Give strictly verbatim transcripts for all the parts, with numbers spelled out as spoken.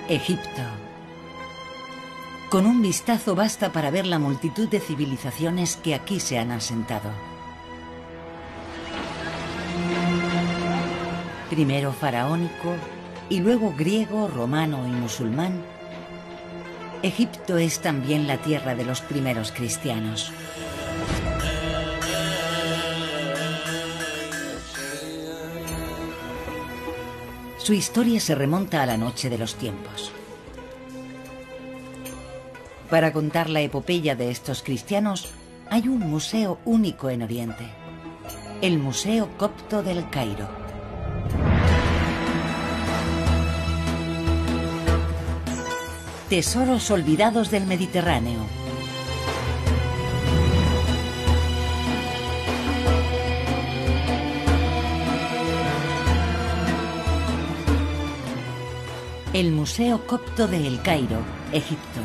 Egipto. Con un vistazo basta para ver la multitud de civilizaciones que aquí se han asentado. Primero faraónico y luego griego, romano y musulmán, Egipto es también la tierra de los primeros cristianos. Su historia se remonta a la noche de los tiempos. Para contar la epopeya de estos cristianos, hay un museo único en Oriente, el Museo Copto del Cairo. Tesoros olvidados del Mediterráneo. El Museo Copto de El Cairo, Egipto.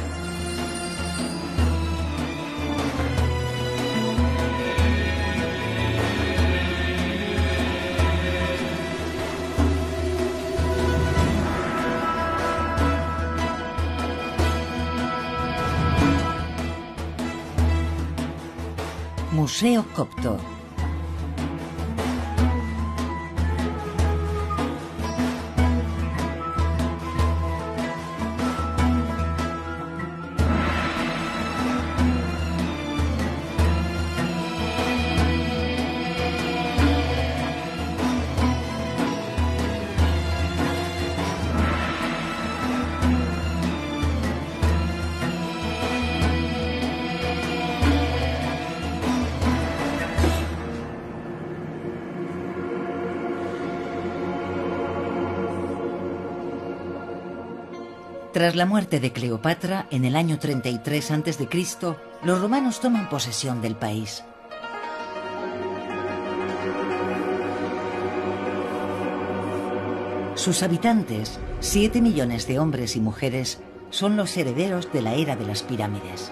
Museo Copto. Tras la muerte de Cleopatra, en el año treinta y tres antes de Cristo, los romanos toman posesión del país. Sus habitantes, siete millones de hombres y mujeres, son los herederos de la era de las pirámides.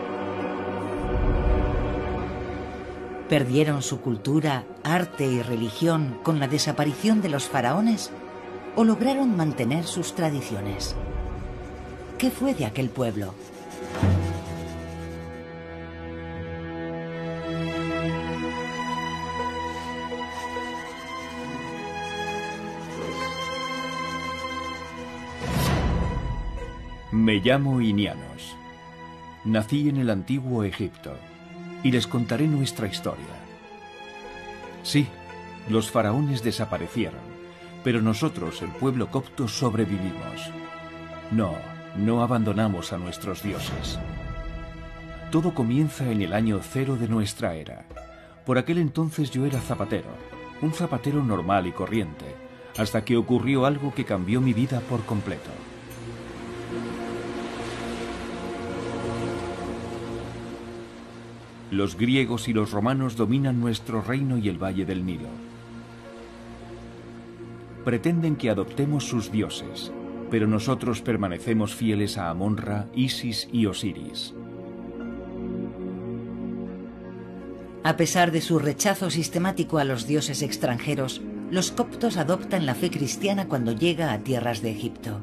¿Perdieron su cultura, arte y religión con la desaparición de los faraones o lograron mantener sus tradiciones? ¿Qué fue de aquel pueblo? Me llamo Inianos. Nací en el antiguo Egipto y les contaré nuestra historia. Sí, los faraones desaparecieron, pero nosotros, el pueblo copto, sobrevivimos. No. No abandonamos a nuestros dioses. Todo comienza en el año cero de nuestra era. Por aquel entonces yo era zapatero, un zapatero normal y corriente, hasta que ocurrió algo que cambió mi vida por completo. Los griegos y los romanos dominan nuestro reino y el valle del Nilo. Pretenden que adoptemos sus dioses, pero nosotros permanecemos fieles a Amon-Ra, Isis y Osiris. A pesar de su rechazo sistemático a los dioses extranjeros, los coptos adoptan la fe cristiana cuando llega a tierras de Egipto.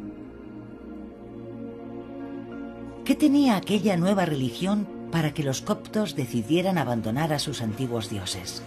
¿Qué tenía aquella nueva religión para que los coptos decidieran abandonar a sus antiguos dioses?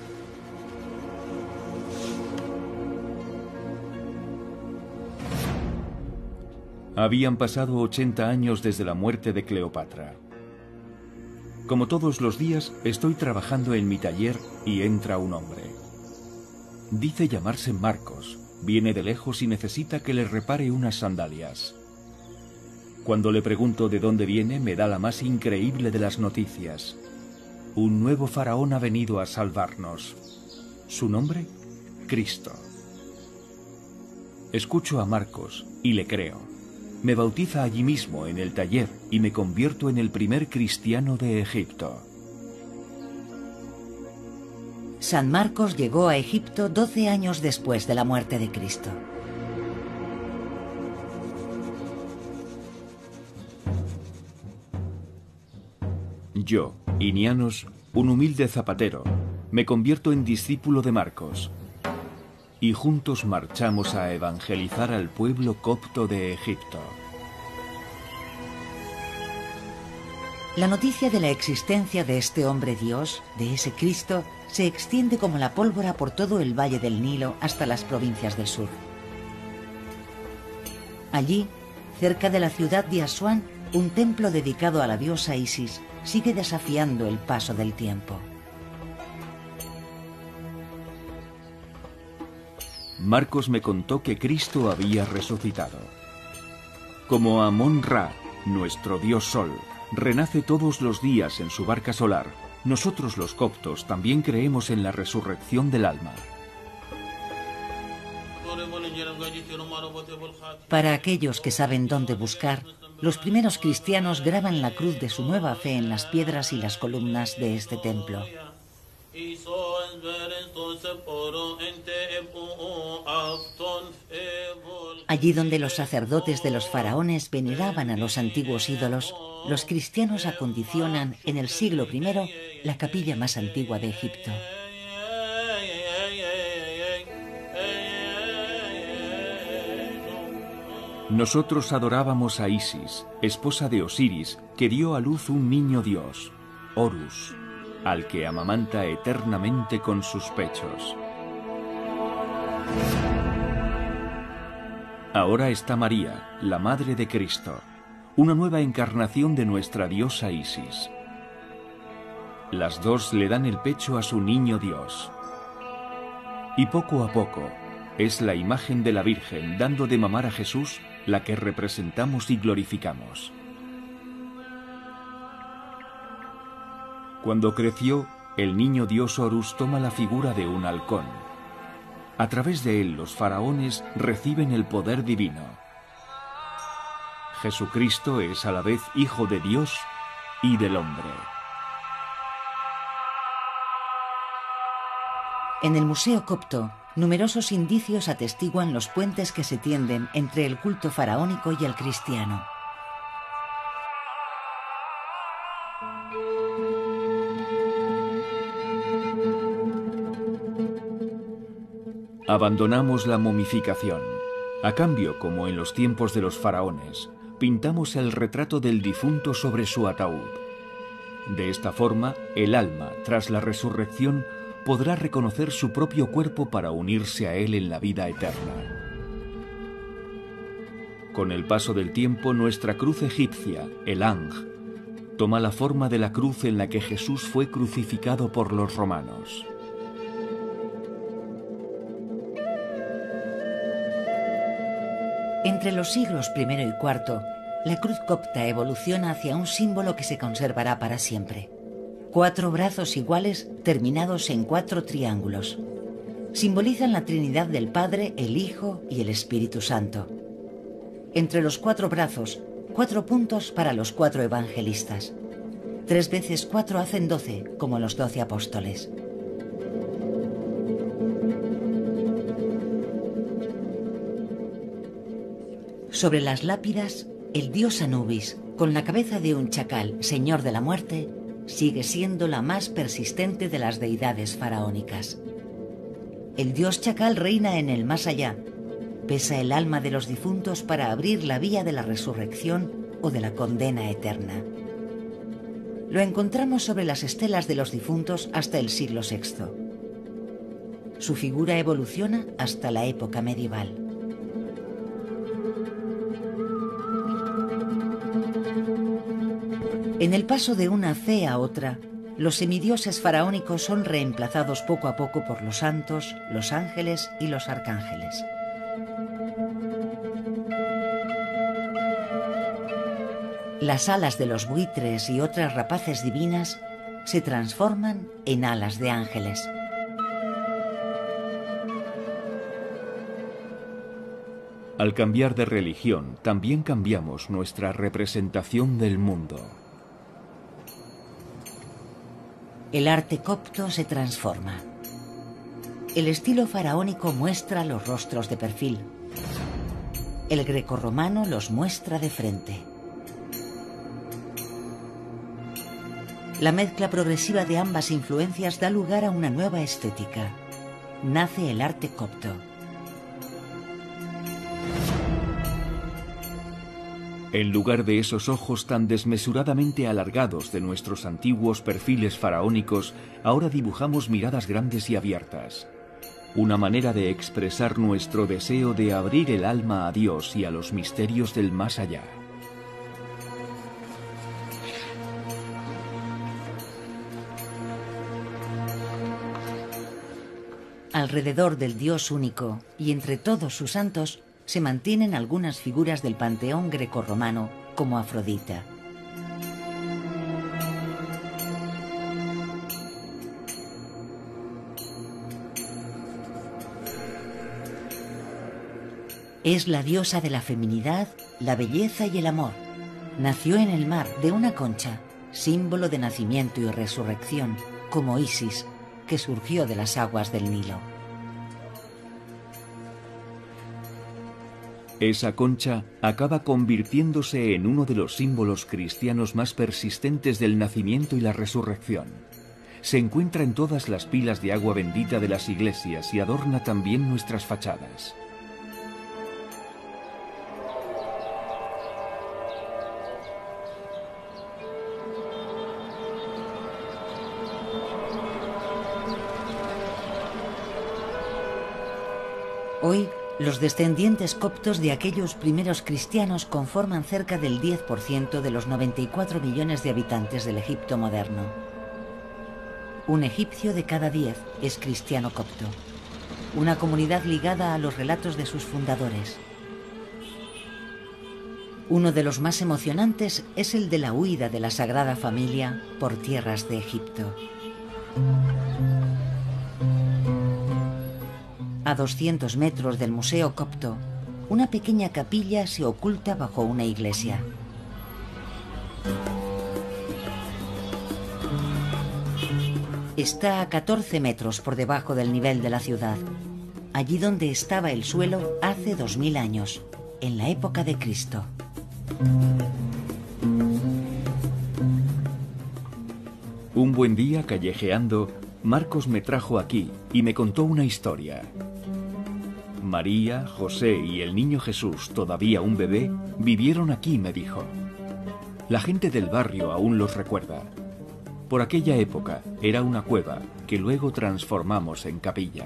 Habían pasado ochenta años desde la muerte de Cleopatra. Como todos los días, estoy trabajando en mi taller y entra un hombre. Dice llamarse Marcos, viene de lejos y necesita que le repare unas sandalias. Cuando le pregunto de dónde viene, me da la más increíble de las noticias. Un nuevo faraón ha venido a salvarnos. ¿Su nombre? Cristo. Escucho a Marcos y le creo. Me bautiza allí mismo, en el taller, y me convierto en el primer cristiano de Egipto. San Marcos llegó a Egipto doce años después de la muerte de Cristo. Yo, Inianos, un humilde zapatero, me convierto en discípulo de Marcos. y juntos marchamos a evangelizar al pueblo copto de Egipto. La noticia de la existencia de este hombre Dios, de ese Cristo, se extiende como la pólvora por todo el valle del Nilo hasta las provincias del sur. Allí, cerca de la ciudad de Asuán, un templo dedicado a la diosa Isis sigue desafiando el paso del tiempo. Marcos me contó que Cristo había resucitado. Como Amón-Ra, nuestro dios Sol, renace todos los días en su barca solar, nosotros los coptos también creemos en la resurrección del alma. Para aquellos que saben dónde buscar, los primeros cristianos graban la cruz de su nueva fe en las piedras y las columnas de este templo. Allí donde los sacerdotes de los faraones veneraban a los antiguos ídolos, los cristianos acondicionan en el siglo primero la capilla más antigua de Egipto. Nosotros adorábamos a Isis, esposa de Osiris, que dio a luz un niño dios, Horus, al que amamanta eternamente con sus pechos. Ahora está María, la madre de Cristo, una nueva encarnación de nuestra diosa Isis. Las dos le dan el pecho a su niño Dios. Y poco a poco, es la imagen de la Virgen dando de mamar a Jesús la que representamos y glorificamos. Cuando creció, el niño Dios Horus toma la figura de un halcón. A través de él los faraones reciben el poder divino. Jesucristo es a la vez Hijo de Dios y del hombre. En el Museo Copto, numerosos indicios atestiguan los puentes que se tienden entre el culto faraónico y el cristiano. Abandonamos la momificación. A cambio, como en los tiempos de los faraones, pintamos el retrato del difunto sobre su ataúd. De esta forma, el alma, tras la resurrección, podrá reconocer su propio cuerpo para unirse a él en la vida eterna. Con el paso del tiempo, nuestra cruz egipcia, el Ang, toma la forma de la cruz en la que Jesús fue crucificado por los romanos. Entre los siglos primero y cuarto, la cruz copta evoluciona hacia un símbolo que se conservará para siempre. Cuatro brazos iguales terminados en cuatro triángulos. Simbolizan la Trinidad del Padre, el Hijo y el Espíritu Santo. Entre los cuatro brazos, cuatro puntos para los cuatro evangelistas. Tres veces cuatro hacen doce, como los doce apóstoles. Sobre las lápidas, el dios Anubis, con la cabeza de un chacal, señor de la muerte, sigue siendo la más persistente de las deidades faraónicas. El dios chacal reina en el más allá, pesa el alma de los difuntos para abrir la vía de la resurrección o de la condena eterna. Lo encontramos sobre las estelas de los difuntos hasta el siglo sexto. Su figura evoluciona hasta la época medieval. En el paso de una fe a otra, los semidioses faraónicos son reemplazados poco a poco por los santos, los ángeles y los arcángeles. Las alas de los buitres y otras rapaces divinas se transforman en alas de ángeles. Al cambiar de religión, también cambiamos nuestra representación del mundo. El arte copto se transforma. El estilo faraónico muestra los rostros de perfil. El grecorromano los muestra de frente. La mezcla progresiva de ambas influencias da lugar a una nueva estética. Nace el arte copto. En lugar de esos ojos tan desmesuradamente alargados de nuestros antiguos perfiles faraónicos, ahora dibujamos miradas grandes y abiertas. Una manera de expresar nuestro deseo de abrir el alma a Dios y a los misterios del más allá. Alrededor del Dios único y entre todos sus santos se mantienen algunas figuras del panteón grecorromano, como Afrodita. Es la diosa de la feminidad, la belleza y el amor. Nació en el mar de una concha, símbolo de nacimiento y resurrección, como Isis, que surgió de las aguas del Nilo. Esa concha acaba convirtiéndose en uno de los símbolos cristianos más persistentes del nacimiento y la resurrección. Se encuentra en todas las pilas de agua bendita de las iglesias y adorna también nuestras fachadas. Hoy, los descendientes coptos de aquellos primeros cristianos conforman cerca del diez por ciento de los noventa y cuatro millones de habitantes del Egipto moderno. Un egipcio de cada diez es cristiano copto, una comunidad ligada a los relatos de sus fundadores. Uno de los más emocionantes es el de la huida de la Sagrada Familia por tierras de Egipto. A doscientos metros del Museo Copto, una pequeña capilla se oculta bajo una iglesia. Está a catorce metros por debajo del nivel de la ciudad, allí donde estaba el suelo hace dos mil años, en la época de Cristo. Un buen día, callejeando, Marcos me trajo aquí y me contó una historia. María, José y el niño Jesús, todavía un bebé, vivieron aquí, me dijo. La gente del barrio aún los recuerda. Por aquella época era una cueva que luego transformamos en capilla.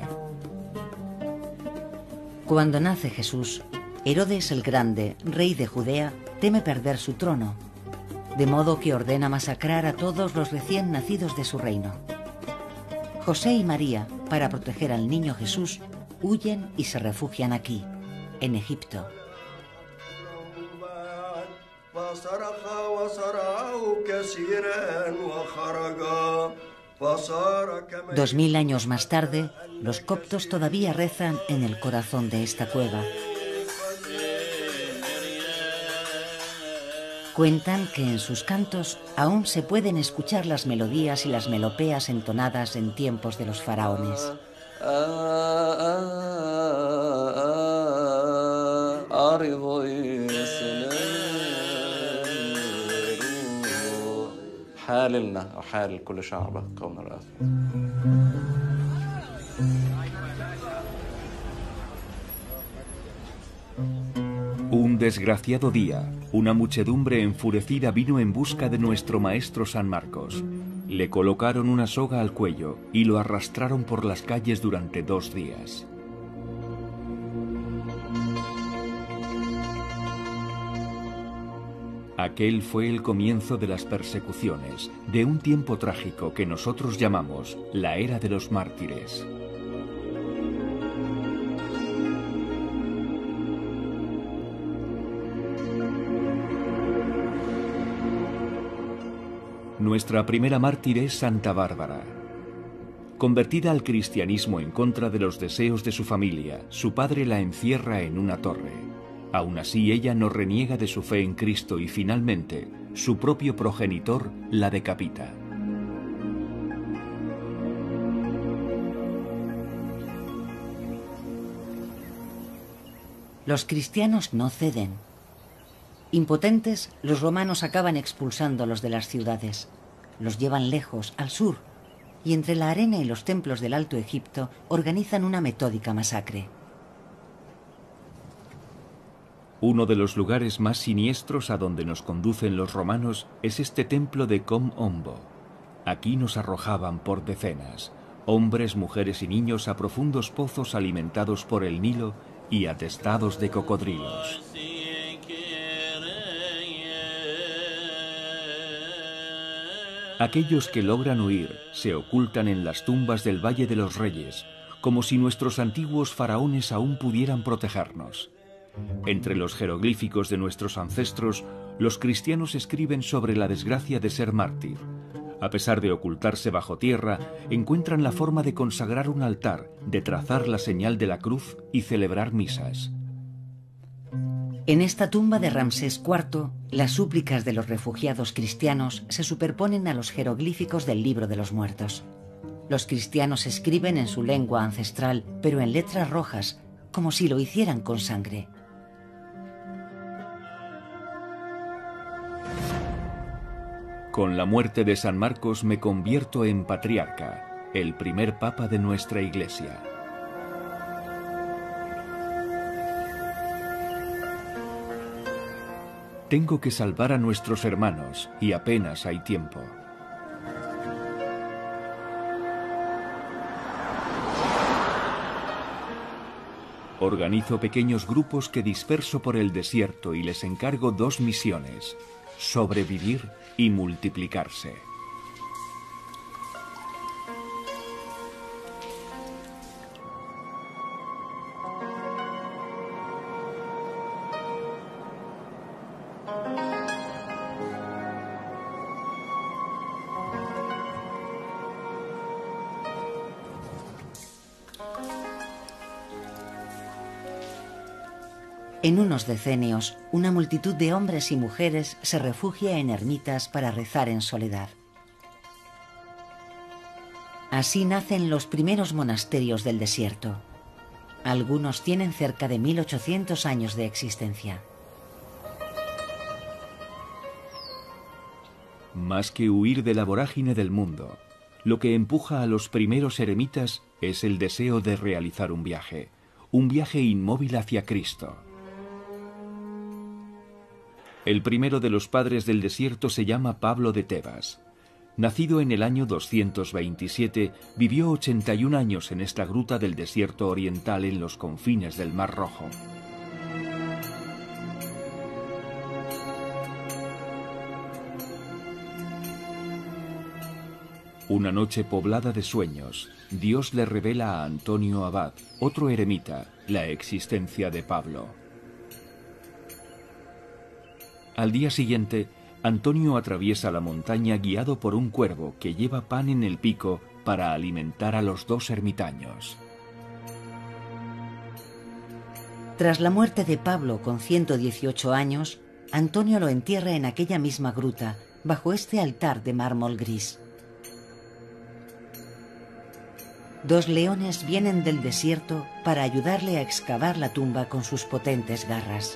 Cuando nace Jesús, Herodes el Grande, rey de Judea, teme perder su trono, de modo que ordena masacrar a todos los recién nacidos de su reino. José y María, para proteger al niño Jesús, huyen y se refugian aquí, en Egipto. Dos mil años más tarde, los coptos todavía rezan en el corazón de esta cueva. Cuentan que en sus cantos aún se pueden escuchar las melodías y las melopías entonadas en tiempos de los faraones. Un desgraciado día, una muchedumbre enfurecida vino en busca de nuestro maestro San Marcos. Le colocaron una soga al cuello y lo arrastraron por las calles durante dos días. Aquel fue el comienzo de las persecuciones, de un tiempo trágico que nosotros llamamos la Era de los Mártires. Nuestra primera mártir es Santa Bárbara. Convertida al cristianismo en contra de los deseos de su familia, su padre la encierra en una torre. Aún así, ella no reniega de su fe en Cristo y finalmente, su propio progenitor la decapita. Los cristianos no ceden. Impotentes, los romanos acaban expulsándolos de las ciudades. Los llevan lejos, al sur, y entre la arena y los templos del Alto Egipto organizan una metódica masacre. Uno de los lugares más siniestros a donde nos conducen los romanos es este templo de Com Ombo. Aquí nos arrojaban por decenas, hombres, mujeres y niños, a profundos pozos alimentados por el Nilo y atestados de cocodrilos. Aquellos que logran huir se ocultan en las tumbas del Valle de los Reyes, como si nuestros antiguos faraones aún pudieran protegernos. Entre los jeroglíficos de nuestros ancestros, los cristianos escriben sobre la desgracia de ser mártir. A pesar de ocultarse bajo tierra, encuentran la forma de consagrar un altar, de trazar la señal de la cruz y celebrar misas. En esta tumba de Ramsés cuarto, las súplicas de los refugiados cristianos se superponen a los jeroglíficos del Libro de los Muertos. Los cristianos escriben en su lengua ancestral, pero en letras rojas, como si lo hicieran con sangre. Con la muerte de San Marcos me convierto en patriarca, el primer papa de nuestra Iglesia. Tengo que salvar a nuestros hermanos y apenas hay tiempo. Organizo pequeños grupos que disperso por el desierto y les encargo dos misiones: sobrevivir y multiplicarse. En unos decenios, una multitud de hombres y mujeres se refugia en ermitas para rezar en soledad. Así nacen los primeros monasterios del desierto. Algunos tienen cerca de mil ochocientos años de existencia. Más que huir de la vorágine del mundo, lo que empuja a los primeros eremitas es el deseo de realizar un viaje, un viaje inmóvil hacia Cristo. El primero de los padres del desierto se llama Pablo de Tebas. Nacido en el año doscientos veintisiete, vivió ochenta y un años en esta gruta del desierto oriental en los confines del Mar Rojo. Una noche poblada de sueños, Dios le revela a Antonio Abad, otro eremita, la existencia de Pablo. Al día siguiente, Antonio atraviesa la montaña guiado por un cuervo que lleva pan en el pico para alimentar a los dos ermitaños. Tras la muerte de Pablo con ciento dieciocho años, Antonio lo entierra en aquella misma gruta, bajo este altar de mármol gris. Dos leones vienen del desierto para ayudarle a excavar la tumba con sus potentes garras.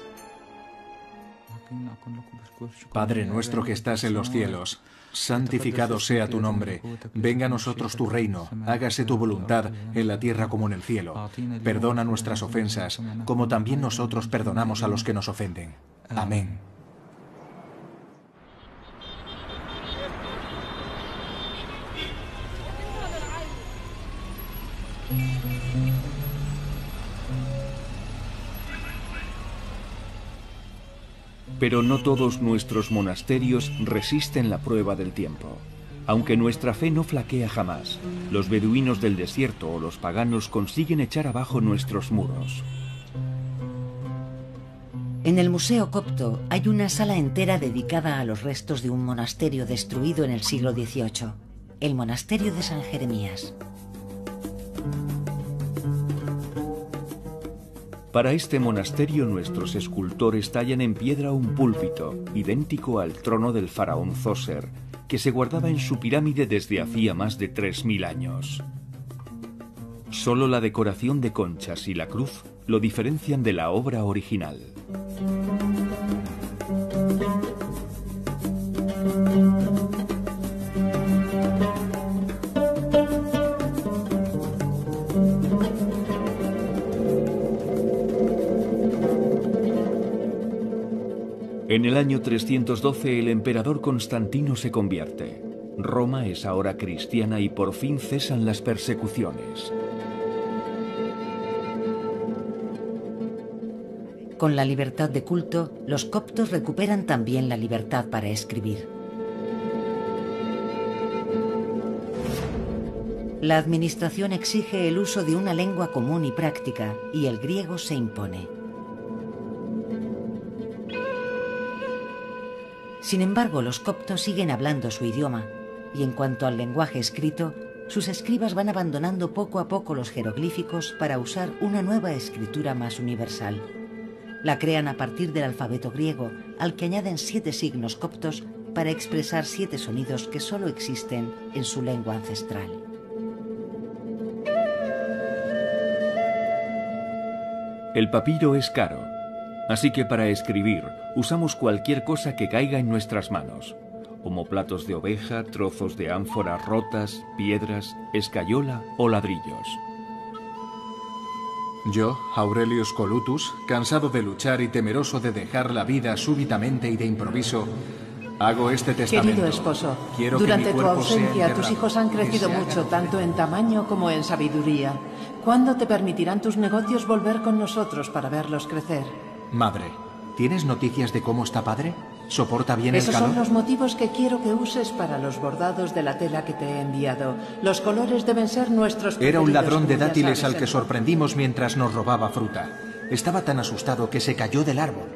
Padre nuestro que estás en los cielos, santificado sea tu nombre. Venga a nosotros tu reino, hágase tu voluntad en la tierra como en el cielo. Perdona nuestras ofensas, como también nosotros perdonamos a los que nos ofenden. Amén. Pero no todos nuestros monasterios resisten la prueba del tiempo. Aunque nuestra fe no flaquea jamás, los beduinos del desierto o los paganos consiguen echar abajo nuestros muros. En el Museo Copto hay una sala entera dedicada a los restos de un monasterio destruido en el siglo dieciocho, el monasterio de San Jeremías. Para este monasterio nuestros escultores tallan en piedra un púlpito, idéntico al trono del faraón Zoser, que se guardaba en su pirámide desde hacía más de tres mil años. Solo la decoración de conchas y la cruz lo diferencian de la obra original. En el año trescientos doce el emperador Constantino se convierte. Roma es ahora cristiana y por fin cesan las persecuciones. Con la libertad de culto, los coptos recuperan también la libertad para escribir. La administración exige el uso de una lengua común y práctica, y el griego se impone. Sin embargo, los coptos siguen hablando su idioma, y en cuanto al lenguaje escrito, sus escribas van abandonando poco a poco los jeroglíficos para usar una nueva escritura más universal. La crean a partir del alfabeto griego, al que añaden siete signos coptos para expresar siete sonidos que solo existen en su lengua ancestral. El papiro es caro, así que para escribir usamos cualquier cosa que caiga en nuestras manos. Omoplatos de oveja, trozos de ánfora rotas, piedras, escayola o ladrillos. Yo, Aurelius Colutus, cansado de luchar y temeroso de dejar la vida súbitamente y de improviso, hago este testamento. Querido esposo, Quiero durante que mi tu cuerpo sea ausencia tus enterrado, hijos han crecido que se mucho, haga tanto en tamaño como en sabiduría. ¿Cuándo te permitirán tus negocios volver con nosotros para verlos crecer? Madre, ¿tienes noticias de cómo está padre? ¿Soporta bien el Esos calor? son los motivos que quiero que uses para los bordados de la tela que te he enviado. Los colores deben ser nuestros preferidos. Era un ladrón de como ya dátiles sabes, al que Enzo. sorprendimos mientras nos robaba fruta. Estaba tan asustado que se cayó del árbol.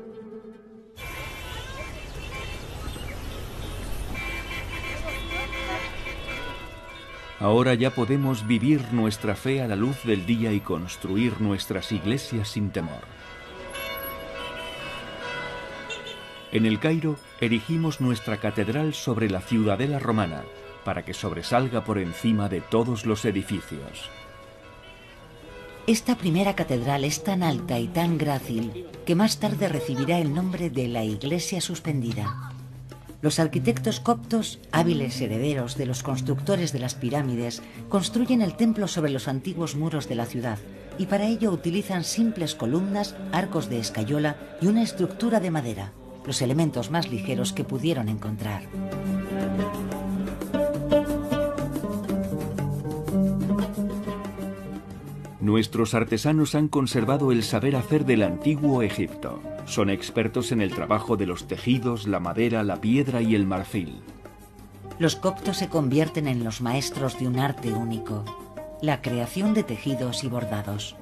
Ahora ya podemos vivir nuestra fe a la luz del día y construir nuestras iglesias sin temor. En el Cairo erigimos nuestra catedral sobre la ciudadela romana, para que sobresalga por encima de todos los edificios. Esta primera catedral es tan alta y tan grácil que más tarde recibirá el nombre de la Iglesia Suspendida. Los arquitectos coptos, hábiles herederos de los constructores de las pirámides, construyen el templo sobre los antiguos muros de la ciudad y para ello utilizan simples columnas, arcos de escayola y una estructura de madera, los elementos más ligeros que pudieron encontrar. Nuestros artesanos han conservado el saber hacer del antiguo Egipto. Son expertos en el trabajo de los tejidos, la madera, la piedra y el marfil. Los coptos se convierten en los maestros de un arte único, la creación de tejidos y bordados.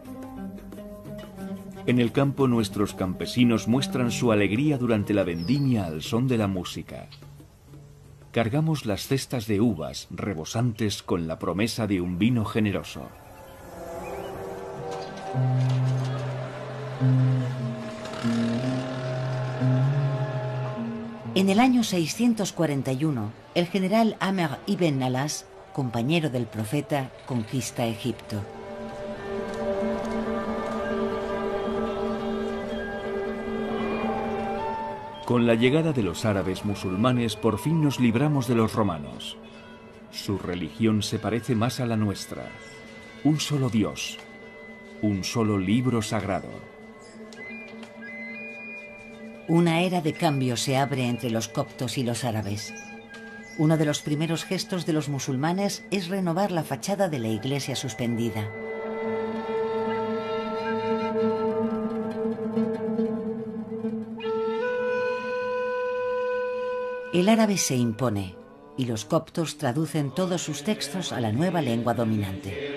En el campo nuestros campesinos muestran su alegría durante la vendimia al son de la música. Cargamos las cestas de uvas rebosantes con la promesa de un vino generoso. En el año seiscientos cuarenta y uno, el general Amr ibn Alas, compañero del profeta, conquista Egipto. Con la llegada de los árabes musulmanes, por fin nos libramos de los romanos. Su religión se parece más a la nuestra. Un solo Dios, un solo libro sagrado. Una era de cambio se abre entre los coptos y los árabes. Uno de los primeros gestos de los musulmanes es renovar la fachada de la iglesia suspendida. El árabe se impone y los coptos traducen todos sus textos a la nueva lengua dominante.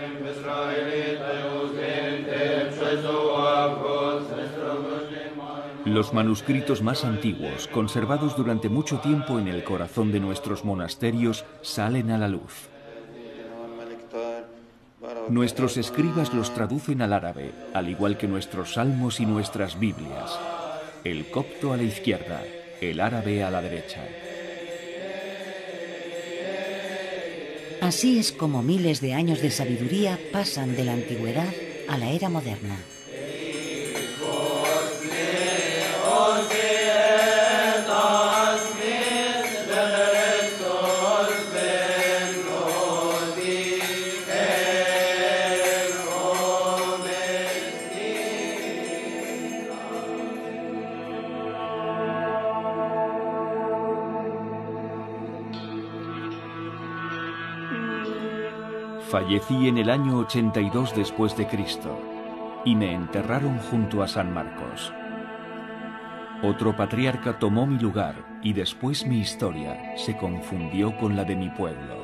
Los manuscritos más antiguos, conservados durante mucho tiempo en el corazón de nuestros monasterios, salen a la luz. Nuestros escribas los traducen al árabe, al igual que nuestros salmos y nuestras Biblias. El copto a la izquierda, el árabe a la derecha. Así es como miles de años de sabiduría pasan de la antigüedad a la era moderna. Fallecí en el año ochenta y dos después de Cristo y me enterraron junto a San Marcos. Otro patriarca tomó mi lugar y después mi historia se confundió con la de mi pueblo.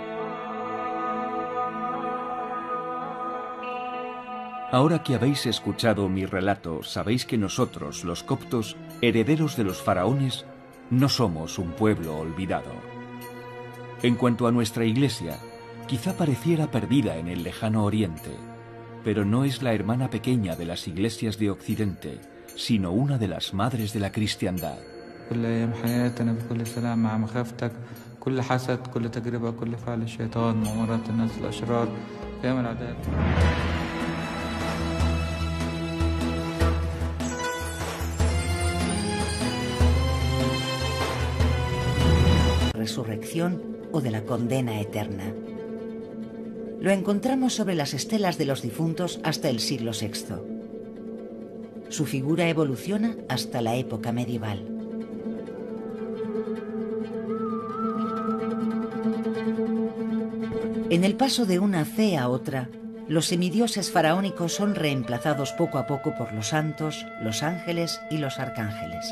Ahora que habéis escuchado mi relato, sabéis que nosotros, los coptos, herederos de los faraones, no somos un pueblo olvidado. En cuanto a nuestra iglesia, quizá pareciera perdida en el lejano oriente, pero no es la hermana pequeña de las iglesias de Occidente, sino una de las madres de la cristiandad. Resurrección o de la condena eterna. Lo encontramos sobre las estelas de los difuntos hasta el siglo sexto. Su figura evoluciona hasta la época medieval. En el paso de una fe a otra, los semidioses faraónicos son reemplazados poco a poco por los santos, los ángeles y los arcángeles.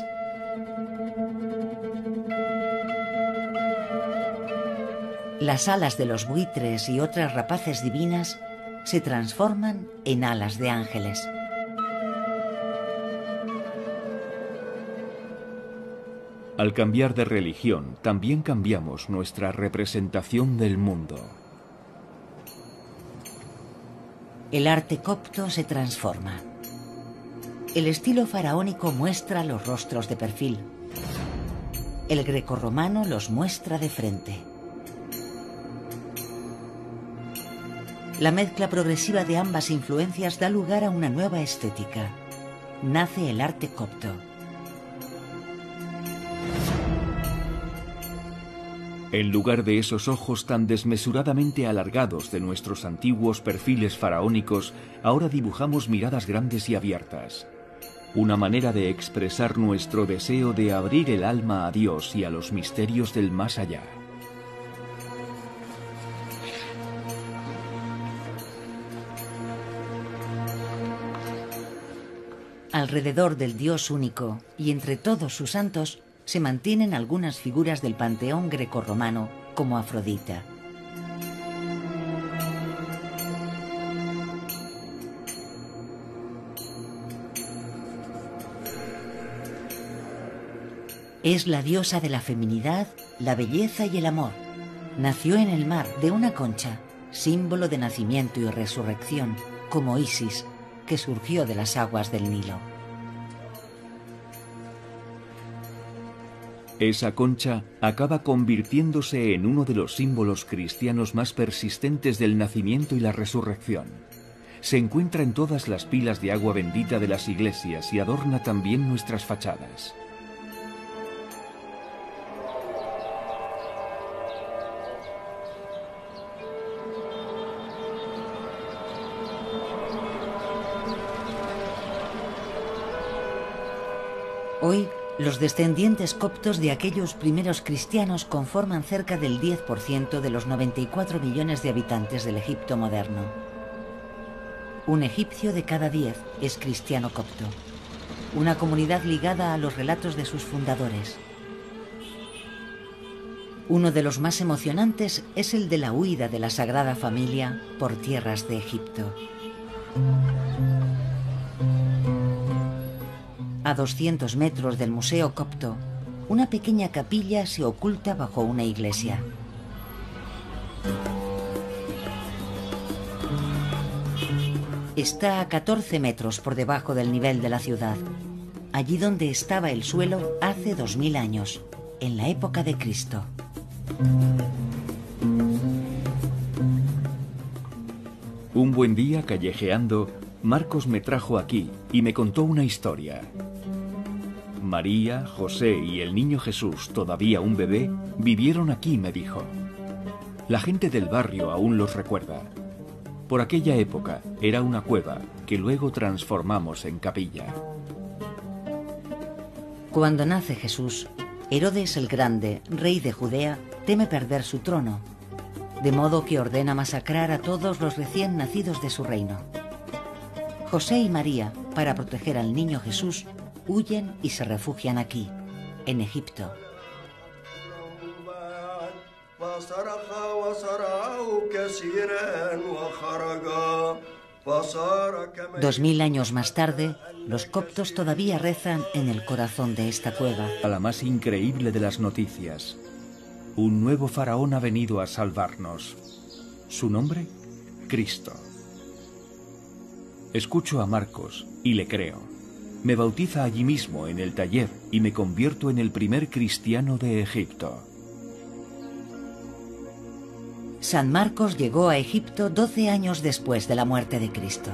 Las alas de los buitres y otras rapaces divinas se transforman en alas de ángeles. Al cambiar de religión, también cambiamos nuestra representación del mundo. El arte copto se transforma. El estilo faraónico muestra los rostros de perfil. El grecorromano los muestra de frente. La mezcla progresiva de ambas influencias da lugar a una nueva estética. Nace el arte copto. En lugar de esos ojos tan desmesuradamente alargados de nuestros antiguos perfiles faraónicos, ahora dibujamos miradas grandes y abiertas. Una manera de expresar nuestro deseo de abrir el alma a Dios y a los misterios del más allá. Alrededor del Dios único y entre todos sus santos se mantienen algunas figuras del panteón grecorromano, como Afrodita. Es la diosa de la feminidad, la belleza y el amor. Nació en el mar de una concha, símbolo de nacimiento y resurrección, como Isis, que surgió de las aguas del Nilo. Esa concha acaba convirtiéndose en uno de los símbolos cristianos más persistentes del nacimiento y la resurrección. Se encuentra en todas las pilas de agua bendita de las iglesias y adorna también nuestras fachadas. Hoy, los descendientes coptos de aquellos primeros cristianos conforman cerca del diez por ciento de los noventa y cuatro millones de habitantes del Egipto moderno. Un egipcio de cada diez es cristiano copto, una comunidad ligada a los relatos de sus fundadores. Uno de los más emocionantes es el de la huida de la Sagrada Familia por tierras de Egipto. A doscientos metros del Museo Copto, una pequeña capilla se oculta bajo una iglesia. Está a catorce metros por debajo del nivel de la ciudad, allí donde estaba el suelo hace dos mil años, en la época de Cristo. Un buen día, callejeando, Marcos me trajo aquí y me contó una historia. María, José y el niño Jesús, todavía un bebé, vivieron aquí, me dijo. La gente del barrio aún los recuerda. Por aquella época era una cueva que luego transformamos en capilla. Cuando nace Jesús, Herodes el Grande, rey de Judea, teme perder su trono. de modo que ordena masacrar a todos los recién nacidos de su reino. José y María, para proteger al niño Jesús, huyen y se refugian aquí, en Egipto. Dos mil años más tarde, los coptos todavía rezan en el corazón de esta cueva. A la más increíble de las noticias. Un nuevo faraón ha venido a salvarnos. ¿Su nombre? Cristo. Escucho a Marcos y le creo. Me bautiza allí mismo en el taller y me convierto en el primer cristiano de Egipto. San Marcos llegó a Egipto doce años después de la muerte de Cristo.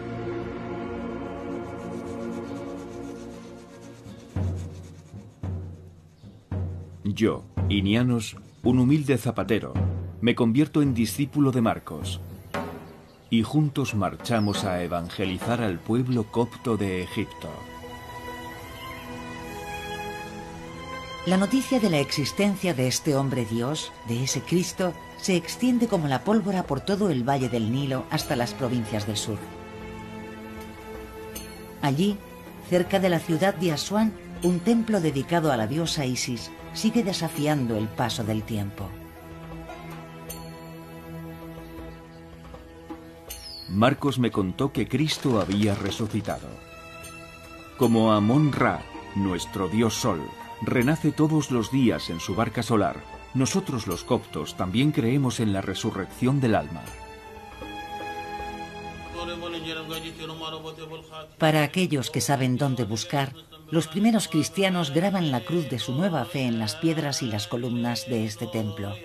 Yo, Inianos, un humilde zapatero, me convierto en discípulo de Marcos. Y juntos marchamos a evangelizar al pueblo copto de Egipto. La noticia de la existencia de este hombre Dios, de ese Cristo, se extiende como la pólvora por todo el valle del Nilo hasta las provincias del sur. Allí, cerca de la ciudad de Asuán, un templo dedicado a la diosa Isis sigue desafiando el paso del tiempo. Marcos me contó que Cristo había resucitado. Como Amón-Ra, nuestro dios Sol, renace todos los días en su barca solar, nosotros los coptos también creemos en la resurrección del alma. Para aquellos que saben dónde buscar, los primeros cristianos graban la cruz de su nueva fe en las piedras y las columnas de este templo.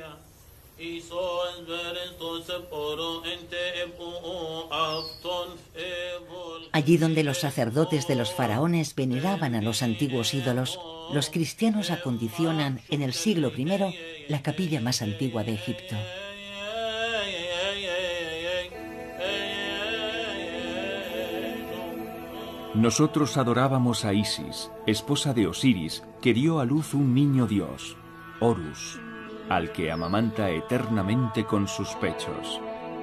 Allí donde los sacerdotes de los faraones veneraban a los antiguos ídolos, los cristianos acondicionan en el siglo primero la capilla más antigua de Egipto. Nosotros adorábamos a Isis, esposa de Osiris, que dio a luz un niño dios, Horus, al que amamanta eternamente con sus pechos.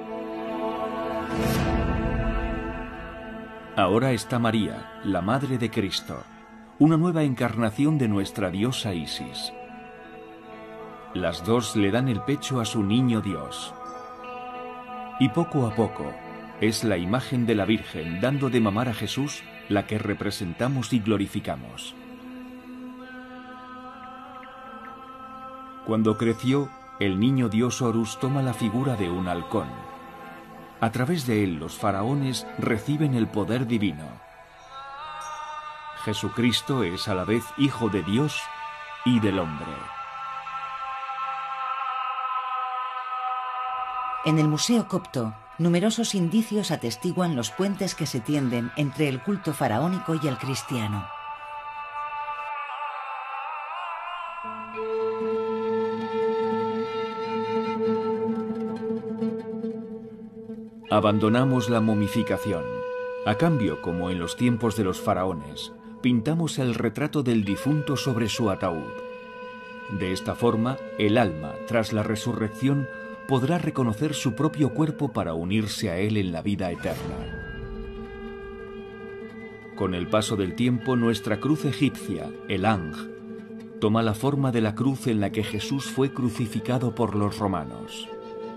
Ahora está María, la madre de Cristo, una nueva encarnación de nuestra diosa Isis. Las dos le dan el pecho a su niño Dios. Y poco a poco, es la imagen de la Virgen dando de mamar a Jesús la que representamos y glorificamos. Cuando creció, el niño Dios Horus toma la figura de un halcón. A través de él los faraones reciben el poder divino. Jesucristo es a la vez Hijo de Dios y del hombre. En el Museo Copto, numerosos indicios atestiguan los puentes que se tienden entre el culto faraónico y el cristiano. Abandonamos la momificación. A cambio, como en los tiempos de los faraones, pintamos el retrato del difunto sobre su ataúd. De esta forma, el alma, tras la resurrección, podrá reconocer su propio cuerpo para unirse a él en la vida eterna. Con el paso del tiempo, nuestra cruz egipcia, el Anj, toma la forma de la cruz en la que Jesús fue crucificado por los romanos.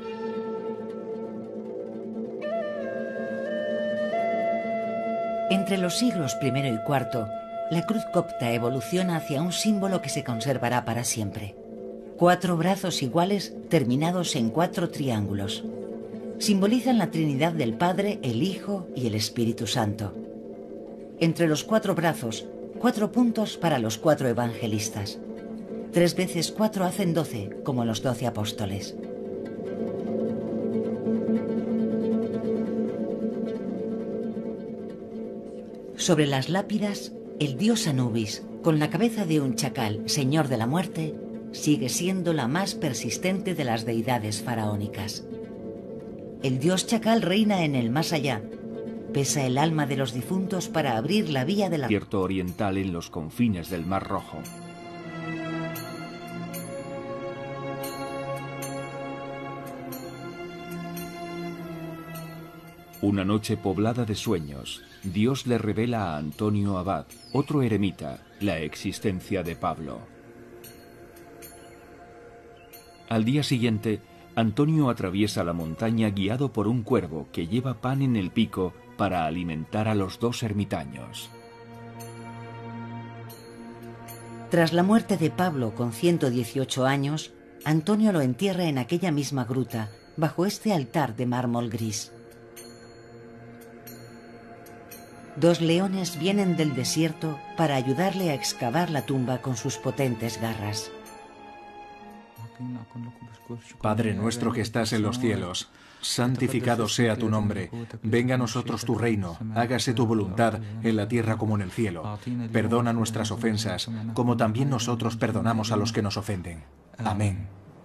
Entre los siglos primero y cuarto, la cruz copta evoluciona hacia un símbolo que se conservará para siempre. Cuatro brazos iguales terminados en cuatro triángulos. Simbolizan la Trinidad del Padre, el Hijo y el Espíritu Santo. Entre los cuatro brazos, cuatro puntos para los cuatro evangelistas. Tres veces cuatro hacen doce, como los doce apóstoles. Sobre las lápidas, el dios Anubis, con la cabeza de un chacal, señor de la muerte, sigue siendo la más persistente de las deidades faraónicas. El dios chacal reina en el más allá, pesa el alma de los difuntos para abrir la vía de la... desierto oriental en los confines del Mar Rojo. Una noche poblada de sueños, Dios le revela a Antonio Abad, otro eremita, la existencia de Pablo. Al día siguiente, Antonio atraviesa la montaña guiado por un cuervo que lleva pan en el pico para alimentar a los dos ermitaños. Tras la muerte de Pablo con ciento dieciocho años, Antonio lo entierra en aquella misma gruta, bajo este altar de mármol gris. Dos leones vienen del desierto para ayudarle a excavar la tumba con sus potentes garras. Padre nuestro que estás en los cielos, santificado sea tu nombre. Venga a nosotros tu reino, hágase tu voluntad en la tierra como en el cielo. Perdona nuestras ofensas, como también nosotros perdonamos a los que nos ofenden. Amén.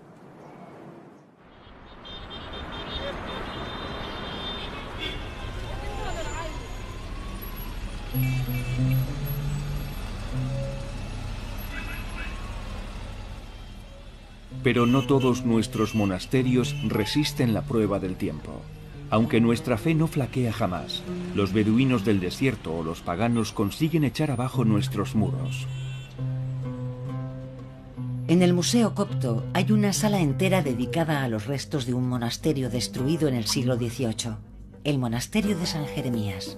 Pero no todos nuestros monasterios resisten la prueba del tiempo. Aunque nuestra fe no flaquea jamás, los beduinos del desierto o los paganos consiguen echar abajo nuestros muros. En el Museo Copto hay una sala entera dedicada a los restos de un monasterio destruido en el siglo dieciocho, el monasterio de San Jeremías.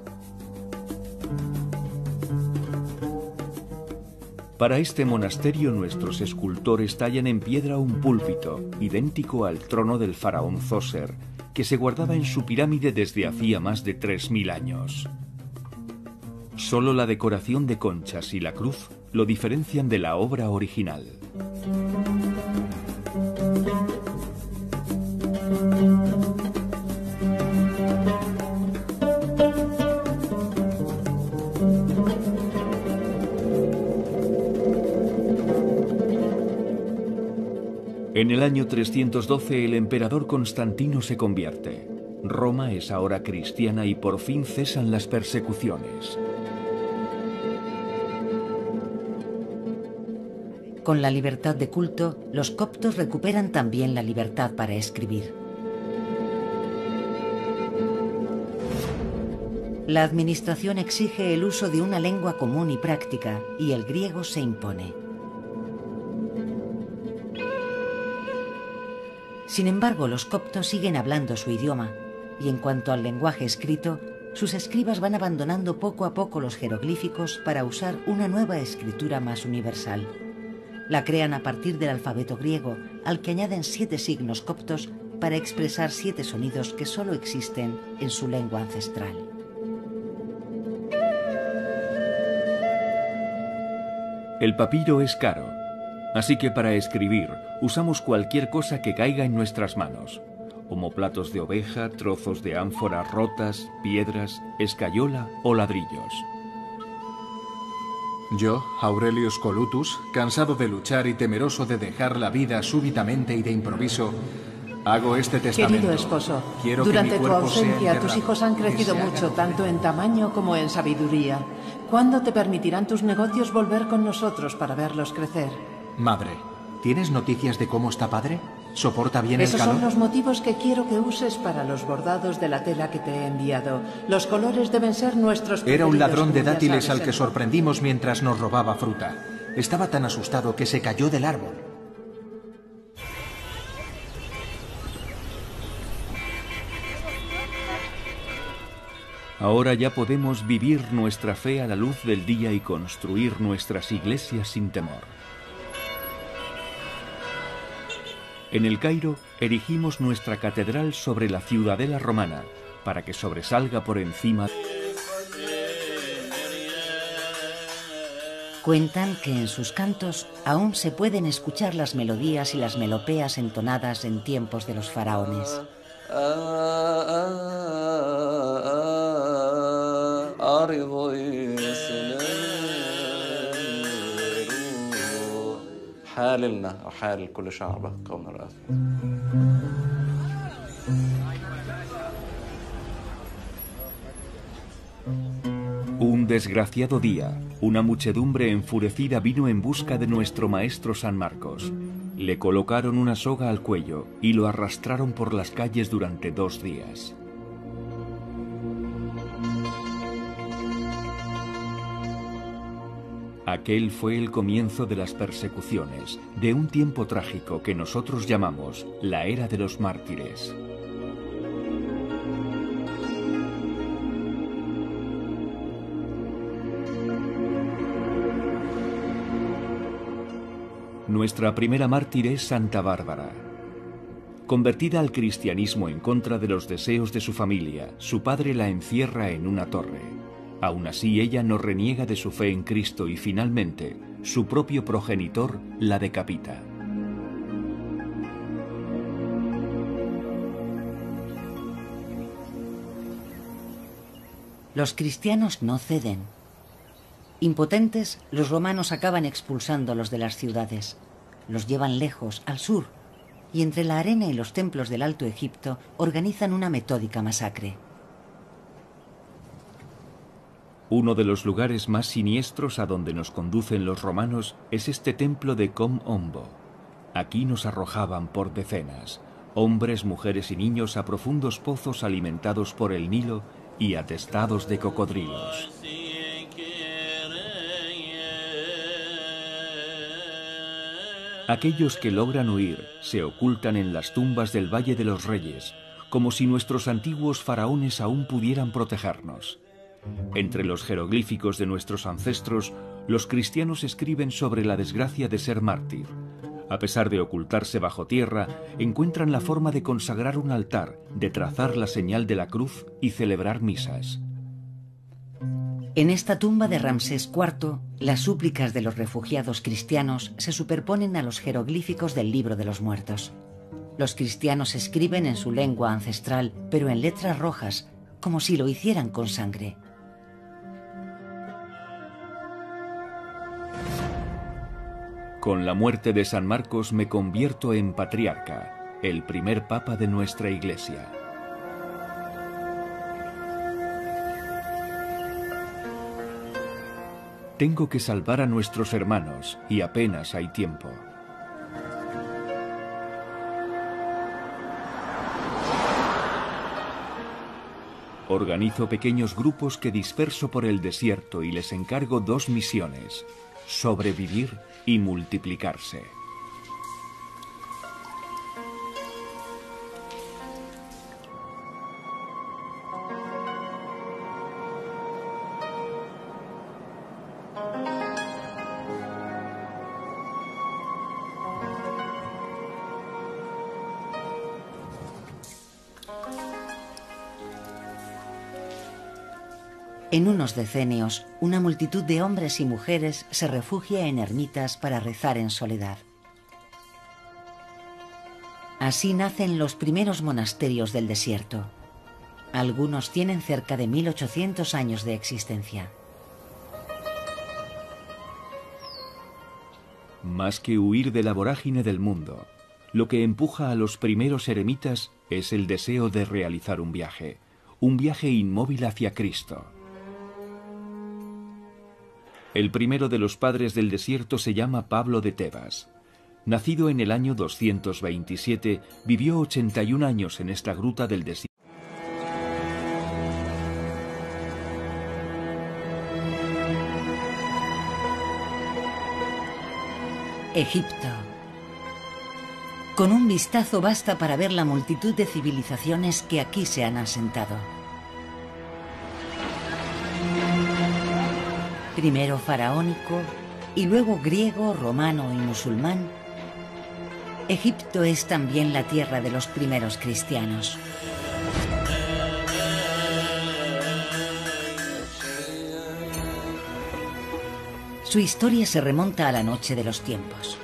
Para este monasterio nuestros escultores tallan en piedra un púlpito, idéntico al trono del faraón Zoser, que se guardaba en su pirámide desde hacía más de tres mil años. Solo la decoración de conchas y la cruz lo diferencian de la obra original. En el año trescientos doce el emperador Constantino se convierte. Roma es ahora cristiana y por fin cesan las persecuciones. Con la libertad de culto, los coptos recuperan también la libertad para escribir. La administración exige el uso de una lengua común y práctica, y el griego se impone. Sin embargo, los coptos siguen hablando su idioma, y en cuanto al lenguaje escrito, sus escribas van abandonando poco a poco los jeroglíficos para usar una nueva escritura más universal. La crean a partir del alfabeto griego, al que añaden siete signos coptos para expresar siete sonidos que solo existen en su lengua ancestral. El papiro es caro, así que para escribir usamos cualquier cosa que caiga en nuestras manos. Omoplatos de oveja, trozos de ánfora rotas, piedras, escayola o ladrillos. Yo, Aurelius Colutus, cansado de luchar y temeroso de dejar la vida súbitamente y de improviso, hago este testamento. Querido esposo, Quiero durante que mi tu cuerpo sea ausencia tus enterrado, hijos han que crecido se haga mucho, lo que tanto en tamaño como en sabiduría. ¿Cuándo te permitirán tus negocios volver con nosotros para verlos crecer? Madre, ¿tienes noticias de cómo está padre? ¿Soporta bien Esos el calor? son los motivos que quiero que uses para los bordados de la tela que te he enviado. Los colores deben ser nuestros preferidos. Era un ladrón de como ya dátiles sabes, al que el- sorprendimos mientras nos robaba fruta. Estaba tan asustado que se cayó del árbol. Ahora ya podemos vivir nuestra fe a la luz del día y construir nuestras iglesias sin temor. En el Cairo erigimos nuestra catedral sobre la ciudadela romana, para que sobresalga por encima. Cuentan que en sus cantos aún se pueden escuchar las melodías y las melopeas entonadas en tiempos de los faraones. حاللنا أو حال كل شعبه قوم الرأس. Un desgraciado día, una muchedumbre enfurecida vino en busca de nuestro maestro San Marcos. Le colocaron una soga al cuello y lo arrastraron por las calles durante dos días. Aquel fue el comienzo de las persecuciones, de un tiempo trágico que nosotros llamamos la era de los mártires. Nuestra primera mártir es Santa Bárbara. Convertida al cristianismo en contra de los deseos de su familia, su padre la encierra en una torre. Aún así, ella no reniega de su fe en Cristo y finalmente, su propio progenitor la decapita. Los cristianos no ceden. Impotentes, los romanos acaban expulsándolos de las ciudades. Los llevan lejos, al sur, y entre la arena y los templos del Alto Egipto organizan una metódica masacre. Uno de los lugares más siniestros a donde nos conducen los romanos es este templo de Com Ombo. Aquí nos arrojaban por decenas, hombres, mujeres y niños, a profundos pozos alimentados por el Nilo y atestados de cocodrilos. Aquellos que logran huir se ocultan en las tumbas del Valle de los Reyes, como si nuestros antiguos faraones aún pudieran protegernos. Entre los jeroglíficos de nuestros ancestros, los cristianos escriben sobre la desgracia de ser mártir. A pesar de ocultarse bajo tierra, encuentran la forma de consagrar un altar, de trazar la señal de la cruz y celebrar misas. En esta tumba de Ramsés cuarto, las súplicas de los refugiados cristianos se superponen a los jeroglíficos del Libro de los Muertos. Los cristianos escriben en su lengua ancestral, pero en letras rojas, como si lo hicieran con sangre. Con la muerte de San Marcos me convierto en patriarca, el primer papa de nuestra Iglesia. Tengo que salvar a nuestros hermanos y apenas hay tiempo. Organizo pequeños grupos que disperso por el desierto y les encargo dos misiones: sobrevivir y multiplicarse. En unos decenios, una multitud de hombres y mujeres se refugia en ermitas para rezar en soledad. Así nacen los primeros monasterios del desierto. Algunos tienen cerca de mil ochocientos años de existencia. Más que huir de la vorágine del mundo, lo que empuja a los primeros eremitas es el deseo de realizar un viaje, un viaje inmóvil hacia Cristo. El primero de los padres del desierto se llama Pablo de Tebas. Nacido en el año doscientos veintisiete, vivió ochenta y un años en esta gruta del desierto. Egipto. Con un vistazo basta para ver la multitud de civilizaciones que aquí se han asentado. Primero faraónico y luego griego, romano y musulmán, Egipto es también la tierra de los primeros cristianos. Su historia se remonta a la noche de los tiempos.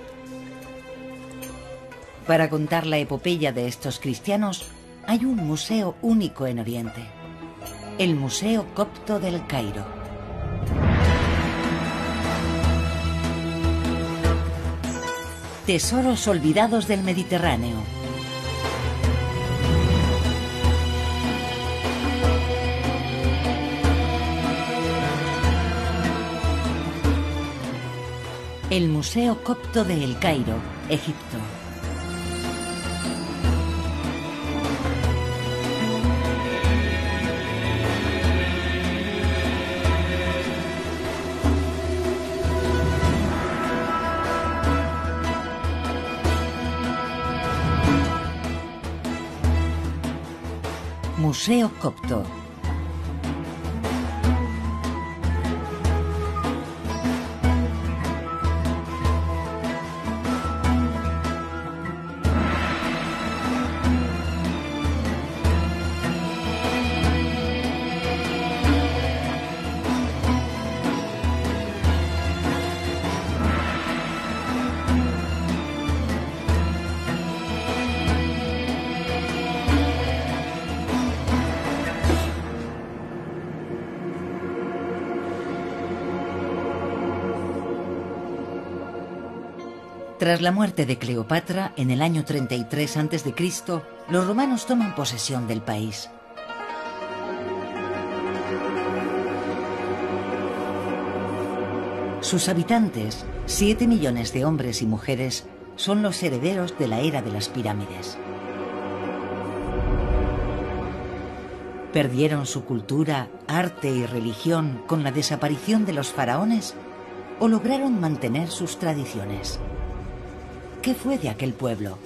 Para contar la epopeya de estos cristianos, hay un museo único en Oriente, el Museo Copto del Cairo. Tesoros olvidados del Mediterráneo. El Museo Copto de El Cairo, Egipto. Museo Copto. Tras la muerte de Cleopatra, en el año treinta y tres antes de Cristo, los romanos toman posesión del país. Sus habitantes, siete millones de hombres y mujeres, son los herederos de la era de las pirámides. ¿Perdieron su cultura, arte y religión con la desaparición de los faraones o lograron mantener sus tradiciones? ¿Qué fue de aquel pueblo?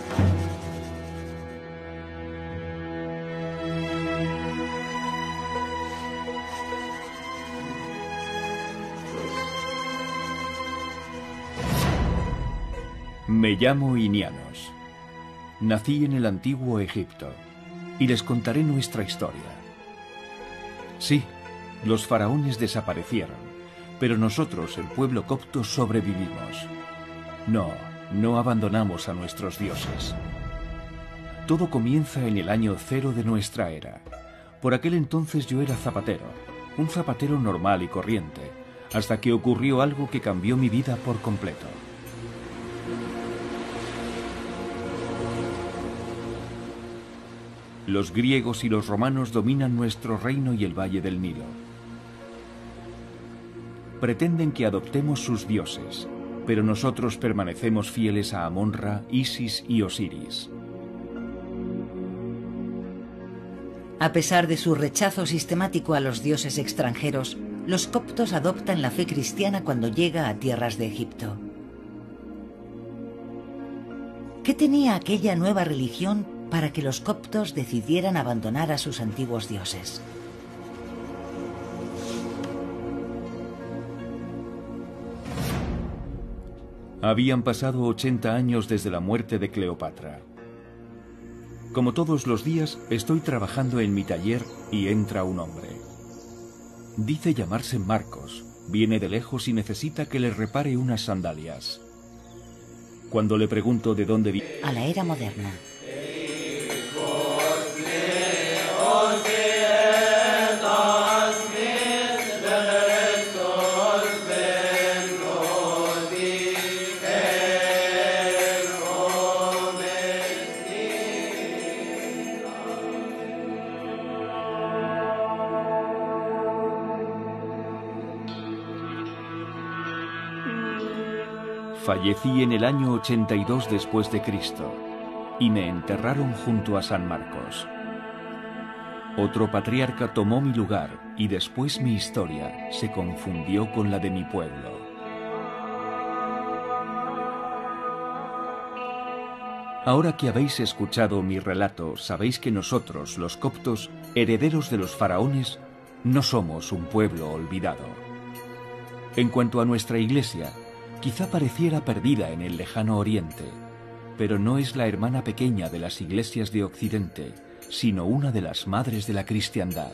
Me llamo Inianos. Nací en el antiguo Egipto y les contaré nuestra historia. Sí, los faraones desaparecieron, pero nosotros, el pueblo copto, sobrevivimos. No, no abandonamos a nuestros dioses. Todo comienza en el año cero de nuestra era. Por aquel entonces yo era zapatero, un zapatero normal y corriente, hasta que ocurrió algo que cambió mi vida por completo. Los griegos y los romanos dominan nuestro reino y el valle del Nilo. Pretenden que adoptemos sus dioses, pero nosotros permanecemos fieles a Amon-Ra, Isis y Osiris. A pesar de su rechazo sistemático a los dioses extranjeros, los coptos adoptan la fe cristiana cuando llega a tierras de Egipto. ¿Qué tenía aquella nueva religión para que los coptos decidieran abandonar a sus antiguos dioses? Habían pasado ochenta años desde la muerte de Cleopatra. Como todos los días, estoy trabajando en mi taller y entra un hombre. Dice llamarse Marcos, viene de lejos y necesita que le repare unas sandalias. Cuando le pregunto de dónde viene... A la era moderna. Fallecí en el año ochenta y dos después de Cristo y me enterraron junto a San Marcos. Otro patriarca tomó mi lugar y después mi historia se confundió con la de mi pueblo. Ahora que habéis escuchado mi relato, sabéis que nosotros, los coptos, herederos de los faraones, no somos un pueblo olvidado. En cuanto a nuestra iglesia, quizá pareciera perdida en el lejano oriente, pero no es la hermana pequeña de las iglesias de Occidente, sino una de las madres de la cristiandad.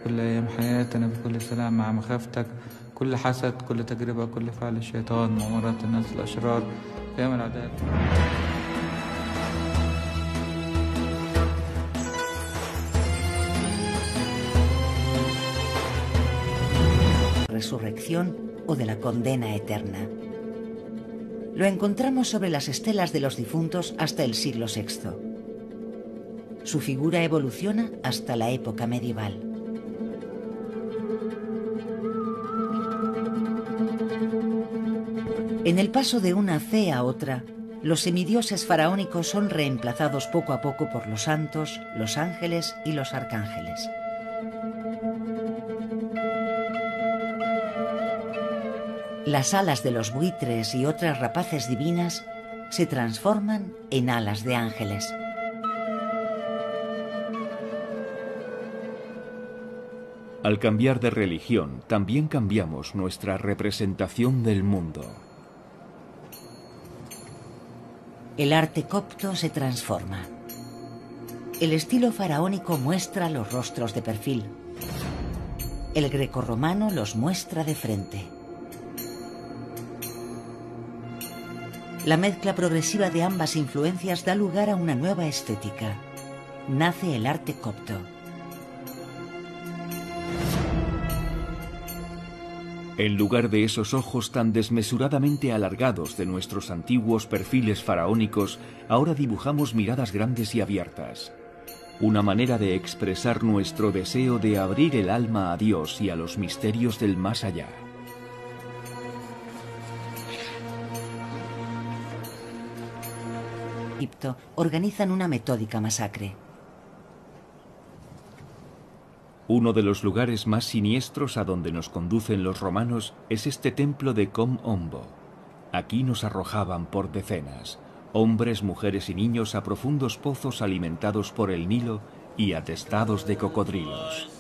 Resurrección o de la condena eterna. Lo encontramos sobre las estelas de los difuntos hasta el siglo sexto. Su figura evoluciona hasta la época medieval. En el paso de una fe a otra, los semidioses faraónicos son reemplazados poco a poco por los santos, los ángeles y los arcángeles. Las alas de los buitres y otras rapaces divinas se transforman en alas de ángeles. Al cambiar de religión, también cambiamos nuestra representación del mundo. El arte copto se transforma. El estilo faraónico muestra los rostros de perfil. El grecorromano los muestra de frente. La mezcla progresiva de ambas influencias da lugar a una nueva estética. Nace el arte copto. En lugar de esos ojos tan desmesuradamente alargados de nuestros antiguos perfiles faraónicos, ahora dibujamos miradas grandes y abiertas. Una manera de expresar nuestro deseo de abrir el alma a Dios y a los misterios del más allá. Egipto organizan una metódica masacre. Uno de los lugares más siniestros a donde nos conducen los romanos es este templo de Com Ombo. Aquí nos arrojaban por decenas, hombres, mujeres y niños, a profundos pozos alimentados por el Nilo y atestados de cocodrilos.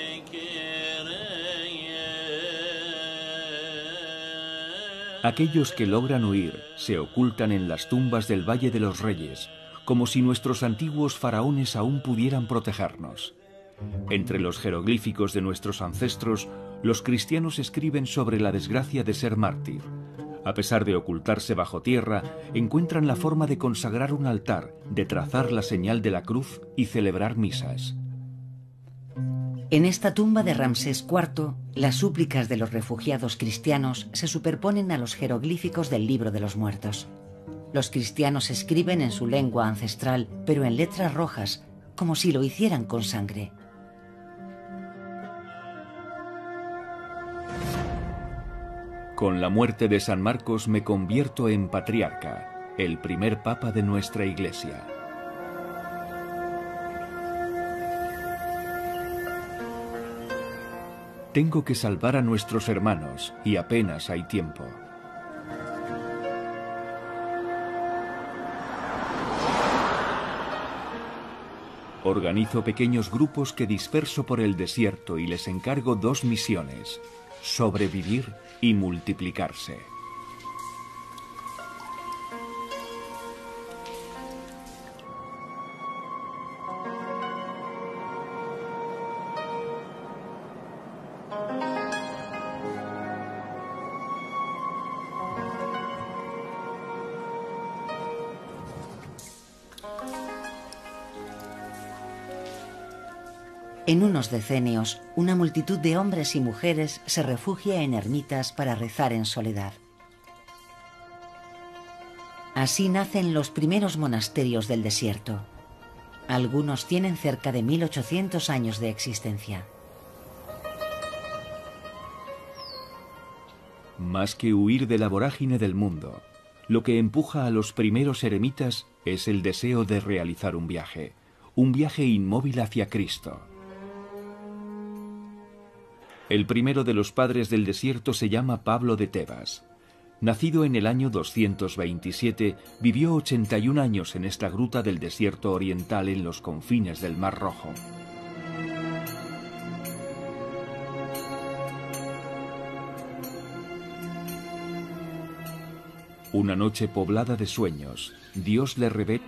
Aquellos que logran huir se ocultan en las tumbas del Valle de los Reyes, como si nuestros antiguos faraones aún pudieran protegernos. Entre los jeroglíficos de nuestros ancestros, los cristianos escriben sobre la desgracia de ser mártir. A pesar de ocultarse bajo tierra, encuentran la forma de consagrar un altar, de trazar la señal de la cruz y celebrar misas. En esta tumba de Ramsés cuarto, las súplicas de los refugiados cristianos se superponen a los jeroglíficos del Libro de los Muertos. Los cristianos escriben en su lengua ancestral, pero en letras rojas, como si lo hicieran con sangre. Con la muerte de San Marcos me convierto en patriarca, el primer papa de nuestra Iglesia. Tengo que salvar a nuestros hermanos y apenas hay tiempo. Organizo pequeños grupos que disperso por el desierto y les encargo dos misiones: sobrevivir y multiplicarse. En unos decenios, una multitud de hombres y mujeres se refugia en ermitas para rezar en soledad. Así nacen los primeros monasterios del desierto. Algunos tienen cerca de mil ochocientos años de existencia. Más que huir de la vorágine del mundo, lo que empuja a los primeros eremitas es el deseo de realizar un viaje, un viaje inmóvil hacia Cristo. El primero de los padres del desierto se llama Pablo de Tebas. Nacido en el año doscientos veintisiete, vivió ochenta y un años en esta gruta del desierto oriental en los confines del Mar Rojo. Una noche poblada de sueños, Dios le reveló.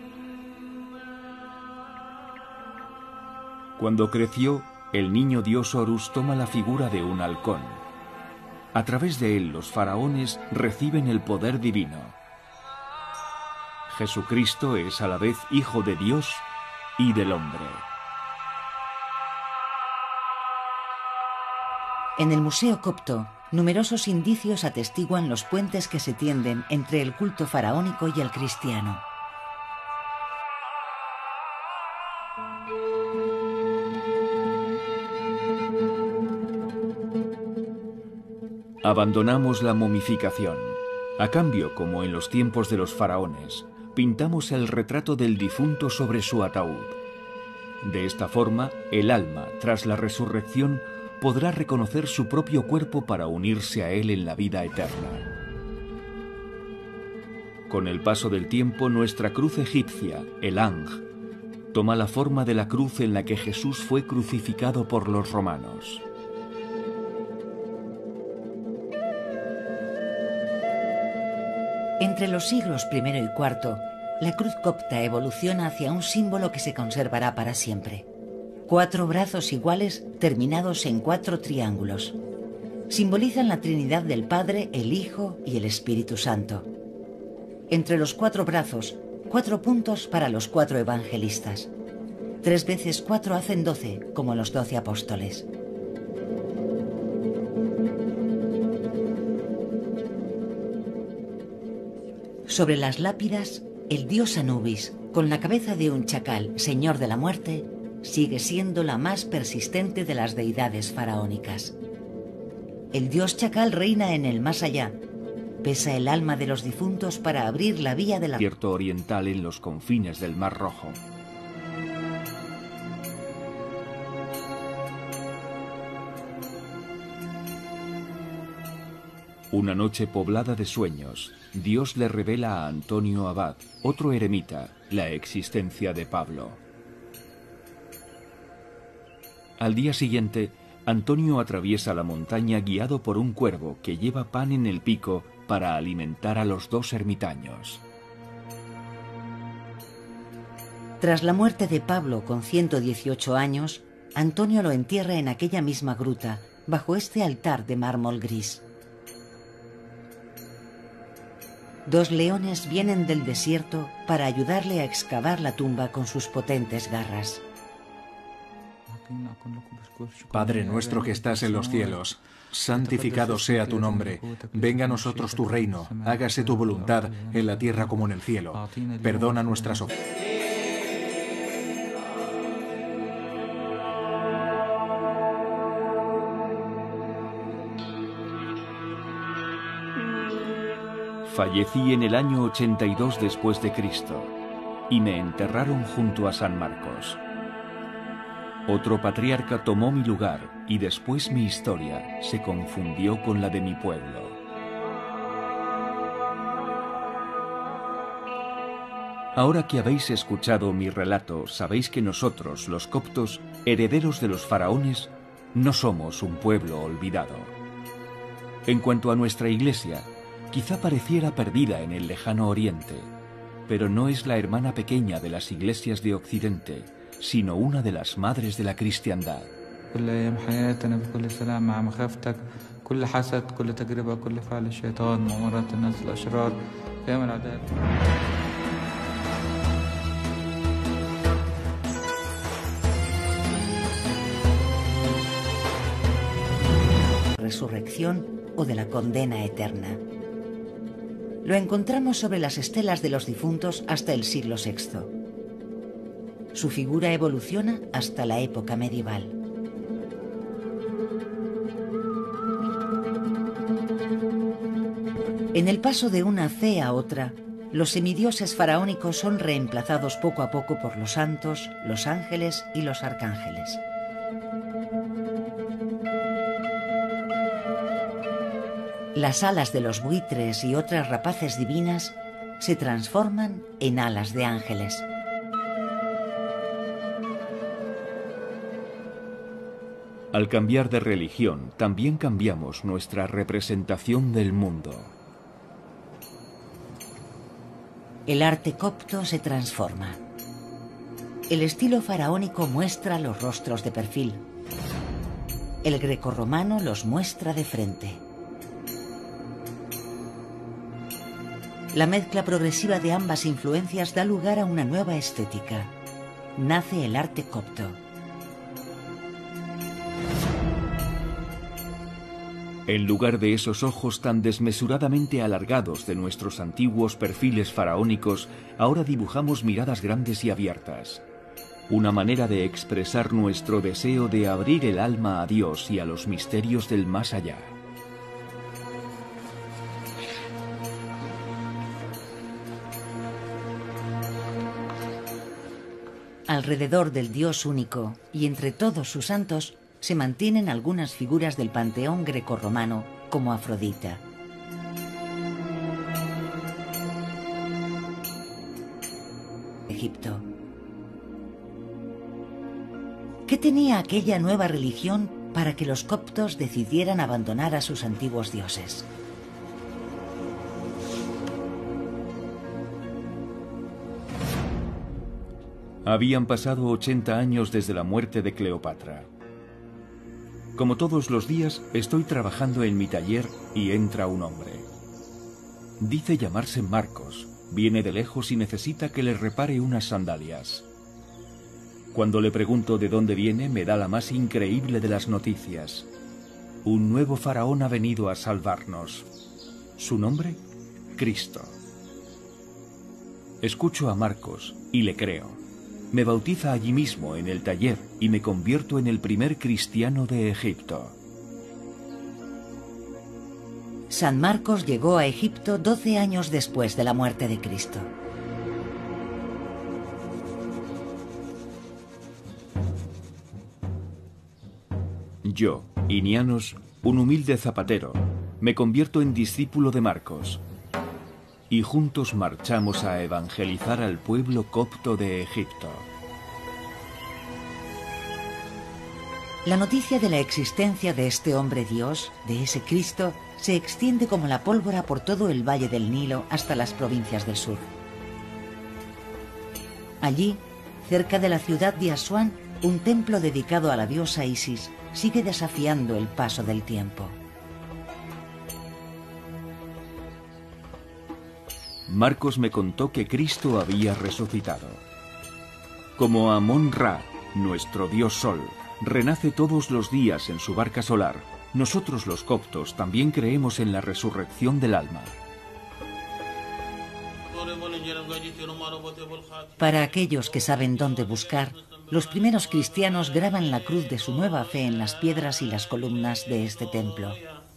Cuando creció, el niño dios Horus toma la figura de un halcón. A través de él los faraones reciben el poder divino. Jesucristo es a la vez hijo de Dios y del hombre. En el Museo Copto, numerosos indicios atestiguan los puentes que se tienden entre el culto faraónico y el cristiano. Abandonamos la momificación. A cambio, como en los tiempos de los faraones, pintamos el retrato del difunto sobre su ataúd. De esta forma, el alma, tras la resurrección, podrá reconocer su propio cuerpo para unirse a él en la vida eterna. Con el paso del tiempo, nuestra cruz egipcia, el Ang, toma la forma de la cruz en la que Jesús fue crucificado por los romanos. Entre los siglos primero y cuarto, la cruz copta evoluciona hacia un símbolo que se conservará para siempre. Cuatro brazos iguales terminados en cuatro triángulos. Simbolizan la Trinidad del Padre, el Hijo y el Espíritu Santo. Entre los cuatro brazos, cuatro puntos para los cuatro evangelistas. Tres veces cuatro hacen doce, como los doce apóstoles. Sobre las lápidas, el dios Anubis, con la cabeza de un chacal, señor de la muerte, sigue siendo la más persistente de las deidades faraónicas. El dios chacal reina en el más allá, pesa el alma de los difuntos para abrir la vía de la desierto oriental en los confines del Mar Rojo. Una noche poblada de sueños, Dios le revela a Antonio Abad, otro eremita, la existencia de Pablo. Al día siguiente, Antonio atraviesa la montaña guiado por un cuervo que lleva pan en el pico para alimentar a los dos ermitaños. Tras la muerte de Pablo con ciento dieciocho años, Antonio lo entierra en aquella misma gruta, bajo este altar de mármol gris. Dos leones vienen del desierto para ayudarle a excavar la tumba con sus potentes garras. Padre nuestro que estás en los cielos, santificado sea tu nombre. Venga a nosotros tu reino, hágase tu voluntad en la tierra como en el cielo. Perdona nuestras ofensas. Fallecí en el año ochenta y dos después de Cristo y me enterraron junto a San Marcos. Otro patriarca tomó mi lugar y después mi historia se confundió con la de mi pueblo. Ahora que habéis escuchado mi relato, sabéis que nosotros, los coptos, herederos de los faraones, no somos un pueblo olvidado. En cuanto a nuestra iglesia, quizá pareciera perdida en el lejano oriente, pero no es la hermana pequeña de las iglesias de Occidente, sino una de las madres de la cristiandad. Resurrección o de la condena eterna. Lo encontramos sobre las estelas de los difuntos hasta el siglo sexto. Su figura evoluciona hasta la época medieval. En el paso de una fe a otra, los semidioses faraónicos son reemplazados poco a poco por los santos, los ángeles y los arcángeles. Las alas de los buitres y otras rapaces divinas se transforman en alas de ángeles. Al cambiar de religión, también cambiamos nuestra representación del mundo. El arte copto se transforma. El estilo faraónico muestra los rostros de perfil. El grecorromano los muestra de frente. La mezcla progresiva de ambas influencias da lugar a una nueva estética. Nace el arte copto. En lugar de esos ojos tan desmesuradamente alargados de nuestros antiguos perfiles faraónicos, ahora dibujamos miradas grandes y abiertas. Una manera de expresar nuestro deseo de abrir el alma a Dios y a los misterios del más allá. Alrededor del Dios único y entre todos sus santos se mantienen algunas figuras del panteón grecorromano, como Afrodita. Egipto. ¿Qué tenía aquella nueva religión para que los coptos decidieran abandonar a sus antiguos dioses? Habían pasado ochenta años desde la muerte de Cleopatra. Como todos los días, estoy trabajando en mi taller y entra un hombre. Dice llamarse Marcos, viene de lejos y necesita que le repare unas sandalias. Cuando le pregunto de dónde viene, me da la más increíble de las noticias. Un nuevo faraón ha venido a salvarnos. ¿Su nombre? Cristo. Escucho a Marcos y le creo. Me bautiza allí mismo en el taller y me convierto en el primer cristiano de Egipto. San Marcos llegó a Egipto doce años después de la muerte de Cristo. Yo, Inianos, un humilde zapatero, me convierto en discípulo de Marcos. Y juntos marchamos a evangelizar al pueblo copto de Egipto. La noticia de la existencia de este hombre Dios, de ese Cristo, se extiende como la pólvora por todo el valle del Nilo hasta las provincias del sur. Allí, cerca de la ciudad de Asuán, un templo dedicado a la diosa Isis sigue desafiando el paso del tiempo. Marcos me contó que Cristo había resucitado. Como Amón-Ra, nuestro dios Sol, renace todos los días en su barca solar, nosotros los coptos también creemos en la resurrección del alma. Para aquellos que saben dónde buscar, los primeros cristianos graban la cruz de su nueva fe en las piedras y las columnas de este templo.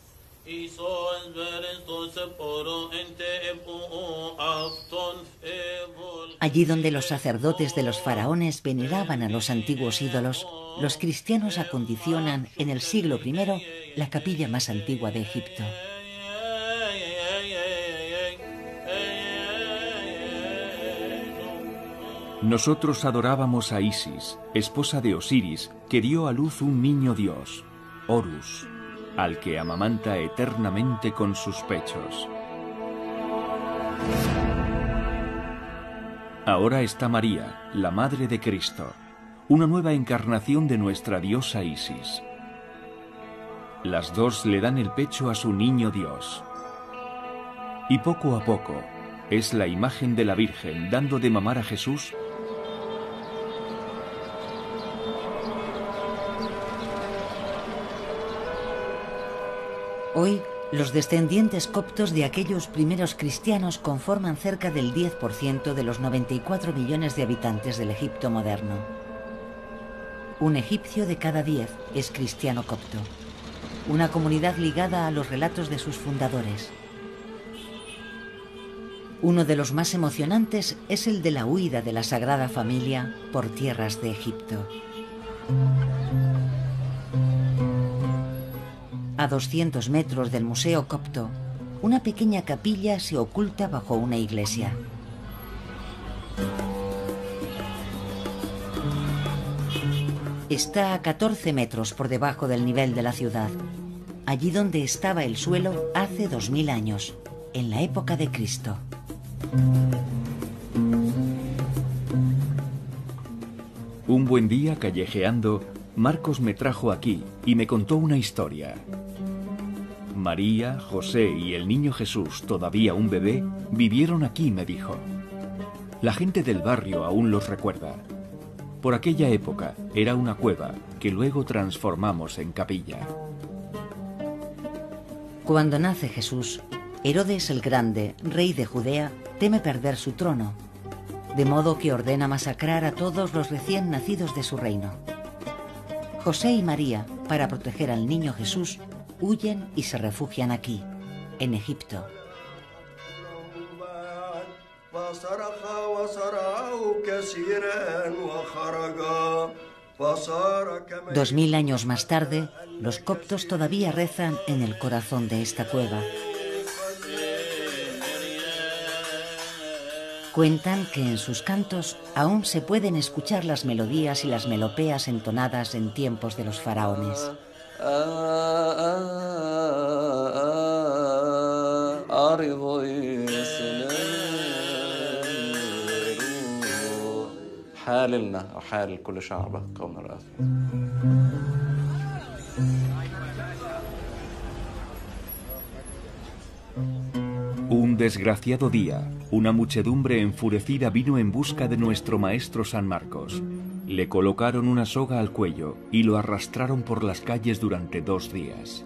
Allí donde los sacerdotes de los faraones veneraban a los antiguos ídolos, los cristianos acondicionan en el siglo primero la capilla más antigua de Egipto. Nosotros adorábamos a Isis, esposa de Osiris, que dio a luz un niño dios, Horus, al que amamanta eternamente con sus pechos. Ahora está María, la madre de Cristo, una nueva encarnación de nuestra diosa Isis. Las dos le dan el pecho a su niño Dios. Y poco a poco, es la imagen de la Virgen dando de mamar a Jesús. Hoy, los descendientes coptos de aquellos primeros cristianos conforman cerca del diez por ciento de los noventa y cuatro millones de habitantes del Egipto moderno. Un egipcio de cada diez es cristiano copto, una comunidad ligada a los relatos de sus fundadores. Uno de los más emocionantes es el de la huida de la Sagrada Familia por tierras de Egipto. A doscientos metros del Museo Copto, una pequeña capilla se oculta bajo una iglesia. Está a catorce metros por debajo del nivel de la ciudad, allí donde estaba el suelo hace dos mil años, en la época de Cristo. Un buen día, callejeando, Marcos me trajo aquí y me contó una historia. María, José y el niño Jesús, todavía un bebé, vivieron aquí, me dijo. La gente del barrio aún los recuerda. Por aquella época era una cueva que luego transformamos en capilla. Cuando nace Jesús, Herodes el Grande, rey de Judea, teme perder su trono, de modo que ordena masacrar a todos los recién nacidos de su reino. José y María, para proteger al niño Jesús, huyen y se refugian aquí, en Egipto. Dos mil años más tarde, los coptos todavía rezan en el corazón de esta cueva. Cuentan que en sus cantos aún se pueden escuchar las melodías y las melopías entonadas en tiempos de los faraones. حاللنا وحال كل شعبك كون رأس. Un desgraciado día, una muchedumbre enfurecida vino en busca de nuestro maestro San Marcos. Le colocaron una soga al cuello y lo arrastraron por las calles durante dos días.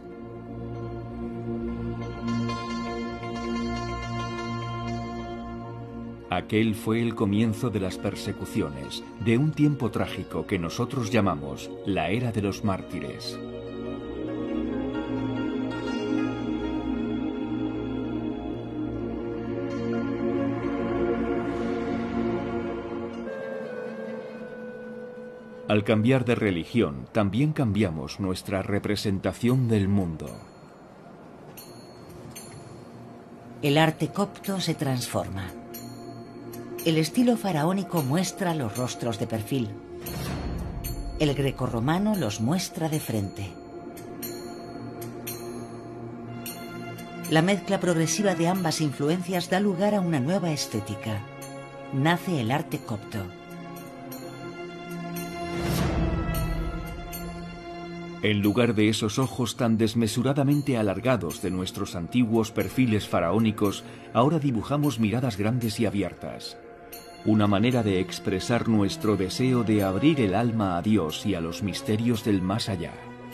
Aquel fue el comienzo de las persecuciones, de un tiempo trágico que nosotros llamamos la Era de los Mártires. Al cambiar de religión, también cambiamos nuestra representación del mundo. El arte copto se transforma. El estilo faraónico muestra los rostros de perfil. El grecorromano los muestra de frente. La mezcla progresiva de ambas influencias da lugar a una nueva estética. Nace el arte copto. En lugar de esos ojos tan desmesuradamente alargados de nuestros antiguos perfiles faraónicos, ahora dibujamos miradas grandes y abiertas. Una manera de expresar nuestro deseo de abrir el alma a Dios y a los misterios del más allá.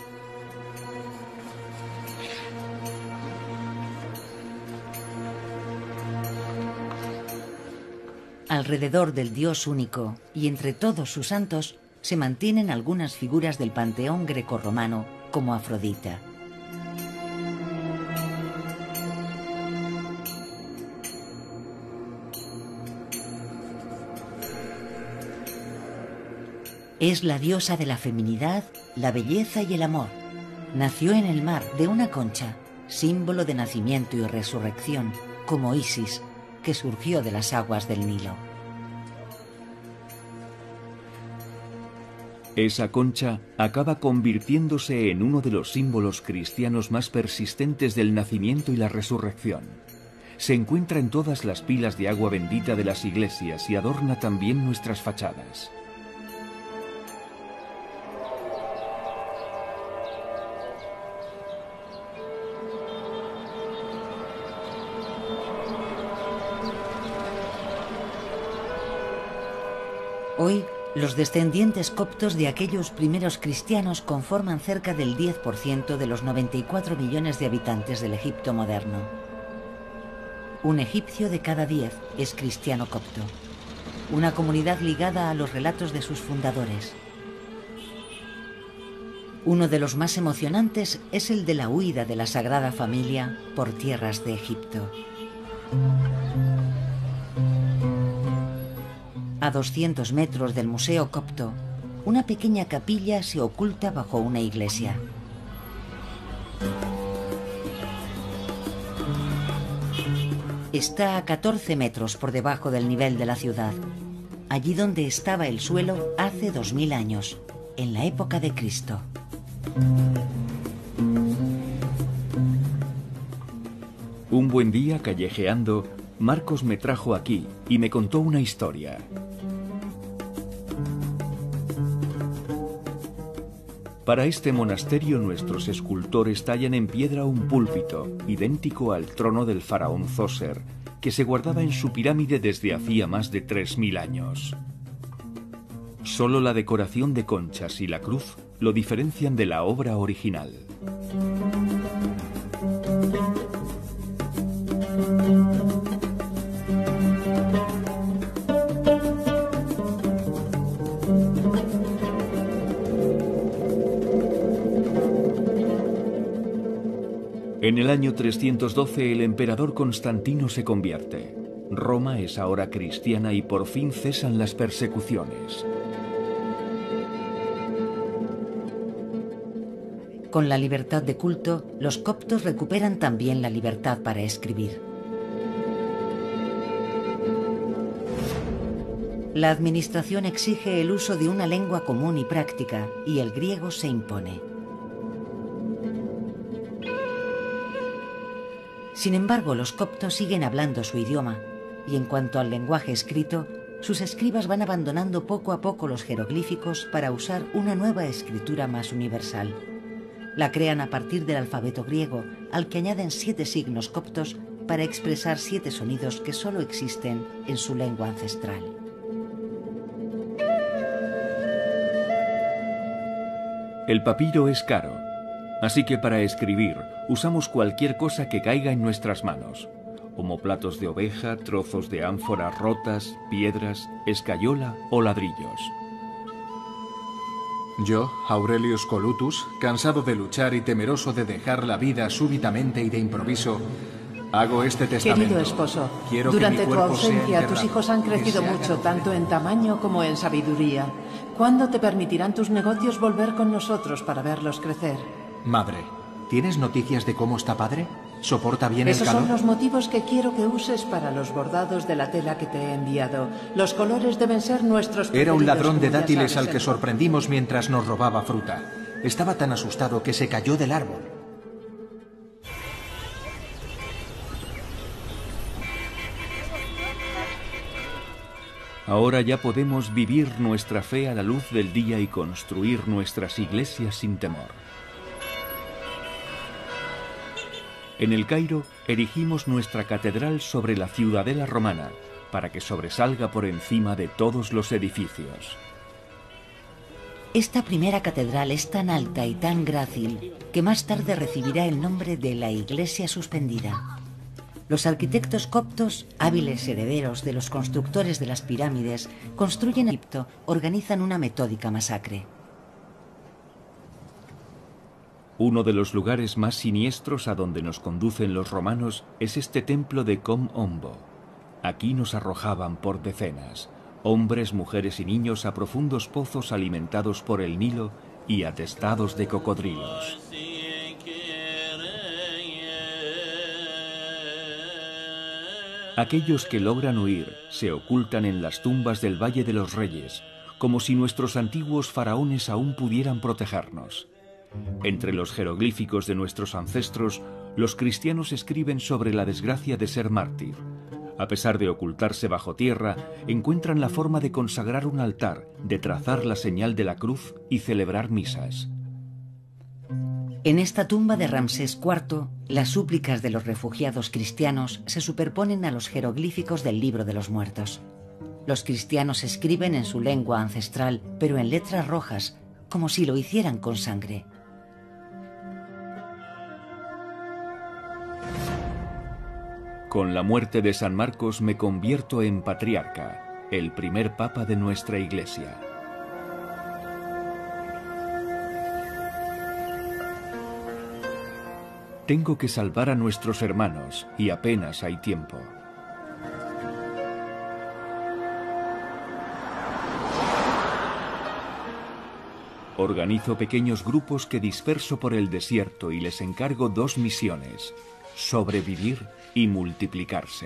Alrededor del Dios único y entre todos sus santos se mantienen algunas figuras del panteón grecorromano, como Afrodita. Es la diosa de la feminidad, la belleza y el amor. Nació en el mar de una concha, símbolo de nacimiento y resurrección, como Isis, que surgió de las aguas del Nilo. Esa concha acaba convirtiéndose en uno de los símbolos cristianos más persistentes del nacimiento y la resurrección. Se encuentra en todas las pilas de agua bendita de las iglesias y adorna también nuestras fachadas. Hoy, los descendientes coptos de aquellos primeros cristianos conforman cerca del diez por ciento de los noventa y cuatro millones de habitantes del Egipto moderno. Un egipcio de cada diez es cristiano copto, una comunidad ligada a los relatos de sus fundadores. Uno de los más emocionantes es el de la huida de la Sagrada Familia por tierras de Egipto. A doscientos metros del Museo Copto, una pequeña capilla se oculta bajo una iglesia. Está a catorce metros por debajo del nivel de la ciudad, allí donde estaba el suelo hace dos mil años, en la época de Cristo. Un buen día, callejeando, Marcos me trajo aquí y me contó una historia. Para este monasterio nuestros escultores tallan en piedra un púlpito, idéntico al trono del faraón Zoser, que se guardaba en su pirámide desde hacía más de tres mil años. Solo la decoración de conchas y la cruz lo diferencian de la obra original. En el año trescientos doce el emperador Constantino se convierte. Roma es ahora cristiana y por fin cesan las persecuciones. Con la libertad de culto, los coptos recuperan también la libertad para escribir. La administración exige el uso de una lengua común y práctica, y el griego se impone. Sin embargo, los coptos siguen hablando su idioma, y en cuanto al lenguaje escrito, sus escribas van abandonando poco a poco los jeroglíficos para usar una nueva escritura más universal. La crean a partir del alfabeto griego, al que añaden siete signos coptos para expresar siete sonidos que solo existen en su lengua ancestral. El papiro es caro, así que para escribir usamos cualquier cosa que caiga en nuestras manos. Omoplatos de oveja, trozos de ánfora rotas, piedras, escayola o ladrillos. Yo, Aurelius Colutus, cansado de luchar y temeroso de dejar la vida súbitamente y de improviso, hago este testamento. Querido esposo, Quiero durante que mi tu cuerpo ausencia sea tus enterrado, hijos han que crecido se haga mucho, la tanto en tamaño como en sabiduría. ¿Cuándo te permitirán tus negocios volver con nosotros para verlos crecer? Madre, ¿tienes noticias de cómo está padre? ¿Soporta bien el Esos calor? son los motivos que quiero que uses para los bordados de la tela que te he enviado. Los colores deben ser nuestros Era un preferidos, ladrón de como ya dátiles sabes, al que Edward. sorprendimos mientras nos robaba fruta. Estaba tan asustado que se cayó del árbol. Ahora ya podemos vivir nuestra fe a la luz del día y construir nuestras iglesias sin temor. En el Cairo erigimos nuestra catedral sobre la ciudadela romana, para que sobresalga por encima de todos los edificios. Esta primera catedral es tan alta y tan grácil que más tarde recibirá el nombre de la Iglesia Suspendida. Los arquitectos coptos, hábiles herederos de los constructores de las pirámides, construyen en Egipto, organizan una metódica masacre. Uno de los lugares más siniestros a donde nos conducen los romanos es este templo de Com Ombo. Aquí nos arrojaban por decenas, hombres, mujeres y niños, a profundos pozos alimentados por el Nilo y atestados de cocodrilos. Aquellos que logran huir se ocultan en las tumbas del Valle de los Reyes, como si nuestros antiguos faraones aún pudieran protegernos. Entre los jeroglíficos de nuestros ancestros, los cristianos escriben sobre la desgracia de ser mártir. A pesar de ocultarse bajo tierra, encuentran la forma de consagrar un altar, de trazar la señal de la cruz y celebrar misas. En esta tumba de Ramsés cuarto, las súplicas de los refugiados cristianos se superponen a los jeroglíficos del Libro de los Muertos. Los cristianos escriben en su lengua ancestral, pero en letras rojas, como si lo hicieran con sangre. Con la muerte de San Marcos me convierto en patriarca, el primer papa de nuestra iglesia. Tengo que salvar a nuestros hermanos y apenas hay tiempo. Organizo pequeños grupos que disperso por el desierto y les encargo dos misiones: sobrevivir y multiplicarse.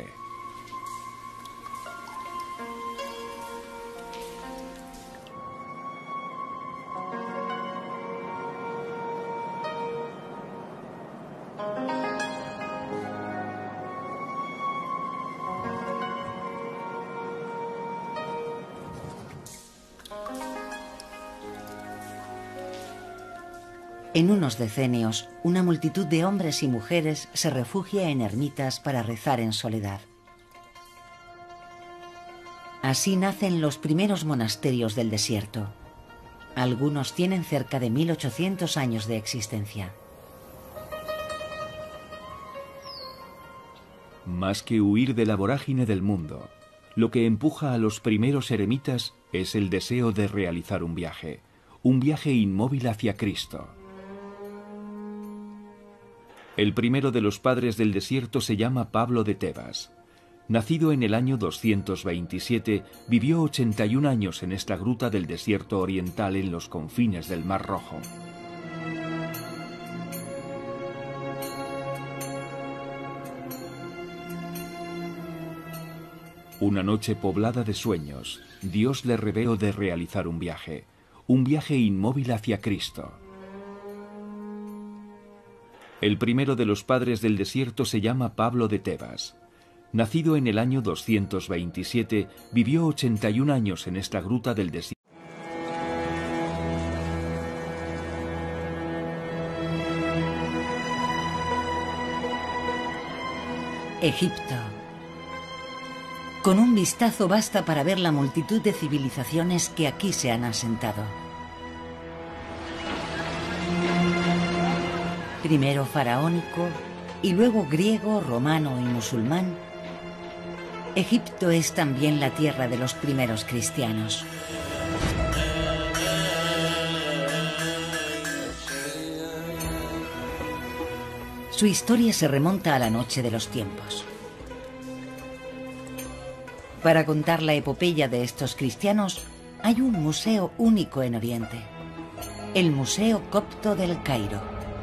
En unos decenios, una multitud de hombres y mujeres se refugia en ermitas para rezar en soledad. Así nacen los primeros monasterios del desierto. Algunos tienen cerca de mil ochocientos años de existencia. Más que huir de la vorágine del mundo, lo que empuja a los primeros eremitas es el deseo de realizar un viaje, un viaje inmóvil hacia Cristo. El primero de los padres del desierto se llama Pablo de Tebas. Nacido en el año doscientos veintisiete, vivió ochenta y un años en esta gruta del desierto oriental en los confines del Mar Rojo. Una noche poblada de sueños, Dios le reveló de realizar un viaje, un viaje inmóvil hacia Cristo. El primero de los padres del desierto se llama Pablo de Tebas. Nacido en el año doscientos veintisiete, vivió ochenta y un años en esta gruta del desierto. Egipto. Con un vistazo basta para ver la multitud de civilizaciones que aquí se han asentado. Primero faraónico y luego griego, romano y musulmán, Egipto es también la tierra de los primeros cristianos. Su historia se remonta a la noche de los tiempos. Para contar la epopeya de estos cristianos, hay un museo único en Oriente, el Museo Copto del Cairo.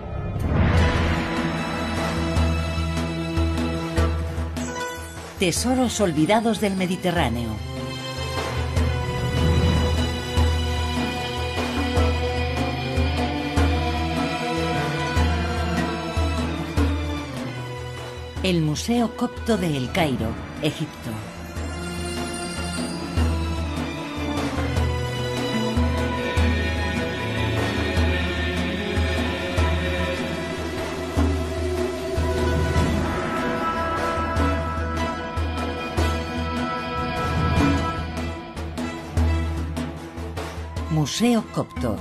Tesoros olvidados del Mediterráneo. El Museo Copto de El Cairo, Egipto. Museo Copto.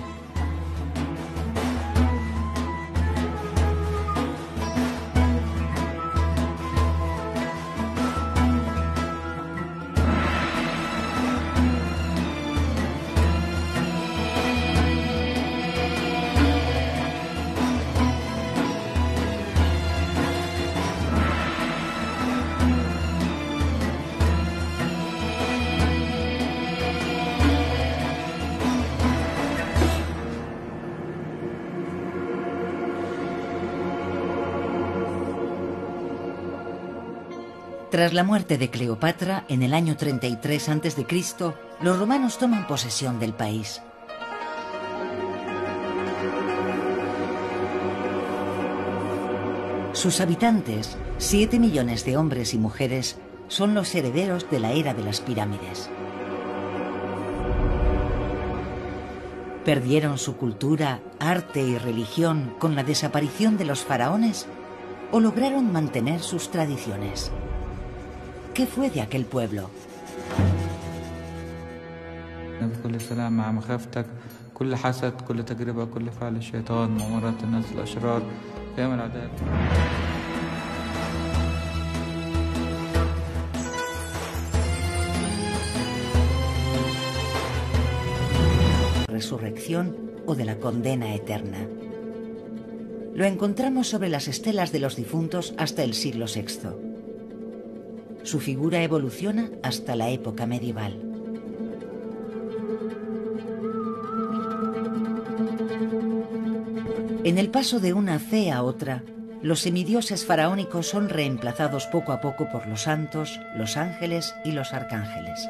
Tras la muerte de Cleopatra, en el año treinta y tres antes de Cristo, los romanos toman posesión del país. Sus habitantes, siete millones de hombres y mujeres, son los herederos de la era de las pirámides. ¿Perdieron su cultura, arte y religión con la desaparición de los faraones o lograron mantener sus tradiciones? ¿Qué fue de aquel pueblo? Resurrección o de la condena eterna. Lo encontramos sobre las estelas de los difuntos hasta el siglo sexto. Su figura evoluciona hasta la época medieval. En el paso de una fe a otra, los semidioses faraónicos son reemplazados poco a poco por los santos, los ángeles y los arcángeles.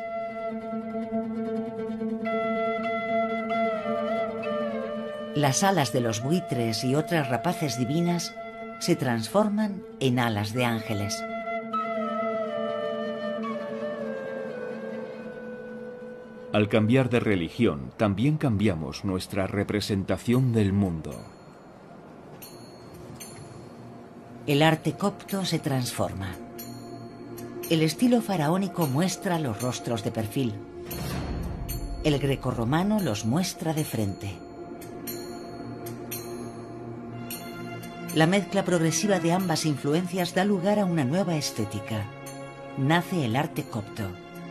Las alas de los buitres y otras rapaces divinas se transforman en alas de ángeles. Al cambiar de religión, también cambiamos nuestra representación del mundo. El arte copto se transforma. El estilo faraónico muestra los rostros de perfil. El grecorromano los muestra de frente. La mezcla progresiva de ambas influencias da lugar a una nueva estética. Nace el arte copto.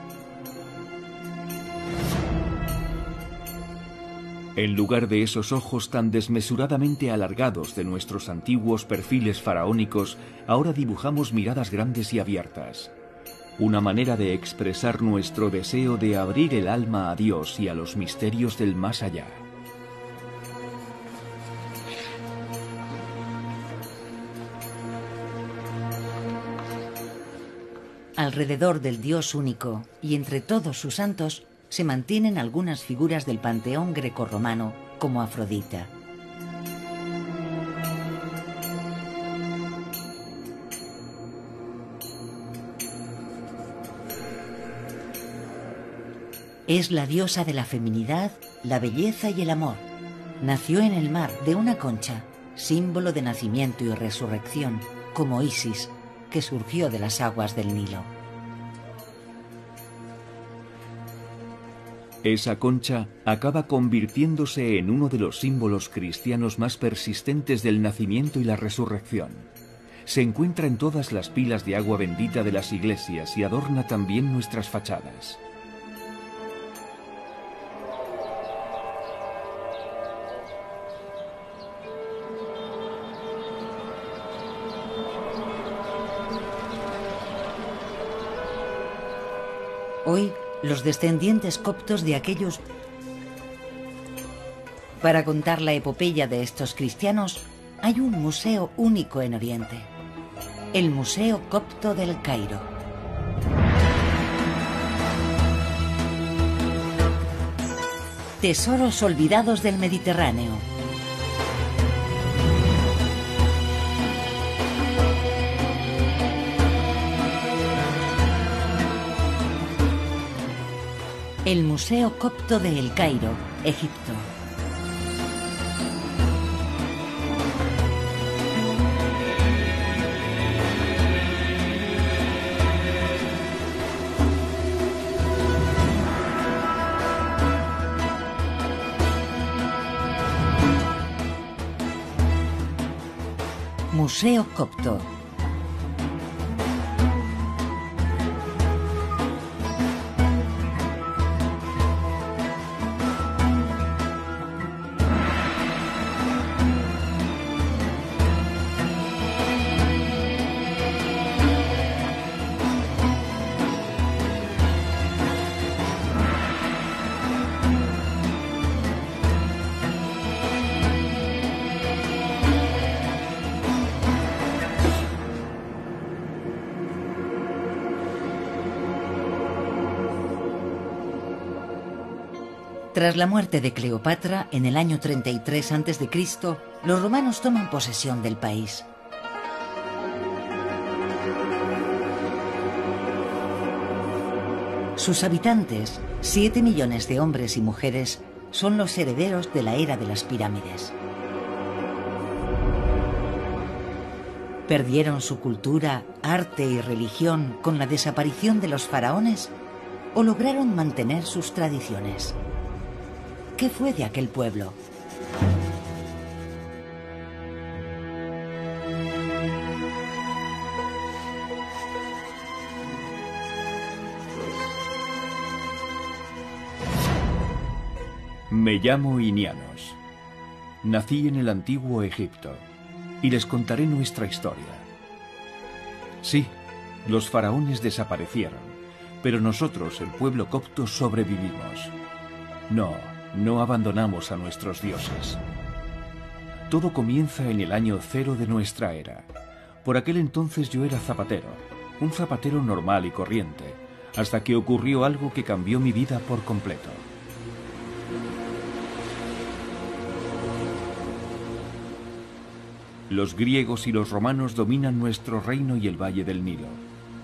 En lugar de esos ojos tan desmesuradamente alargados de nuestros antiguos perfiles faraónicos, ahora dibujamos miradas grandes y abiertas. Una manera de expresar nuestro deseo de abrir el alma a Dios y a los misterios del más allá. Alrededor del Dios único y entre todos sus santos se mantienen algunas figuras del panteón grecorromano, como Afrodita. Es la diosa de la feminidad, la belleza y el amor. Nació en el mar de una concha, símbolo de nacimiento y resurrección, como Isis, que surgió de las aguas del Nilo. Esa concha acaba convirtiéndose en uno de los símbolos cristianos más persistentes del nacimiento y la resurrección. Se encuentra en todas las pilas de agua bendita de las iglesias y adorna también nuestras fachadas. Hoy, los descendientes coptos de aquellos... Para contar la epopeya de estos cristianos, hay un museo único en Oriente. El Museo Copto del Cairo. Tesoros olvidados del Mediterráneo. El Museo Copto de El Cairo, Egipto. Museo Copto. Tras la muerte de Cleopatra, en el año treinta y tres antes de Cristo, los romanos toman posesión del país. Sus habitantes, siete millones de hombres y mujeres, son los herederos de la era de las pirámides. ¿Perdieron su cultura, arte y religión con la desaparición de los faraones o lograron mantener sus tradiciones? ¿Qué fue de aquel pueblo? Me llamo Inianos. Nací en el antiguo Egipto y les contaré nuestra historia. Sí, los faraones desaparecieron, pero nosotros, el pueblo copto, sobrevivimos. No, no abandonamos a nuestros dioses. Todo comienza en el año cero de nuestra era. Por aquel entonces yo era zapatero, un zapatero normal y corriente, hasta que ocurrió algo que cambió mi vida por completo. Los griegos y los romanos dominan nuestro reino y el valle del Nilo.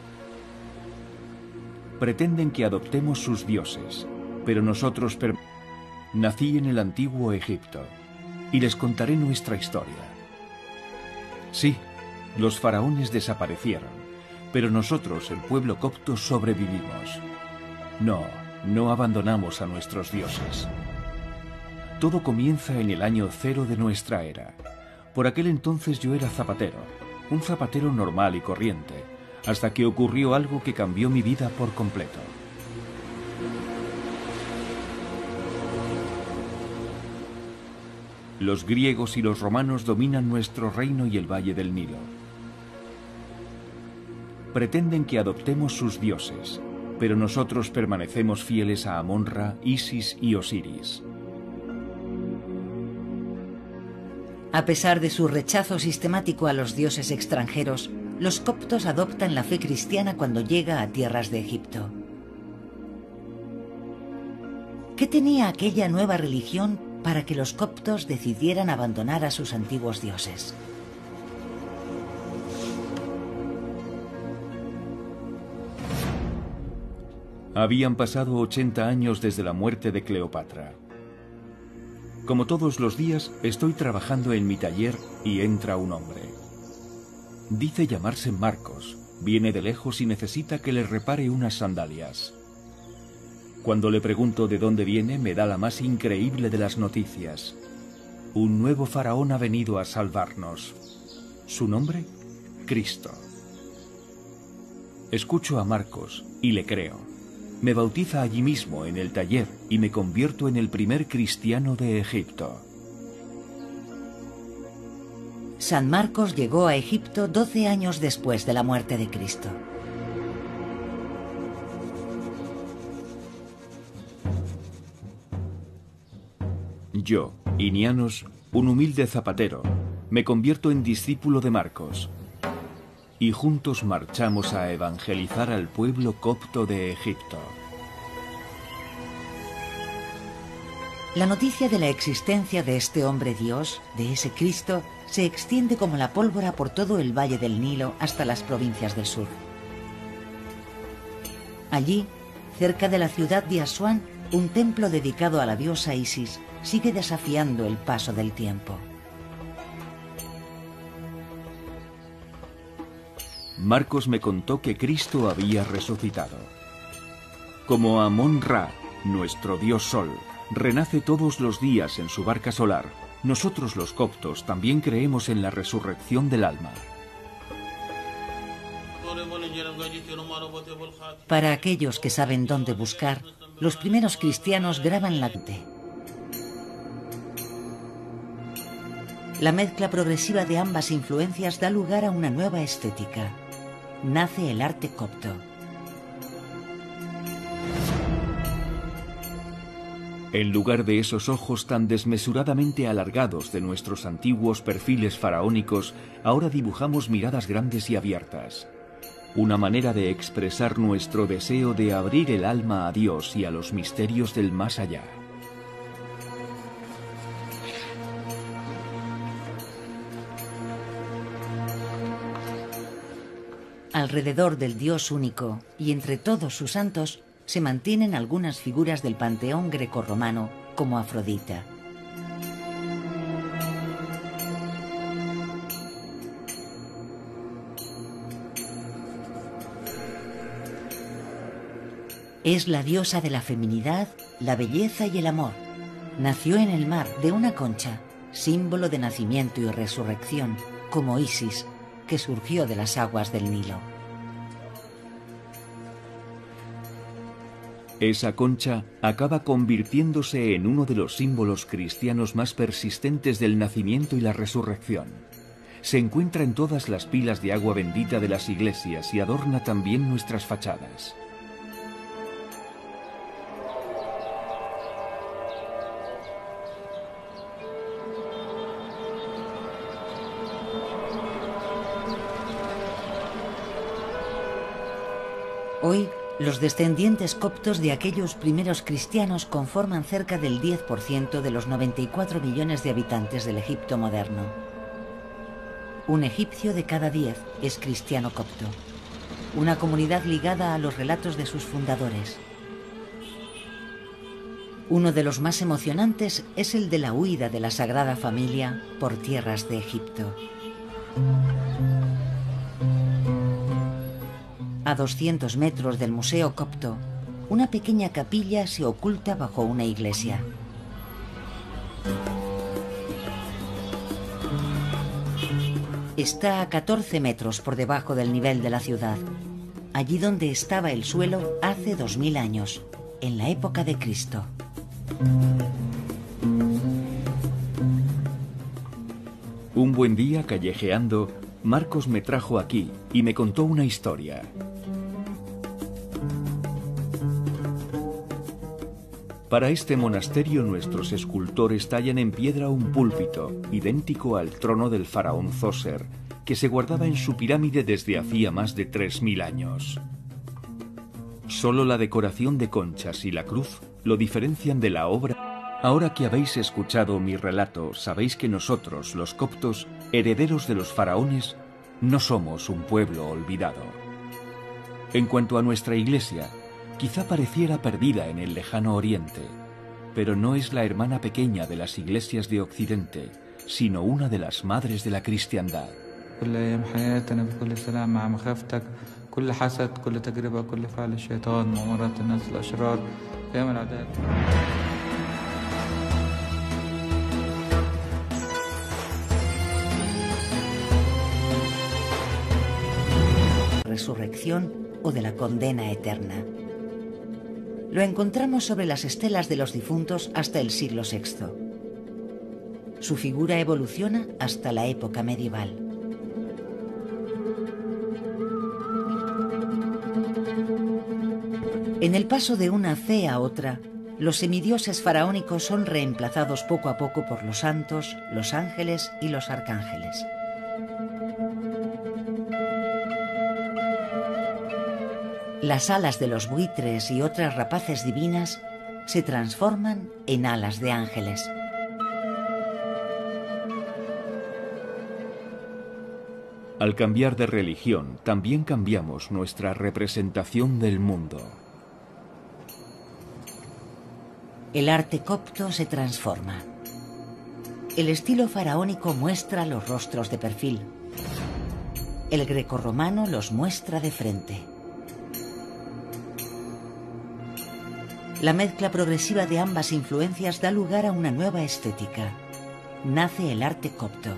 Pretenden que adoptemos sus dioses, pero nosotros per... Nací en el antiguo Egipto y les contaré nuestra historia. Sí, los faraones desaparecieron, pero nosotros, el pueblo copto, sobrevivimos. No, no abandonamos a nuestros dioses. Todo comienza en el año cero de nuestra era. Por aquel entonces yo era zapatero, un zapatero normal y corriente, hasta que ocurrió algo que cambió mi vida por completo. Los griegos y los romanos dominan nuestro reino y el valle del Nilo. Pretenden que adoptemos sus dioses, pero nosotros permanecemos fieles a Amon-Ra, Isis y Osiris. A pesar de su rechazo sistemático a los dioses extranjeros, los coptos adoptan la fe cristiana cuando llega a tierras de Egipto. ¿Qué tenía aquella nueva religión para que los coptos decidieran abandonar a sus antiguos dioses? Habían pasado ochenta años desde la muerte de Cleopatra. Como todos los días, estoy trabajando en mi taller y entra un hombre. Dice llamarse Marcos, viene de lejos y necesita que le repare unas sandalias. Cuando le pregunto de dónde viene, me da la más increíble de las noticias. Un nuevo faraón ha venido a salvarnos. ¿Su nombre? Cristo. Escucho a Marcos y le creo. Me bautiza allí mismo en el taller y me convierto en el primer cristiano de Egipto. San Marcos llegó a Egipto doce años después de la muerte de Cristo. Yo, Inianos, un humilde zapatero, me convierto en discípulo de Marcos. Y juntos marchamos a evangelizar al pueblo copto de Egipto. La noticia de la existencia de este hombre Dios, de ese Cristo, se extiende como la pólvora por todo el valle del Nilo hasta las provincias del sur. Allí, cerca de la ciudad de Asuán, un templo dedicado a la diosa Isis sigue desafiando el paso del tiempo. Marcos me contó que Cristo había resucitado. Como Amón-Ra, nuestro dios Sol, renace todos los días en su barca solar, nosotros los coptos también creemos en la resurrección del alma. Para aquellos que saben dónde buscar, los primeros cristianos graban la mente. La mezcla progresiva de ambas influencias da lugar a una nueva estética. Nace el arte copto. En lugar de esos ojos tan desmesuradamente alargados de nuestros antiguos perfiles faraónicos, ahora dibujamos miradas grandes y abiertas. Una manera de expresar nuestro deseo de abrir el alma a Dios y a los misterios del más allá. Alrededor del Dios único y entre todos sus santos se mantienen algunas figuras del panteón grecorromano, como Afrodita. Es la diosa de la feminidad, la belleza y el amor. Nació en el mar de una concha, símbolo de nacimiento y resurrección, como Isis, que surgió de las aguas del Nilo. Esa concha acaba convirtiéndose en uno de los símbolos cristianos más persistentes del nacimiento y la resurrección. Se encuentra en todas las pilas de agua bendita de las iglesias y adorna también nuestras fachadas. Hoy, los descendientes coptos de aquellos primeros cristianos conforman cerca del diez por ciento de los noventa y cuatro millones de habitantes del Egipto moderno. Un egipcio de cada diez es cristiano copto, una comunidad ligada a los relatos de sus fundadores. Uno de los más emocionantes es el de la huida de la Sagrada Familia por tierras de Egipto. A doscientos metros del Museo Copto, una pequeña capilla se oculta bajo una iglesia. Está a catorce metros por debajo del nivel de la ciudad, allí donde estaba el suelo hace dos mil años, en la época de Cristo. Un buen día, callejeando, Marcos me trajo aquí y me contó una historia. Para este monasterio nuestros escultores tallan en piedra un púlpito, idéntico al trono del faraón Zoser, que se guardaba en su pirámide desde hacía más de tres mil años. Solo la decoración de conchas y la cruz lo diferencian de la obra. Ahora que habéis escuchado mi relato, sabéis que nosotros, los coptos, herederos de los faraones, no somos un pueblo olvidado. En cuanto a nuestra iglesia, Quizá pareciera perdida en el lejano Oriente, pero no es la hermana pequeña de las iglesias de Occidente, sino una de las madres de la cristiandad. Resurrección o de la condena eterna. Lo encontramos sobre las estelas de los difuntos hasta el siglo sexto. Su figura evoluciona hasta la época medieval. En el paso de una fe a otra, los semidioses faraónicos son reemplazados poco a poco por los santos, los ángeles y los arcángeles. Las alas de los buitres y otras rapaces divinas se transforman en alas de ángeles. Al cambiar de religión, también cambiamos nuestra representación del mundo. El arte copto se transforma. El estilo faraónico muestra los rostros de perfil. El grecorromano los muestra de frente. La mezcla progresiva de ambas influencias da lugar a una nueva estética. Nace el arte copto.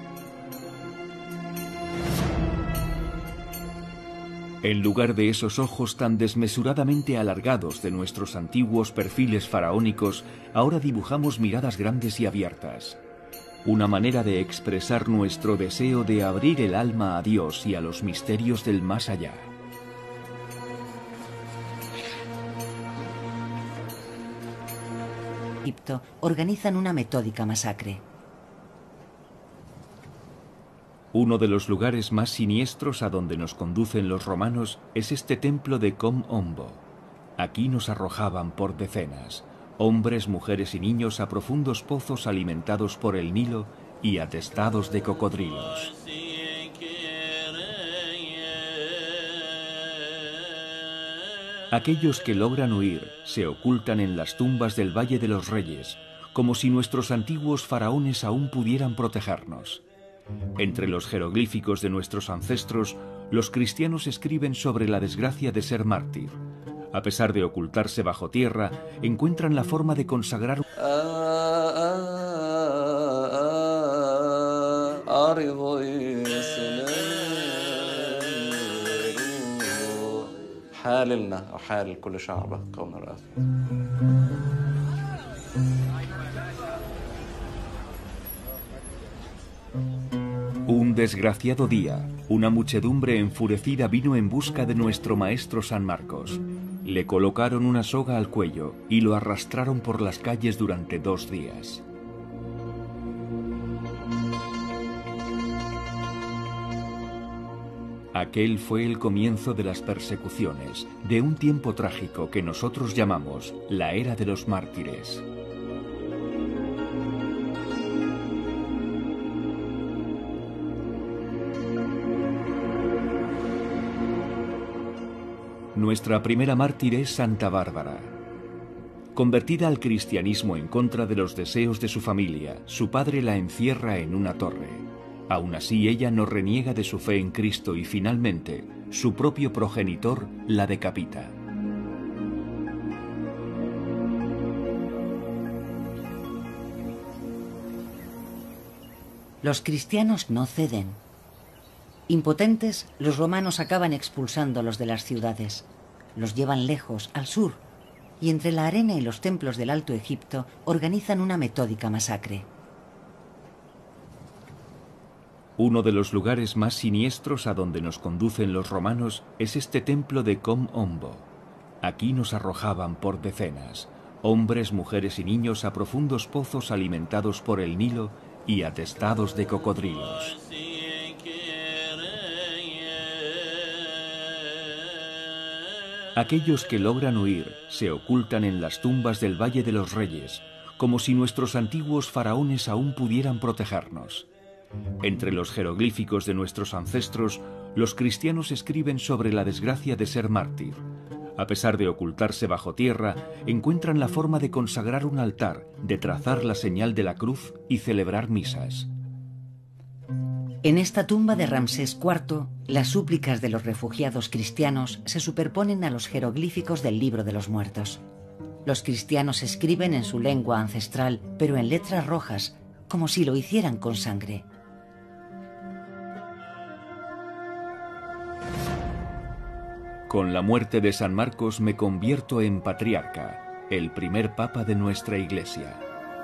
En lugar de esos ojos tan desmesuradamente alargados de nuestros antiguos perfiles faraónicos, ahora dibujamos miradas grandes y abiertas. Una manera de expresar nuestro deseo de abrir el alma a Dios y a los misterios del más allá. Egipto organizan una metódica masacre. Uno de los lugares más siniestros a donde nos conducen los romanos es este templo de Com Ombo. Aquí nos arrojaban por decenas, hombres, mujeres y niños, a profundos pozos alimentados por el Nilo y atestados de cocodrilos. Aquellos que logran huir se ocultan en las tumbas del Valle de los Reyes, como si nuestros antiguos faraones aún pudieran protegernos. Entre los jeroglíficos de nuestros ancestros, los cristianos escriben sobre la desgracia de ser mártir. A pesar de ocultarse bajo tierra, encuentran la forma de consagrar حاللنا وحال كل شعبه قوم الرأس. Un desgraciado día, una muchedumbre enfurecida vino en busca de nuestro maestro San Marcos. Le colocaron una soga al cuello y lo arrastraron por las calles durante dos días. Aquel fue el comienzo de las persecuciones, de un tiempo trágico que nosotros llamamos la Era de los Mártires. Nuestra primera mártir es Santa Bárbara. Convertida al cristianismo en contra de los deseos de su familia, su padre la encierra en una torre. Aún así, ella no reniega de su fe en Cristo y finalmente, su propio progenitor la decapita. Los cristianos no ceden. Impotentes, los romanos acaban expulsándolos de las ciudades. Los llevan lejos, al sur, y entre la arena y los templos del Alto Egipto organizan una metódica masacre. Uno de los lugares más siniestros a donde nos conducen los romanos es este templo de Com Ombo. Aquí nos arrojaban por decenas, hombres, mujeres y niños, a profundos pozos alimentados por el Nilo y atestados de cocodrilos. Aquellos que logran huir se ocultan en las tumbas del Valle de los Reyes, como si nuestros antiguos faraones aún pudieran protegernos. Entre los jeroglíficos de nuestros ancestros, los cristianos escriben sobre la desgracia de ser mártir. A pesar de ocultarse bajo tierra, encuentran la forma de consagrar un altar, de trazar la señal de la cruz y celebrar misas. En esta tumba de Ramsés cuarto, las súplicas de los refugiados cristianos se superponen a los jeroglíficos del Libro de los Muertos. Los cristianos escriben en su lengua ancestral, pero en letras rojas, como si lo hicieran con sangre. Con la muerte de San Marcos me convierto en patriarca, el primer papa de nuestra Iglesia.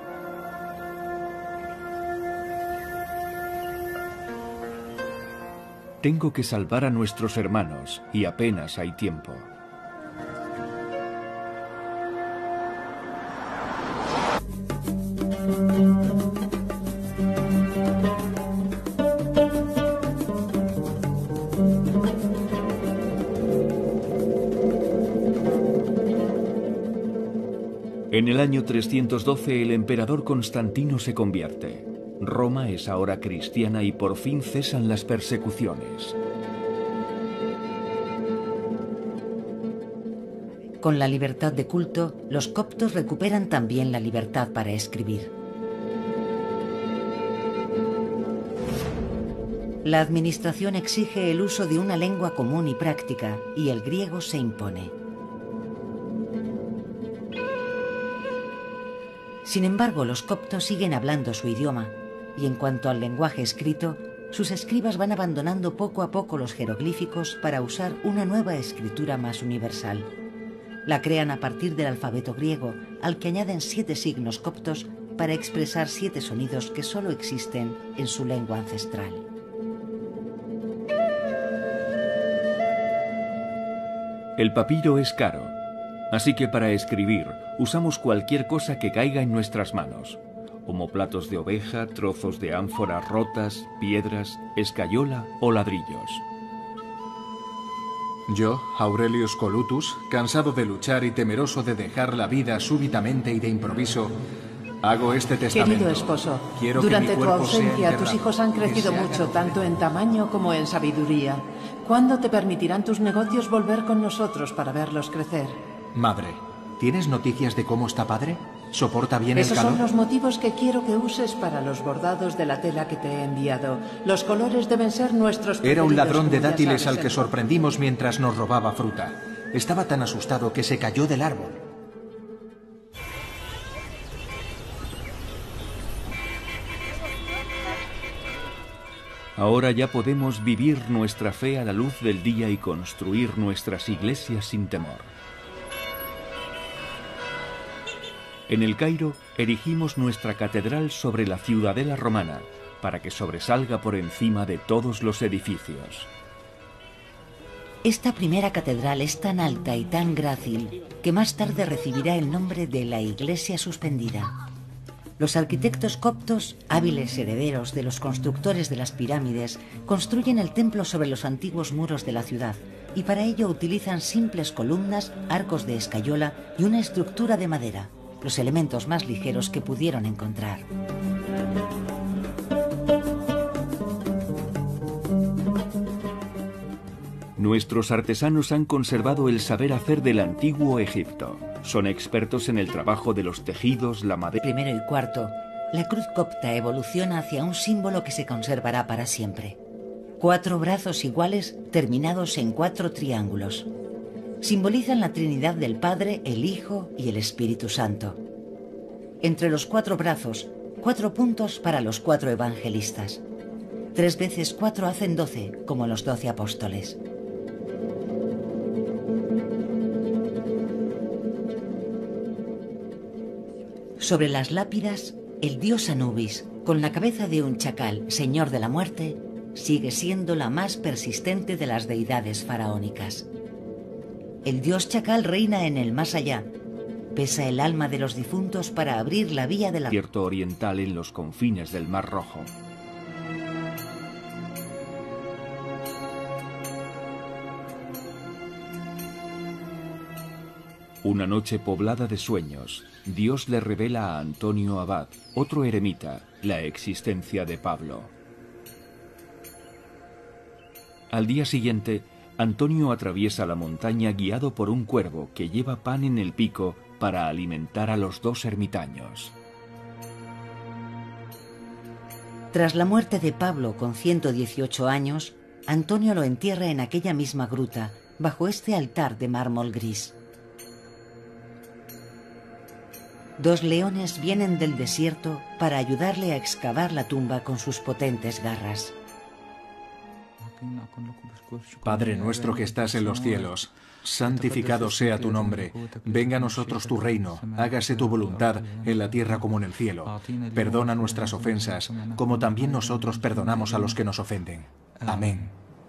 Tengo que salvar a nuestros hermanos y apenas hay tiempo. En el año trescientos doce el emperador Constantino se convierte. Roma es ahora cristiana y por fin cesan las persecuciones. Con la libertad de culto, los coptos recuperan también la libertad para escribir. La administración exige el uso de una lengua común y práctica, y el griego se impone. Sin embargo, los coptos siguen hablando su idioma, y en cuanto al lenguaje escrito, sus escribas van abandonando poco a poco los jeroglíficos para usar una nueva escritura más universal. La crean a partir del alfabeto griego, al que añaden siete signos coptos para expresar siete sonidos que solo existen en su lengua ancestral. El papiro es caro, así que para escribir usamos cualquier cosa que caiga en nuestras manos. Omoplatos de oveja, trozos de ánfora rotas, piedras, escayola o ladrillos. Yo, Aurelius Colutus, cansado de luchar y temeroso de dejar la vida súbitamente y de improviso, hago este testamento. Querido esposo, Quiero durante que mi tu cuerpo sea ausencia tus enterrado, hijos han que crecido se haga mucho, la tanto en tamaño como en sabiduría. ¿Cuándo te permitirán tus negocios volver con nosotros para verlos crecer? Madre, ¿tienes noticias de cómo está padre? ¿Soporta bien el Esos calor? son los motivos que quiero que uses para los bordados de la tela que te he enviado. Los colores deben ser nuestros preferidos. Era un ladrón de como ya dátiles sabes, al que el- sorprendimos mientras nos robaba fruta. Estaba tan asustado que se cayó del árbol. Ahora ya podemos vivir nuestra fe a la luz del día y construir nuestras iglesias sin temor. En el Cairo erigimos nuestra catedral sobre la ciudadela romana, para que sobresalga por encima de todos los edificios. Esta primera catedral es tan alta y tan grácil que más tarde recibirá el nombre de la Iglesia Suspendida. Los arquitectos coptos, hábiles herederos de los constructores de las pirámides, construyen el templo sobre los antiguos muros de la ciudad y para ello utilizan simples columnas, arcos de escayola y una estructura de madera, los elementos más ligeros que pudieron encontrar. Nuestros artesanos han conservado el saber hacer del antiguo Egipto. Son expertos en el trabajo de los tejidos, la madera... Primero y cuarto, la cruz copta evoluciona hacia un símbolo que se conservará para siempre. Cuatro brazos iguales terminados en cuatro triángulos. Simbolizan la Trinidad del Padre, el Hijo y el Espíritu Santo. Entre los cuatro brazos, cuatro puntos para los cuatro evangelistas. Tres veces cuatro hacen doce, como los doce apóstoles. Sobre las lápidas, el dios Anubis, con la cabeza de un chacal, señor de la muerte, sigue siendo la más persistente de las deidades faraónicas. El dios chacal reina en el más allá, pesa el alma de los difuntos para abrir la vía de la... desierto oriental en los confines del Mar Rojo. Una noche poblada de sueños, Dios le revela a Antonio Abad, otro eremita, la existencia de Pablo. Al día siguiente, Antonio atraviesa la montaña guiado por un cuervo que lleva pan en el pico para alimentar a los dos ermitaños. Tras la muerte de Pablo con ciento dieciocho años, Antonio lo entierra en aquella misma gruta, bajo este altar de mármol gris. Dos leones vienen del desierto para ayudarle a excavar la tumba con sus potentes garras. Padre nuestro que estás en los cielos, santificado sea tu nombre. Venga a nosotros tu reino, hágase tu voluntad en la tierra como en el cielo. Perdona nuestras ofensas, como también nosotros perdonamos a los que nos ofenden. Amén.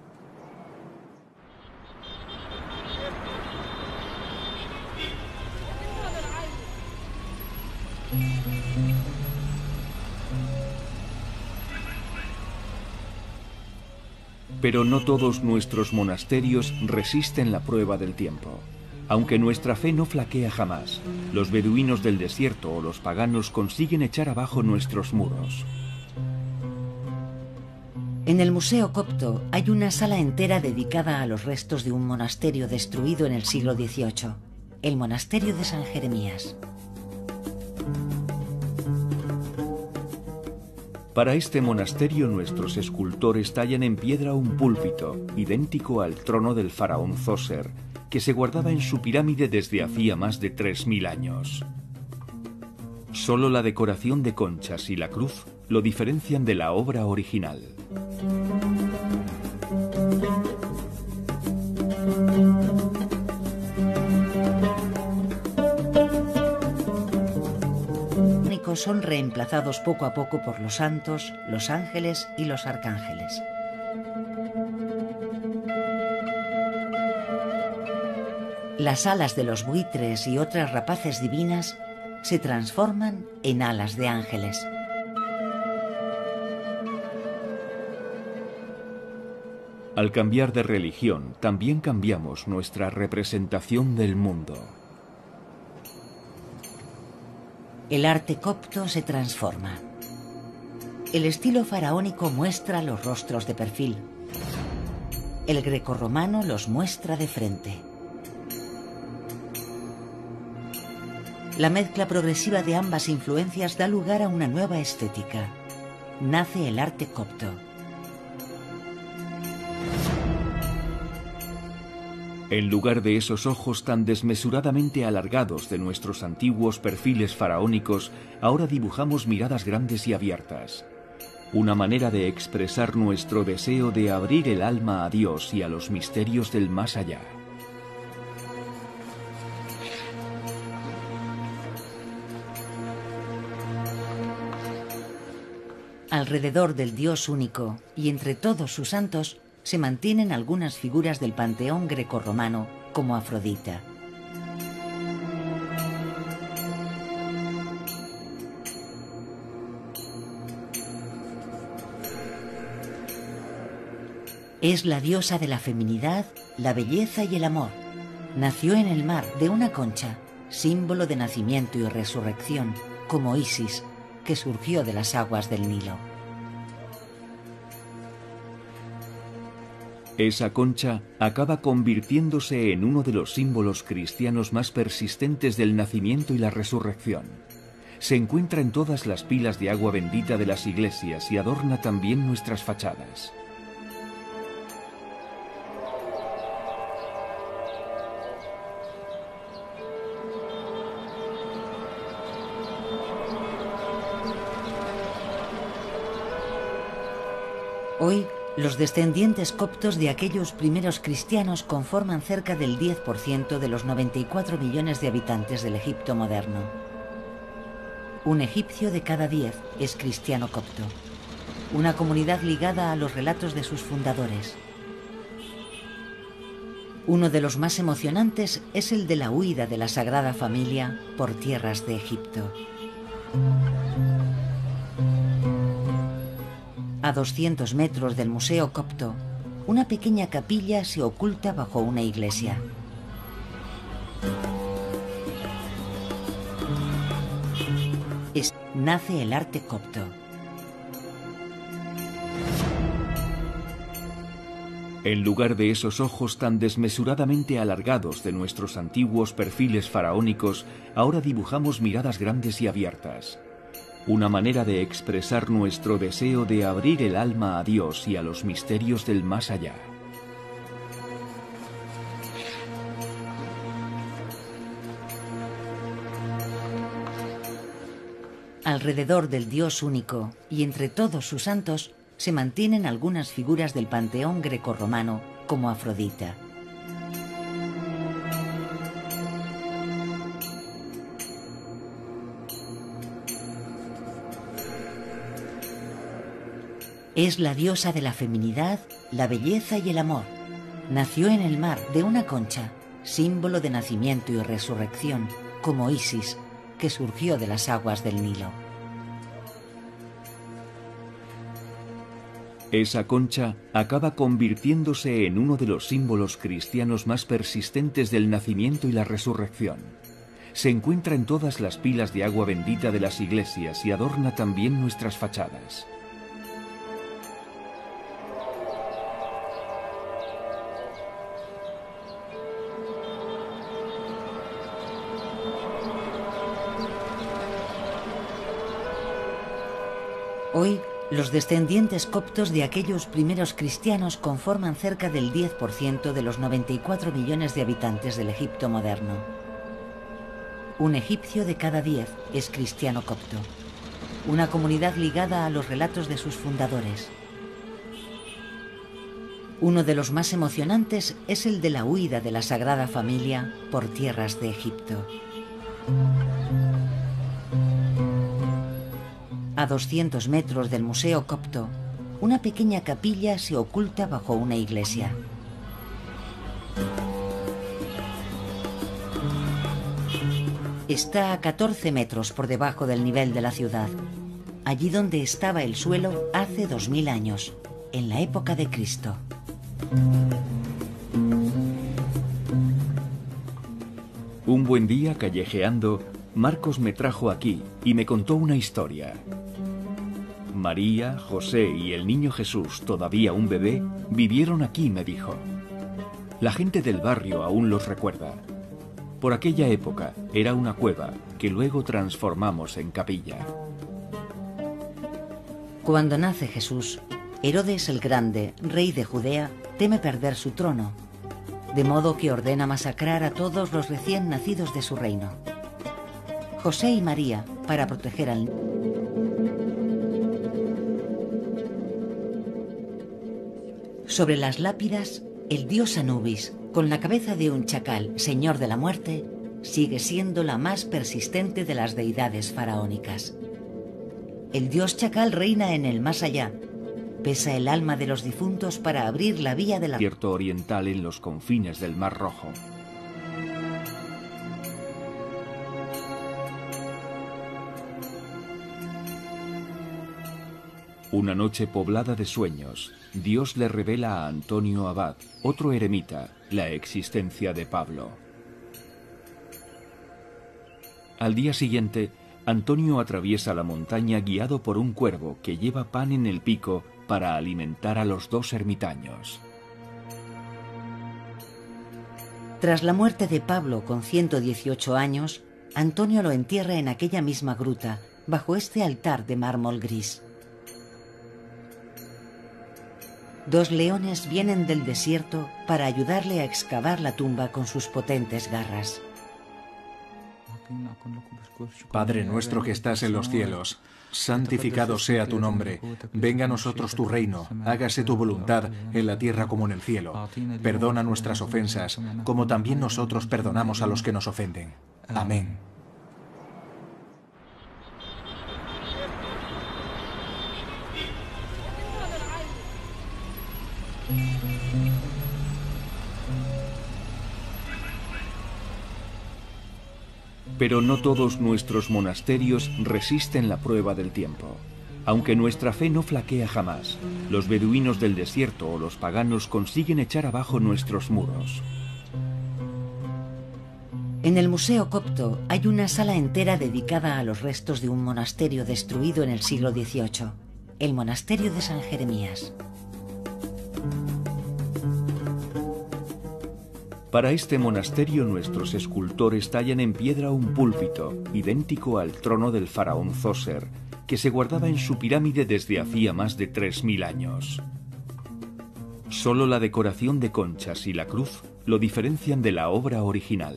Pero no todos nuestros monasterios resisten la prueba del tiempo. Aunque nuestra fe no flaquea jamás, los beduinos del desierto o los paganos consiguen echar abajo nuestros muros. En el Museo Copto hay una sala entera dedicada a los restos de un monasterio destruido en el siglo dieciocho, el monasterio de San Jeremías. Para este monasterio nuestros escultores tallan en piedra un púlpito, idéntico al trono del faraón Zoser, que se guardaba en su pirámide desde hacía más de tres mil años. Solo la decoración de conchas y la cruz lo diferencian de la obra original. Son reemplazados poco a poco por los santos, los ángeles y los arcángeles. Las alas de los buitres y otras rapaces divinas se transforman en alas de ángeles. Al cambiar de religión, también cambiamos nuestra representación del mundo. El arte copto se transforma. El estilo faraónico muestra los rostros de perfil. El grecorromano los muestra de frente. La mezcla progresiva de ambas influencias da lugar a una nueva estética. Nace el arte copto. En lugar de esos ojos tan desmesuradamente alargados de nuestros antiguos perfiles faraónicos, ahora dibujamos miradas grandes y abiertas. Una manera de expresar nuestro deseo de abrir el alma a Dios y a los misterios del más allá. Alrededor del Dios único y entre todos sus santos se mantienen algunas figuras del panteón grecorromano, como Afrodita. Es la diosa de la feminidad, la belleza y el amor. Nació en el mar de una concha, símbolo de nacimiento y resurrección, como Isis, que surgió de las aguas del Nilo. Esa concha acaba convirtiéndose en uno de los símbolos cristianos más persistentes del nacimiento y la resurrección. Se encuentra en todas las pilas de agua bendita de las iglesias y adorna también nuestras fachadas. Hoy, los descendientes coptos de aquellos primeros cristianos conforman cerca del diez por ciento de los noventa y cuatro millones de habitantes del Egipto moderno. Un egipcio de cada diez es cristiano copto, una comunidad ligada a los relatos de sus fundadores. Uno de los más emocionantes es el de la huida de la Sagrada Familia por tierras de Egipto. A doscientos metros del Museo Copto, una pequeña capilla se oculta bajo una iglesia. Es, nace el arte copto. En lugar de esos ojos tan desmesuradamente alargados de nuestros antiguos perfiles faraónicos, ahora dibujamos miradas grandes y abiertas. Una manera de expresar nuestro deseo de abrir el alma a Dios y a los misterios del más allá. Alrededor del Dios único y entre todos sus santos se mantienen algunas figuras del panteón grecorromano, como Afrodita. Es la diosa de la feminidad, la belleza y el amor. Nació en el mar de una concha, símbolo de nacimiento y resurrección, como Isis, que surgió de las aguas del Nilo. Esa concha acaba convirtiéndose en uno de los símbolos cristianos más persistentes del nacimiento y la resurrección. Se encuentra en todas las pilas de agua bendita de las iglesias y adorna también nuestras fachadas. Hoy, los descendientes coptos de aquellos primeros cristianos conforman cerca del diez por ciento de los noventa y cuatro millones de habitantes del Egipto moderno. Un egipcio de cada diez es cristiano copto, una comunidad ligada a los relatos de sus fundadores. Uno de los más emocionantes es el de la huida de la Sagrada Familia por tierras de Egipto. A doscientos metros del Museo Copto, una pequeña capilla se oculta bajo una iglesia. Está a catorce metros por debajo del nivel de la ciudad, allí donde estaba el suelo hace dos mil años, en la época de Cristo. Un buen día, callejeando, Marcos me trajo aquí y me contó una historia. María, José y el niño Jesús, todavía un bebé, vivieron aquí, me dijo. La gente del barrio aún los recuerda. Por aquella época era una cueva que luego transformamos en capilla. Cuando nace Jesús, Herodes el Grande, rey de Judea, teme perder su trono, de modo que ordena masacrar a todos los recién nacidos de su reino. José y María, para proteger al niño. Sobre las lápidas, el dios Anubis, con la cabeza de un chacal, señor de la muerte, sigue siendo la más persistente de las deidades faraónicas. El dios chacal reina en el más allá, pesa el alma de los difuntos para abrir la vía de la... desierto oriental en los confines del Mar Rojo. Una noche poblada de sueños, Dios le revela a Antonio Abad, otro eremita, la existencia de Pablo. Al día siguiente, Antonio atraviesa la montaña guiado por un cuervo que lleva pan en el pico para alimentar a los dos ermitaños. Tras la muerte de Pablo con ciento dieciocho años, Antonio lo entierra en aquella misma gruta, bajo este altar de mármol gris. Dos leones vienen del desierto para ayudarle a excavar la tumba con sus potentes garras. Padre nuestro que estás en los cielos, santificado sea tu nombre. Venga a nosotros tu reino, hágase tu voluntad en la tierra como en el cielo. Perdona nuestras ofensas, como también nosotros perdonamos a los que nos ofenden. Amén. Pero no todos nuestros monasterios resisten la prueba del tiempo. Aunque nuestra fe no flaquea jamás, los beduinos del desierto o los paganos consiguen echar abajo nuestros muros. En el Museo Copto hay una sala entera dedicada a los restos de un monasterio destruido en el siglo dieciocho, el monasterio de San Jeremías. Para este monasterio nuestros escultores tallan en piedra un púlpito, idéntico al trono del faraón Zoser, que se guardaba en su pirámide desde hacía más de tres mil años. Solo la decoración de conchas y la cruz lo diferencian de la obra original.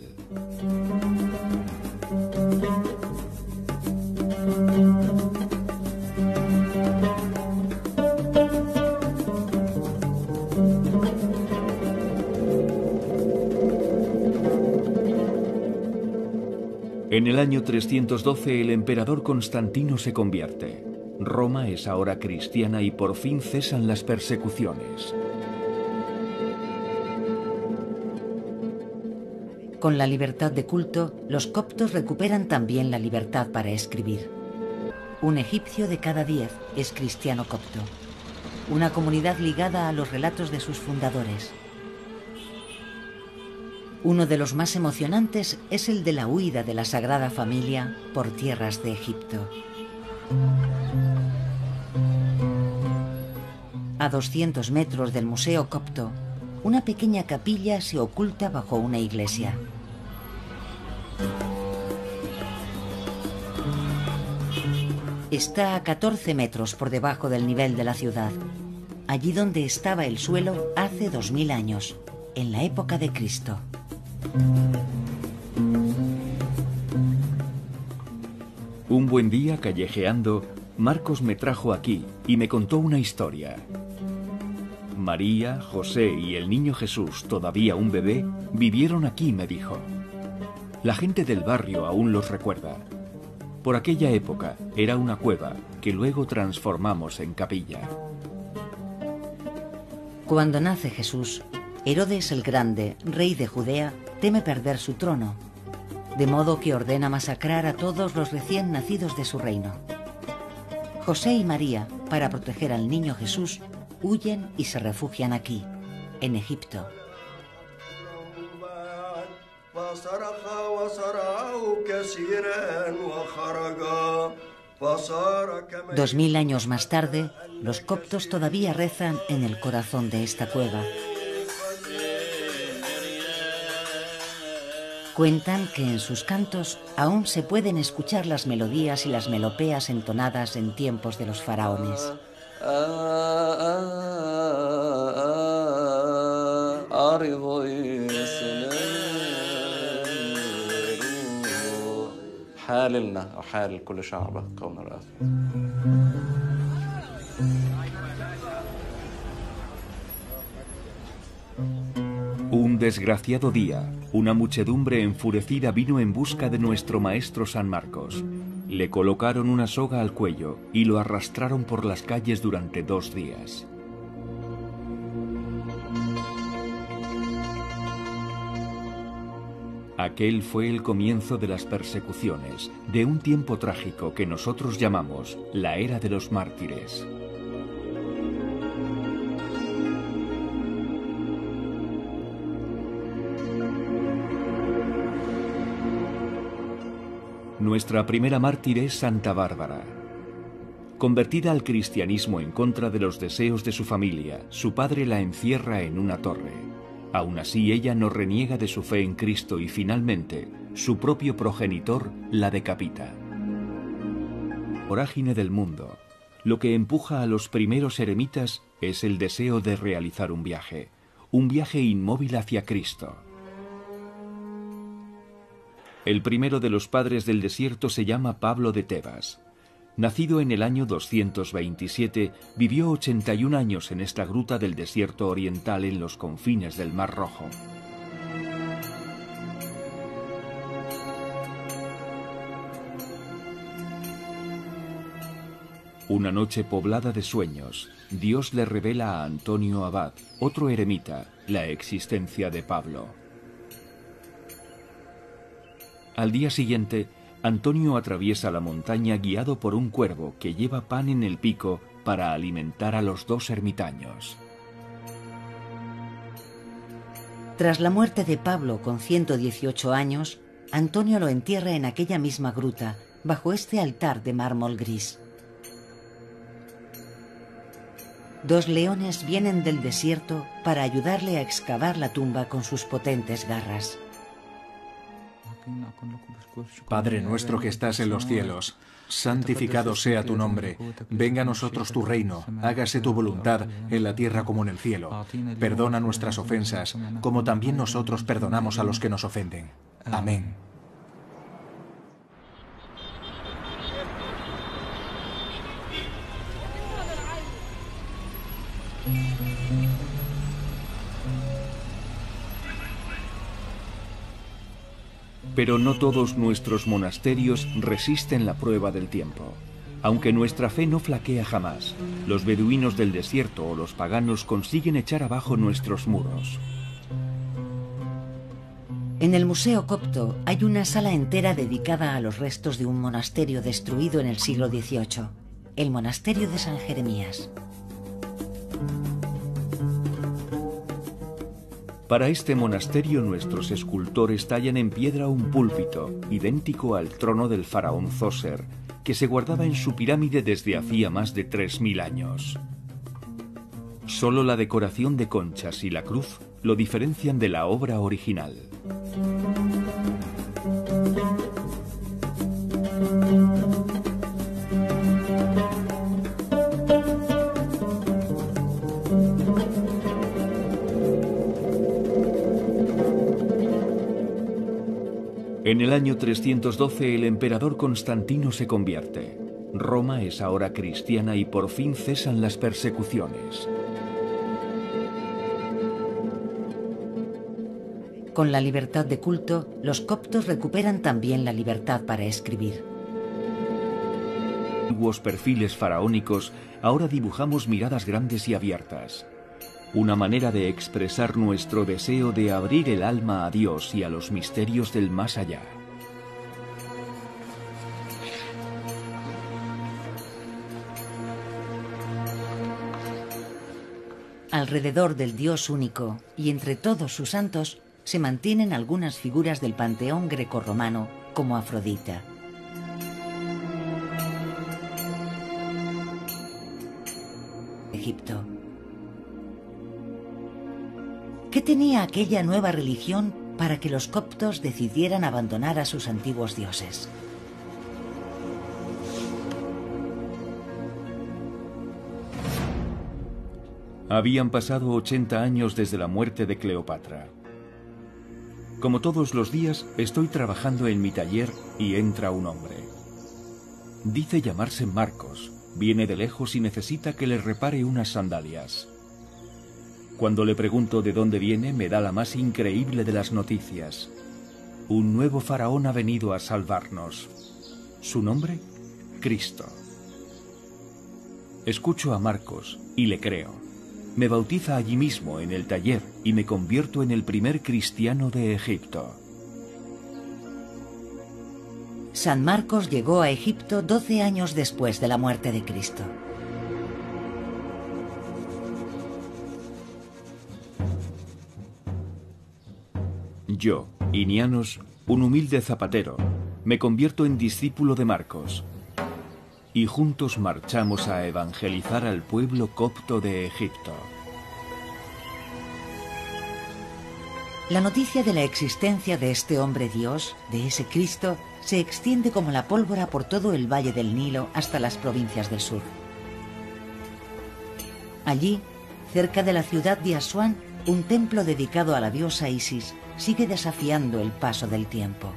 En el año trescientos doce el emperador Constantino se convierte. Roma es ahora cristiana y por fin cesan las persecuciones. Con la libertad de culto, los coptos recuperan también la libertad para escribir. Un egipcio de cada diez es cristiano copto, una comunidad ligada a los relatos de sus fundadores. Uno de los más emocionantes es el de la huida de la Sagrada Familia por tierras de Egipto. A doscientos metros del Museo Copto, una pequeña capilla se oculta bajo una iglesia. Está a catorce metros por debajo del nivel de la ciudad, allí donde estaba el suelo hace dos mil años, en la época de Cristo. Un buen día, callejeando, Marcos me trajo aquí y me contó una historia. María, José y el niño Jesús, todavía un bebé, vivieron aquí, me dijo. La gente del barrio aún los recuerda. Por aquella época era una cueva que luego transformamos en capilla. Cuando nace Jesús, Herodes el Grande, rey de Judea, teme perder su trono, de modo que ordena masacrar a todos los recién nacidos de su reino. José y María, para proteger al niño Jesús, huyen y se refugian aquí, en Egipto. Dos mil años más tarde, los coptos todavía rezan en el corazón de esta cueva. Cuentan que en sus cantos aún se pueden escuchar las melodías y las melopeas entonadas en tiempos de los faraones. Un desgraciado día, una muchedumbre enfurecida vino en busca de nuestro maestro San Marcos. Le colocaron una soga al cuello y lo arrastraron por las calles durante dos días. Aquel fue el comienzo de las persecuciones, de un tiempo trágico que nosotros llamamos la Era de los Mártires. Nuestra primera mártir es Santa Bárbara. Convertida al cristianismo en contra de los deseos de su familia, su padre la encierra en una torre. Aún así, ella no reniega de su fe en Cristo y finalmente, su propio progenitor la decapita. Vorágine del mundo. Lo que empuja a los primeros eremitas es el deseo de realizar un viaje, un viaje inmóvil hacia Cristo. El primero de los padres del desierto se llama Pablo de Tebas. Nacido en el año doscientos veintisiete, vivió ochenta y un años en esta gruta del desierto oriental en los confines del Mar Rojo. Una noche poblada de sueños, Dios le revela a Antonio Abad, otro eremita, la existencia de Pablo. Al día siguiente, Antonio atraviesa la montaña guiado por un cuervo que lleva pan en el pico para alimentar a los dos ermitaños. Tras la muerte de Pablo con ciento dieciocho años, Antonio lo entierra en aquella misma gruta, bajo este altar de mármol gris. Dos leones vienen del desierto para ayudarle a excavar la tumba con sus potentes garras. Padre nuestro que estás en los cielos, santificado sea tu nombre. Venga a nosotros tu reino. Hágase tu voluntad en la tierra como en el cielo. Perdona nuestras ofensas, como también nosotros perdonamos a los que nos ofenden. Amén. Pero no todos nuestros monasterios resisten la prueba del tiempo. Aunque nuestra fe no flaquea jamás, los beduinos del desierto o los paganos consiguen echar abajo nuestros muros. En el Museo Copto hay una sala entera dedicada a los restos de un monasterio destruido en el siglo dieciocho, el monasterio de San Jeremías. Para este monasterio nuestros escultores tallan en piedra un púlpito, idéntico al trono del faraón Zoser, que se guardaba en su pirámide desde hacía más de tres mil años. Solo la decoración de conchas y la cruz lo diferencian de la obra original. En el año trescientos doce el emperador Constantino se convierte. Roma es ahora cristiana y por fin cesan las persecuciones. Con la libertad de culto, los coptos recuperan también la libertad para escribir. En antiguos perfiles faraónicos, ahora dibujamos miradas grandes y abiertas. Una manera de expresar nuestro deseo de abrir el alma a Dios y a los misterios del más allá. Alrededor del Dios único y entre todos sus santos se mantienen algunas figuras del panteón grecorromano, como Afrodita. Egipto. ¿Qué tenía aquella nueva religión para que los coptos decidieran abandonar a sus antiguos dioses? Habían pasado ochenta años desde la muerte de Cleopatra. Como todos los días, estoy trabajando en mi taller y entra un hombre. Dice llamarse Marcos, viene de lejos y necesita que le repare unas sandalias. Cuando le pregunto de dónde viene, me da la más increíble de las noticias. Un nuevo faraón ha venido a salvarnos. ¿Su nombre? Cristo. Escucho a Marcos y le creo. Me bautiza allí mismo en el taller y me convierto en el primer cristiano de Egipto. San Marcos llegó a Egipto doce años después de la muerte de Cristo. Yo, Inianos, un humilde zapatero, me convierto en discípulo de Marcos. Y juntos marchamos a evangelizar al pueblo copto de Egipto. La noticia de la existencia de este hombre Dios, de ese Cristo, se extiende como la pólvora por todo el valle del Nilo hasta las provincias del sur. Allí, cerca de la ciudad de Asuán, un templo dedicado a la diosa Isis sigue desafiando el paso del tiempo.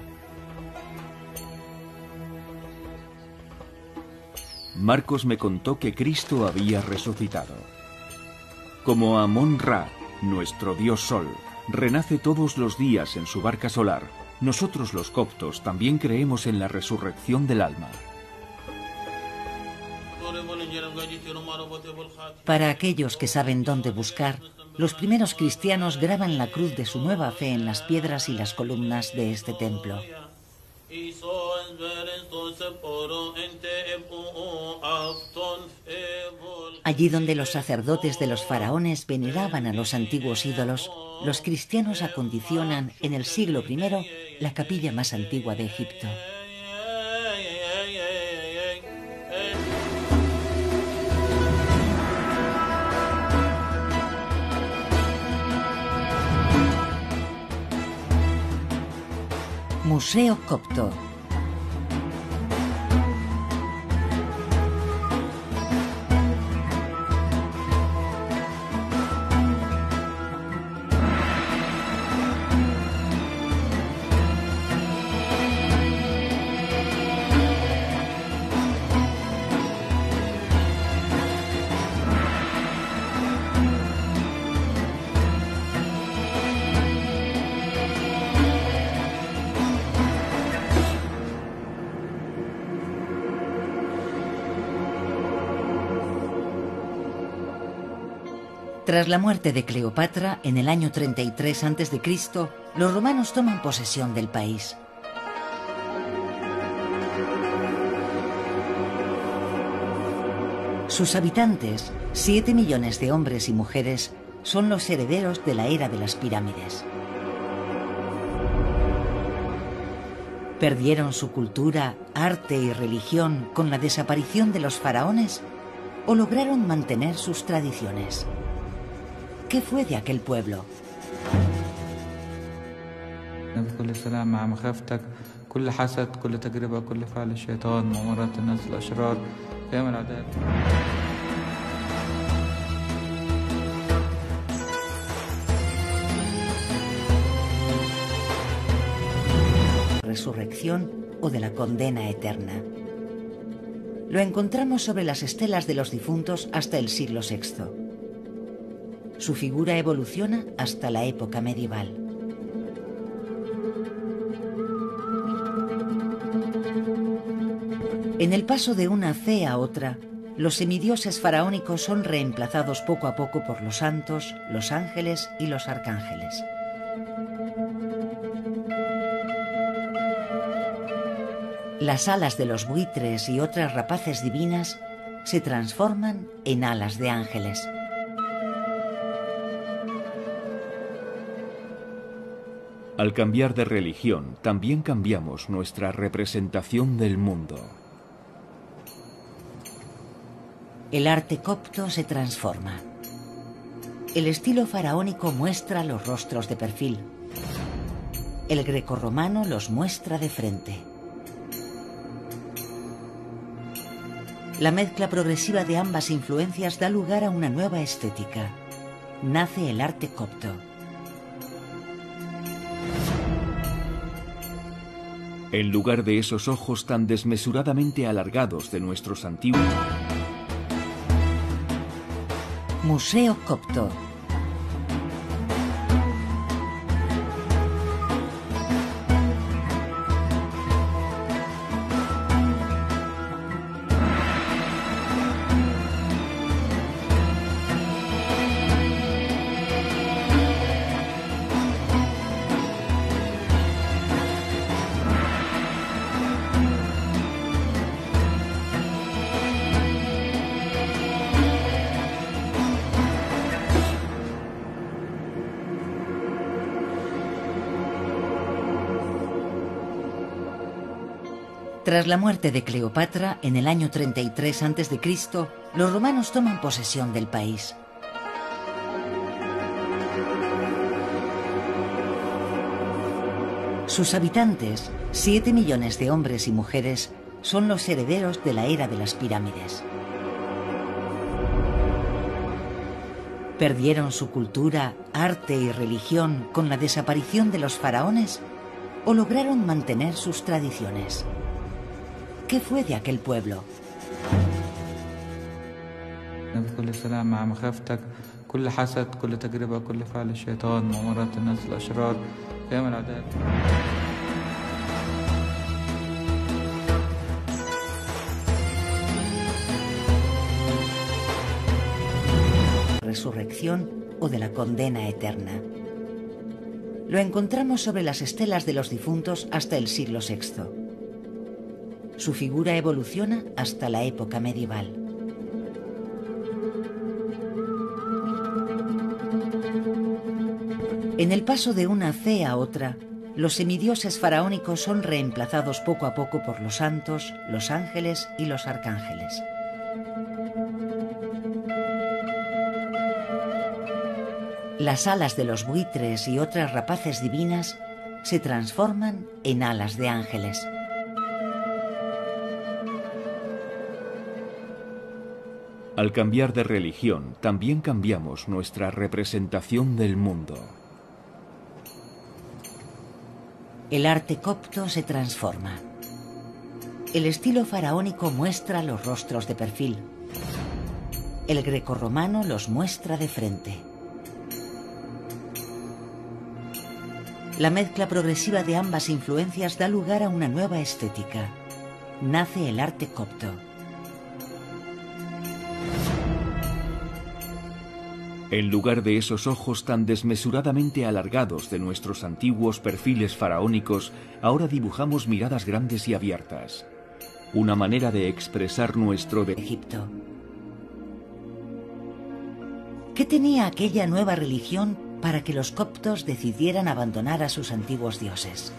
Marcos me contó que Cristo había resucitado. Como Amón-Ra, nuestro dios Sol, renace todos los días en su barca solar, nosotros los coptos también creemos en la resurrección del alma. Para aquellos que saben dónde buscar, los primeros cristianos graban la cruz de su nueva fe en las piedras y las columnas de este templo. Allí donde los sacerdotes de los faraones veneraban a los antiguos ídolos, los cristianos acondicionan en el siglo primero la capilla más antigua de Egipto. Museo Copto. Tras la muerte de Cleopatra, en el año treinta y tres antes de Cristo, los romanos toman posesión del país. Sus habitantes, siete millones de hombres y mujeres, son los herederos de la era de las pirámides. ¿Perdieron su cultura, arte y religión con la desaparición de los faraones o lograron mantener sus tradiciones? ¿Qué fue de aquel pueblo? Resurrección o de la condena eterna. Lo encontramos sobre las estelas de los difuntos hasta el siglo sexto. Su figura evoluciona hasta la época medieval. En el paso de una fe a otra, los semidioses faraónicos son reemplazados poco a poco por los santos, los ángeles y los arcángeles. Las alas de los buitres y otras rapaces divinas se transforman en alas de ángeles. Al cambiar de religión, también cambiamos nuestra representación del mundo. El arte copto se transforma. El estilo faraónico muestra los rostros de perfil. El grecorromano los muestra de frente. La mezcla progresiva de ambas influencias da lugar a una nueva estética. Nace el arte copto. En lugar de esos ojos tan desmesuradamente alargados de nuestros antiguos... Museo Copto. Tras la muerte de Cleopatra, en el año treinta y tres antes de Cristo, los romanos toman posesión del país. Sus habitantes, siete millones de hombres y mujeres, son los herederos de la era de las pirámides. ¿Perdieron su cultura, arte y religión con la desaparición de los faraones o lograron mantener sus tradiciones? ¿Qué fue de aquel pueblo? Resurrección o de la condena eterna. Lo encontramos sobre las estelas de los difuntos hasta el siglo sexto. Su figura evoluciona hasta la época medieval. En el paso de una fe a otra, los semidioses faraónicos son reemplazados poco a poco por los santos, los ángeles y los arcángeles. Las alas de los buitres y otras rapaces divinas se transforman en alas de ángeles. Al cambiar de religión, también cambiamos nuestra representación del mundo. El arte copto se transforma. El estilo faraónico muestra los rostros de perfil. El grecorromano los muestra de frente. La mezcla progresiva de ambas influencias da lugar a una nueva estética. Nace el arte copto. En lugar de esos ojos tan desmesuradamente alargados de nuestros antiguos perfiles faraónicos, ahora dibujamos miradas grandes y abiertas. Una manera de expresar nuestro de Egipto. ¿Qué tenía aquella nueva religión para que los coptos decidieran abandonar a sus antiguos dioses?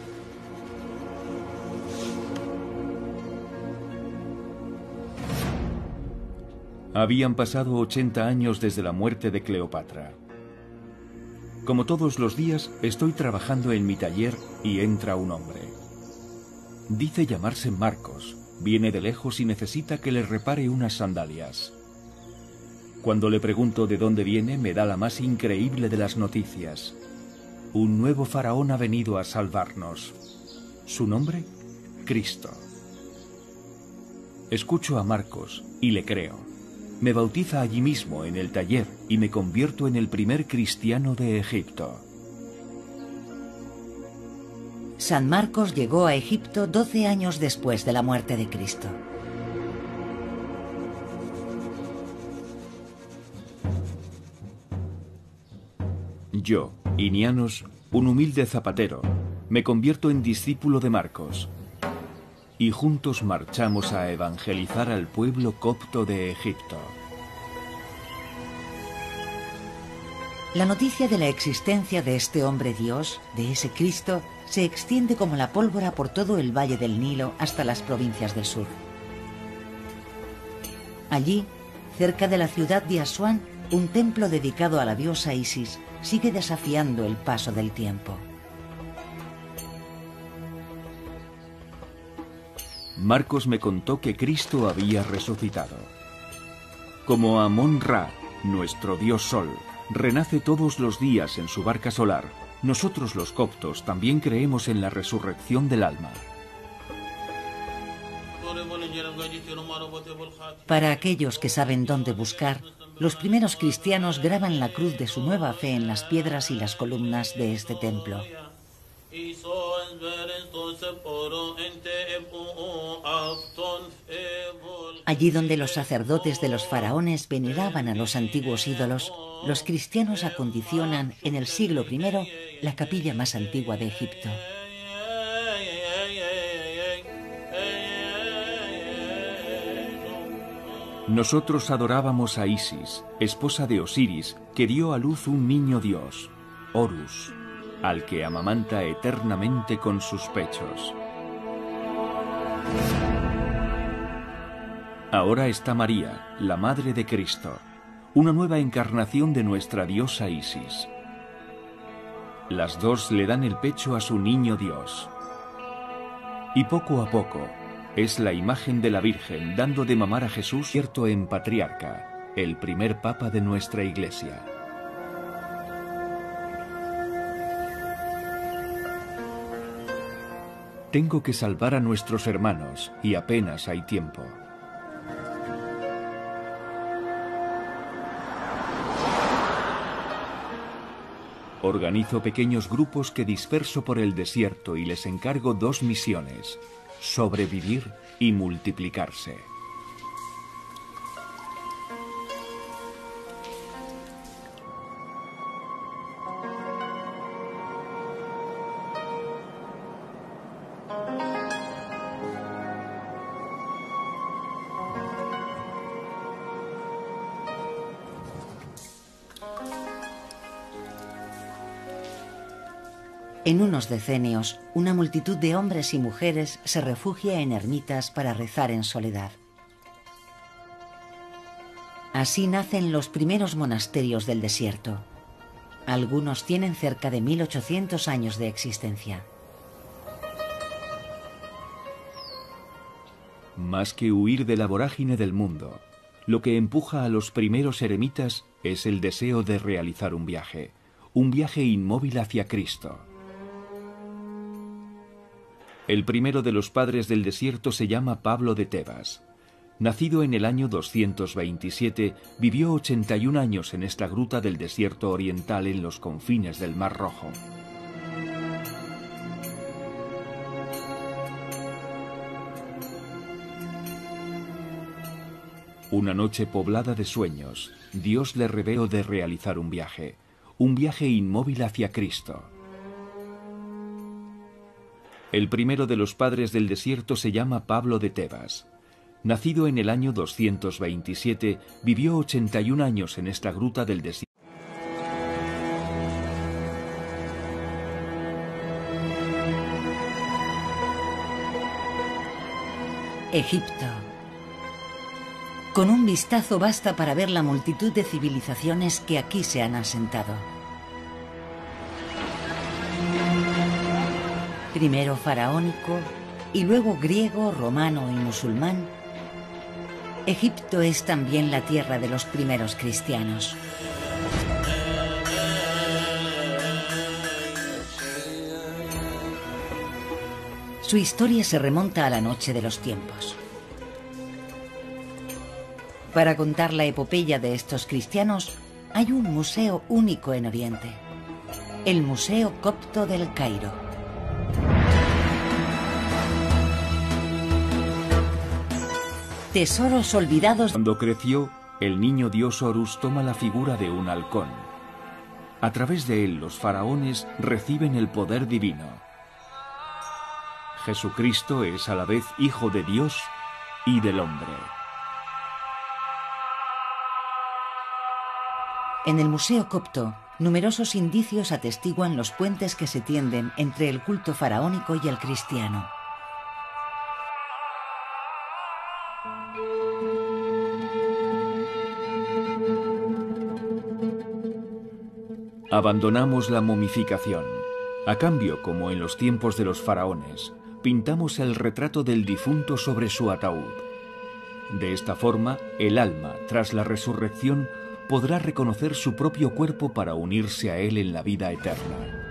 Habían pasado ochenta años desde la muerte de Cleopatra. Como todos los días, estoy trabajando en mi taller y entra un hombre. Dice llamarse Marcos, viene de lejos y necesita que le repare unas sandalias. Cuando le pregunto de dónde viene, me da la más increíble de las noticias. Un nuevo faraón ha venido a salvarnos. ¿Su nombre? Cristo. Escucho a Marcos y le creo. Me bautiza allí mismo en el taller y me convierto en el primer cristiano de Egipto. San Marcos llegó a Egipto doce años después de la muerte de Cristo. Yo, Inianos, un humilde zapatero, me convierto en discípulo de Marcos. Y juntos marchamos a evangelizar al pueblo copto de Egipto. La noticia de la existencia de este hombre Dios, de ese Cristo, se extiende como la pólvora por todo el valle del Nilo hasta las provincias del sur. Allí, cerca de la ciudad de Asuán, un templo dedicado a la diosa Isis sigue desafiando el paso del tiempo. Marcos me contó que Cristo había resucitado. Como Amón-Ra, nuestro dios Sol, renace todos los días en su barca solar, nosotros los coptos también creemos en la resurrección del alma. Para aquellos que saben dónde buscar, los primeros cristianos graban la cruz de su nueva fe en las piedras y las columnas de este templo. Allí donde los sacerdotes de los faraones veneraban a los antiguos ídolos, los cristianos acondicionan en el siglo primero la capilla más antigua de Egipto. Nosotros adorábamos a Isis, esposa de Osiris, que dio a luz un niño dios, Horus, al que amamanta eternamente con sus pechos. Ahora está María, la madre de Cristo, una nueva encarnación de nuestra diosa Isis. Las dos le dan el pecho a su niño Dios. Y poco a poco, es la imagen de la Virgen dando de mamar a Jesús, cierto en Patriarca, el primer papa de nuestra Iglesia. Tengo que salvar a nuestros hermanos y apenas hay tiempo. Organizo pequeños grupos que disperso por el desierto y les encargo dos misiones: sobrevivir y multiplicarse. En unos decenios, una multitud de hombres y mujeres se refugia en ermitas para rezar en soledad. Así nacen los primeros monasterios del desierto. Algunos tienen cerca de mil ochocientos años de existencia. Más que huir de la vorágine del mundo, lo que empuja a los primeros eremitas es el deseo de realizar un viaje, un viaje inmóvil hacia Cristo. El primero de los padres del desierto se llama Pablo de Tebas. Nacido en el año doscientos veintisiete, vivió ochenta y un años en esta gruta del desierto oriental en los confines del Mar Rojo. Una noche poblada de sueños, Dios le reveló de realizar un viaje, un viaje inmóvil hacia Cristo. El primero de los padres del desierto se llama Pablo de Tebas. Nacido en el año doscientos veintisiete, vivió ochenta y un años en esta gruta del desierto. Egipto. Con un vistazo basta para ver la multitud de civilizaciones que aquí se han asentado. Primero faraónico y luego griego, romano y musulmán, Egipto es también la tierra de los primeros cristianos. Su historia se remonta a la noche de los tiempos. Para contar la epopeya de estos cristianos, hay un museo único en Oriente, el Museo Copto del Cairo. Tesoros olvidados. Cuando creció, el niño dios Horus toma la figura de un halcón. A través de él, los faraones reciben el poder divino. Jesucristo es a la vez hijo de Dios y del hombre. En el Museo Copto, numerosos indicios atestiguan los puentes que se tienden entre el culto faraónico y el cristiano. Abandonamos la momificación. A cambio, como en los tiempos de los faraones, pintamos el retrato del difunto sobre su ataúd. De esta forma, el alma, tras la resurrección, podrá reconocer su propio cuerpo para unirse a él en la vida eterna.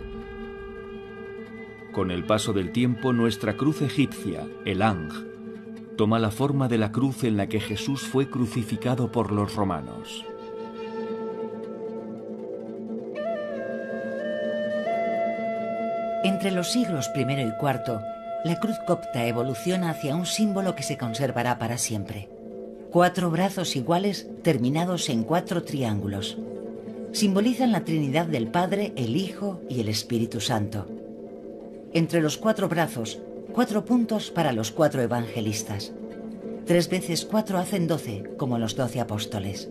Con el paso del tiempo, nuestra cruz egipcia, el Ang, toma la forma de la cruz en la que Jesús fue crucificado por los romanos. Entre los siglos primero y cuarto, la cruz copta evoluciona hacia un símbolo que se conservará para siempre. Cuatro brazos iguales terminados en cuatro triángulos. Simbolizan la Trinidad del Padre, el Hijo y el Espíritu Santo. Entre los cuatro brazos, cuatro puntos para los cuatro evangelistas. Tres veces cuatro hacen doce, como los doce apóstoles.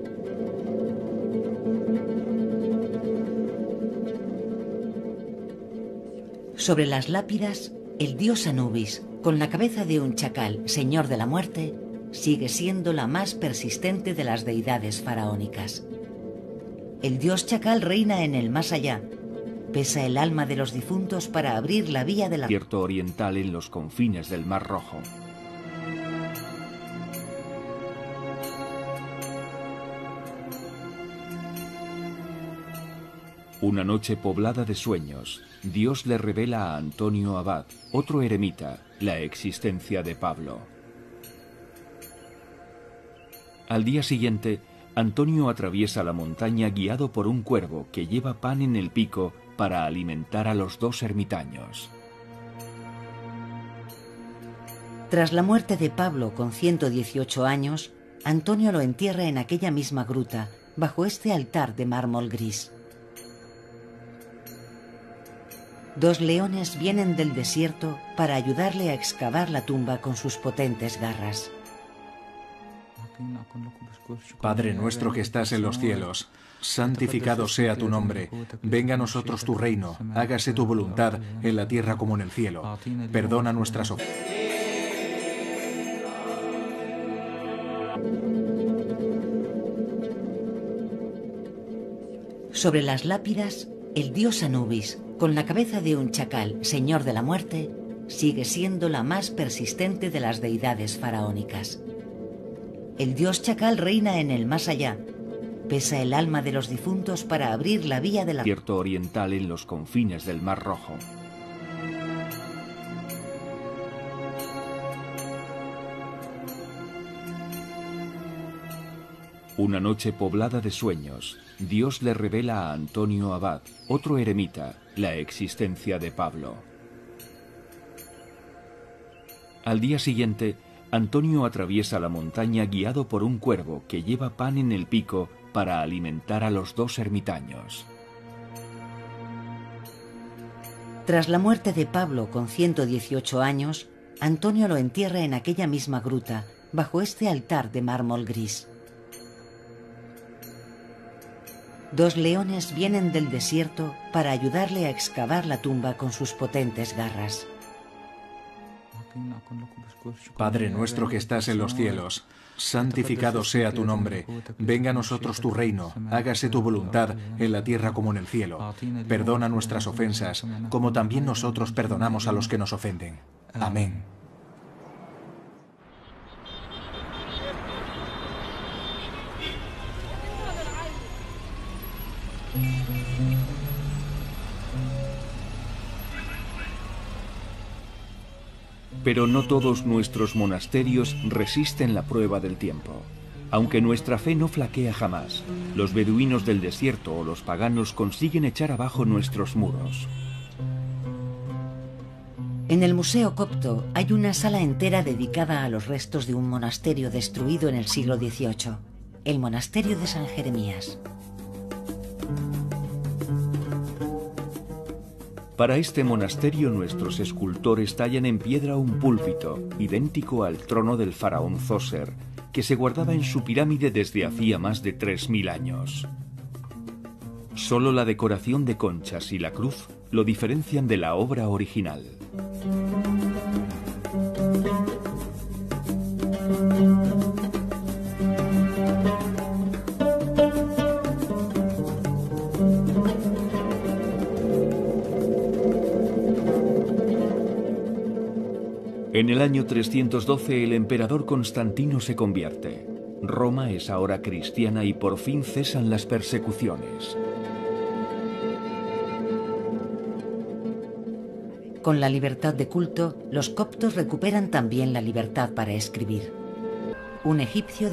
Sobre las lápidas, el dios Anubis, con la cabeza de un chacal, señor de la muerte, sigue siendo la más persistente de las deidades faraónicas. El dios chacal reina en el más allá, pesa el alma de los difuntos para abrir la vía de la... desierto oriental en los confines del Mar Rojo. Una noche poblada de sueños, Dios le revela a Antonio Abad, otro eremita, la existencia de Pablo. Al día siguiente, Antonio atraviesa la montaña guiado por un cuervo que lleva pan en el pico para alimentar a los dos ermitaños. Tras la muerte de Pablo con ciento dieciocho años, Antonio lo entierra en aquella misma gruta, bajo este altar de mármol gris. Dos leones vienen del desierto para ayudarle a excavar la tumba con sus potentes garras. Padre nuestro que estás en los cielos, santificado sea tu nombre. Venga a nosotros tu reino, hágase tu voluntad en la tierra como en el cielo. Perdona nuestras ofensas. Sobre las lápidas, el dios Anubis, con la cabeza de un chacal, señor de la muerte, sigue siendo la más persistente de las deidades faraónicas. El dios chacal reina en el más allá. Pesa el alma de los difuntos para abrir la vía de la desierto oriental en los confines del Mar Rojo. Una noche poblada de sueños, Dios le revela a Antonio Abad, otro eremita, la existencia de Pablo. Al día siguiente, Antonio atraviesa la montaña guiado por un cuervo que lleva pan en el pico para alimentar a los dos ermitaños. Tras la muerte de Pablo con ciento dieciocho años, Antonio lo entierra en aquella misma gruta, bajo este altar de mármol gris. Dos leones vienen del desierto para ayudarle a excavar la tumba con sus potentes garras. Padre nuestro que estás en los cielos, santificado sea tu nombre. Venga a nosotros tu reino, hágase tu voluntad en la tierra como en el cielo. Perdona nuestras ofensas, como también nosotros perdonamos a los que nos ofenden. Amén. Pero no todos nuestros monasterios resisten la prueba del tiempo. Aunque nuestra fe no flaquea jamás, los beduinos del desierto o los paganos consiguen echar abajo nuestros muros. En el Museo Copto hay una sala entera dedicada a los restos de un monasterio destruido en el siglo dieciocho, el monasterio de San Jeremías. Para este monasterio nuestros escultores tallan en piedra un púlpito, idéntico al trono del faraón Zoser, que se guardaba en su pirámide desde hacía más de tres mil años. Solo la decoración de conchas y la cruz lo diferencian de la obra original. En el año trescientos doce el emperador Constantino se convierte. Roma es ahora cristiana y por fin cesan las persecuciones. Con la libertad de culto, los coptos recuperan también la libertad para escribir. Un egipcio...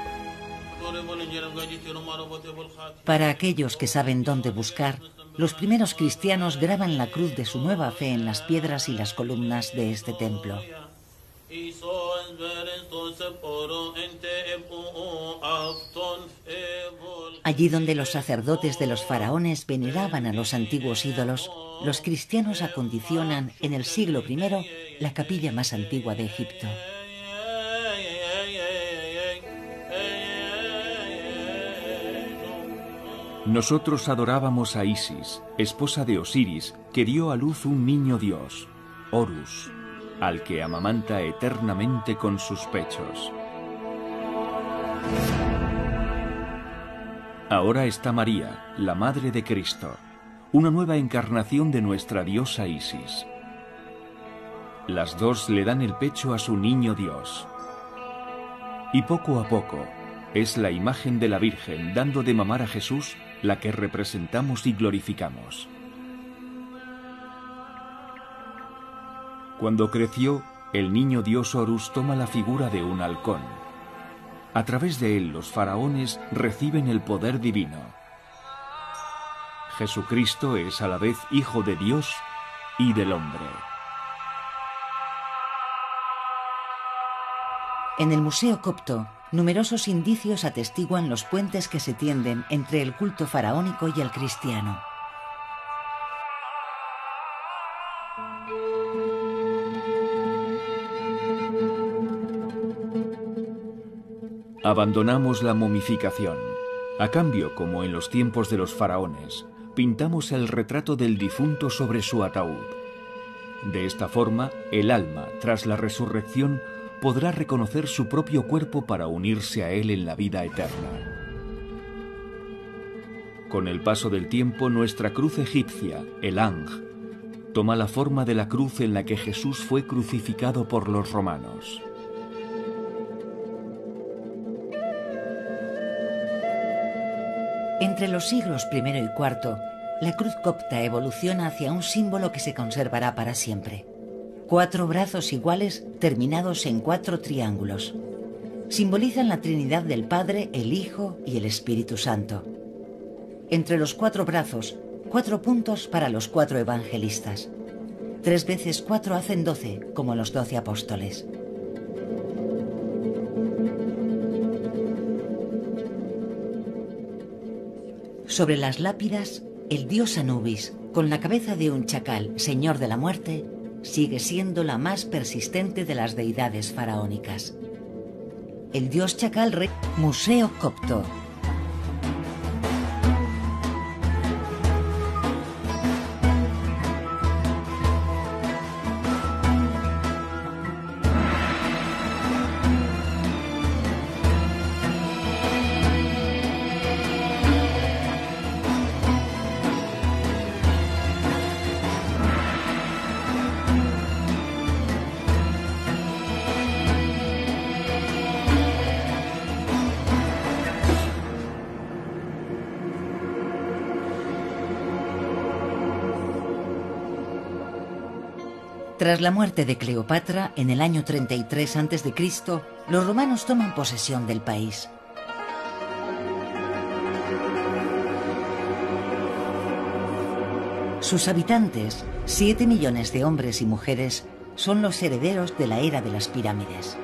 Para aquellos que saben dónde buscar, los primeros cristianos graban la cruz de su nueva fe en las piedras y las columnas de este templo. Allí donde los sacerdotes de los faraones veneraban a los antiguos ídolos, los cristianos acondicionan en el siglo primero la capilla más antigua de Egipto. Nosotros adorábamos a Isis, esposa de Osiris, que dio a luz un niño dios, Horus, al que amamanta eternamente con sus pechos. Ahora está María, la madre de Cristo, una nueva encarnación de nuestra diosa Isis. Las dos le dan el pecho a su niño Dios. Y poco a poco, es la imagen de la Virgen dando de mamar a Jesús la que representamos y glorificamos. Cuando creció, el niño Dios Horus toma la figura de un halcón. A través de él los faraones reciben el poder divino. Jesucristo es a la vez Hijo de Dios y del hombre. En el Museo Copto, numerosos indicios atestiguan los puentes que se tienden entre el culto faraónico y el cristiano. Abandonamos la momificación. A cambio, como en los tiempos de los faraones, pintamos el retrato del difunto sobre su ataúd. De esta forma, el alma, tras la resurrección, podrá reconocer su propio cuerpo para unirse a él en la vida eterna. Con el paso del tiempo, nuestra cruz egipcia, el Ang, toma la forma de la cruz en la que Jesús fue crucificado por los romanos. Entre los siglos primero y cuarto, la cruz copta evoluciona hacia un símbolo que se conservará para siempre. Cuatro brazos iguales terminados en cuatro triángulos. Simbolizan la Trinidad del Padre, el Hijo y el Espíritu Santo. Entre los cuatro brazos, cuatro puntos para los cuatro evangelistas. Tres veces cuatro hacen doce, como los doce apóstoles. Sobre las lápidas, el dios Anubis, con la cabeza de un chacal, señor de la muerte, sigue siendo la más persistente de las deidades faraónicas. El dios chacal rey... Museo Copto. Tras la muerte de Cleopatra, en el año treinta y tres antes de Cristo, los romanos toman posesión del país. Sus habitantes, siete millones de hombres y mujeres, son los herederos de la era de las pirámides.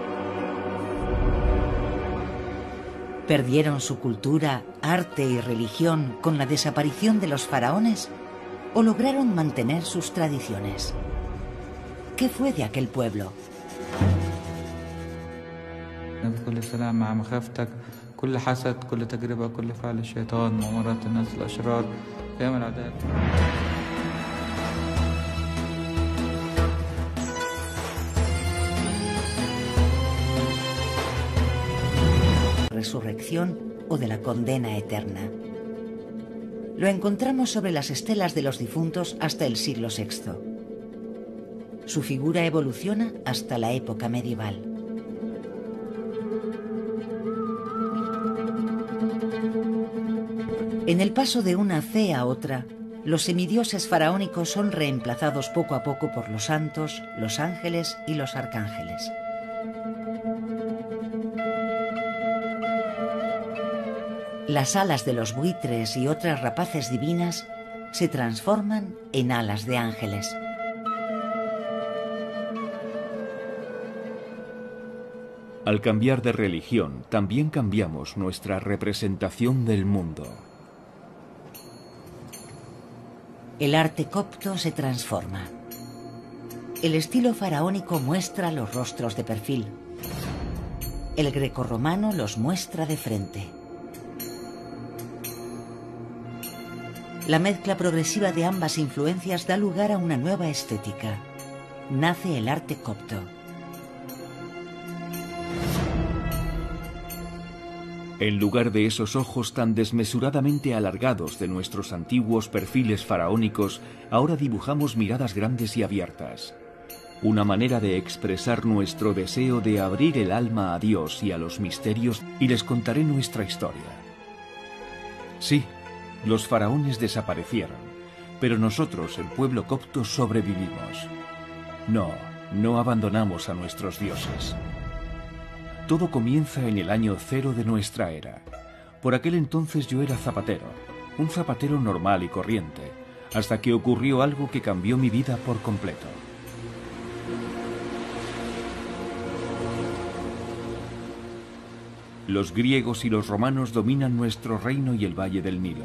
¿Perdieron su cultura, arte y religión con la desaparición de los faraones o lograron mantener sus tradiciones? ¿Qué fue de aquel pueblo? Resurrección o de la condena eterna. Lo encontramos sobre las estelas de los difuntos hasta el siglo sexto. Su figura evoluciona hasta la época medieval. En el paso de una fe a otra, los semidioses faraónicos son reemplazados poco a poco por los santos, los ángeles y los arcángeles. Las alas de los buitres y otras rapaces divinas se transforman en alas de ángeles. Al cambiar de religión, también cambiamos nuestra representación del mundo. El arte copto se transforma. El estilo faraónico muestra los rostros de perfil. El grecorromano los muestra de frente. La mezcla progresiva de ambas influencias da lugar a una nueva estética. Nace el arte copto. En lugar de esos ojos tan desmesuradamente alargados de nuestros antiguos perfiles faraónicos, ahora dibujamos miradas grandes y abiertas. Una manera de expresar nuestro deseo de abrir el alma a Dios y a los misterios, y les contaré nuestra historia. Sí, los faraones desaparecieron, pero nosotros, el pueblo copto, sobrevivimos. No, no abandonamos a nuestros dioses. Todo comienza en el año cero de nuestra era. Por aquel entonces yo era zapatero, un zapatero normal y corriente, hasta que ocurrió algo que cambió mi vida por completo. Los griegos y los romanos dominan nuestro reino y el valle del Nilo.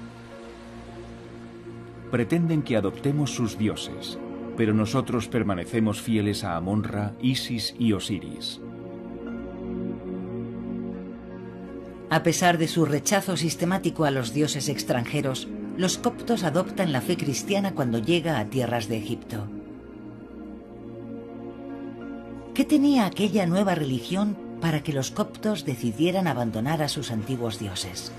Pretenden que adoptemos sus dioses, pero nosotros permanecemos fieles a Amon-Ra, Isis y Osiris. A pesar de su rechazo sistemático a los dioses extranjeros, los coptos adoptan la fe cristiana cuando llega a tierras de Egipto. ¿Qué tenía aquella nueva religión para que los coptos decidieran abandonar a sus antiguos dioses?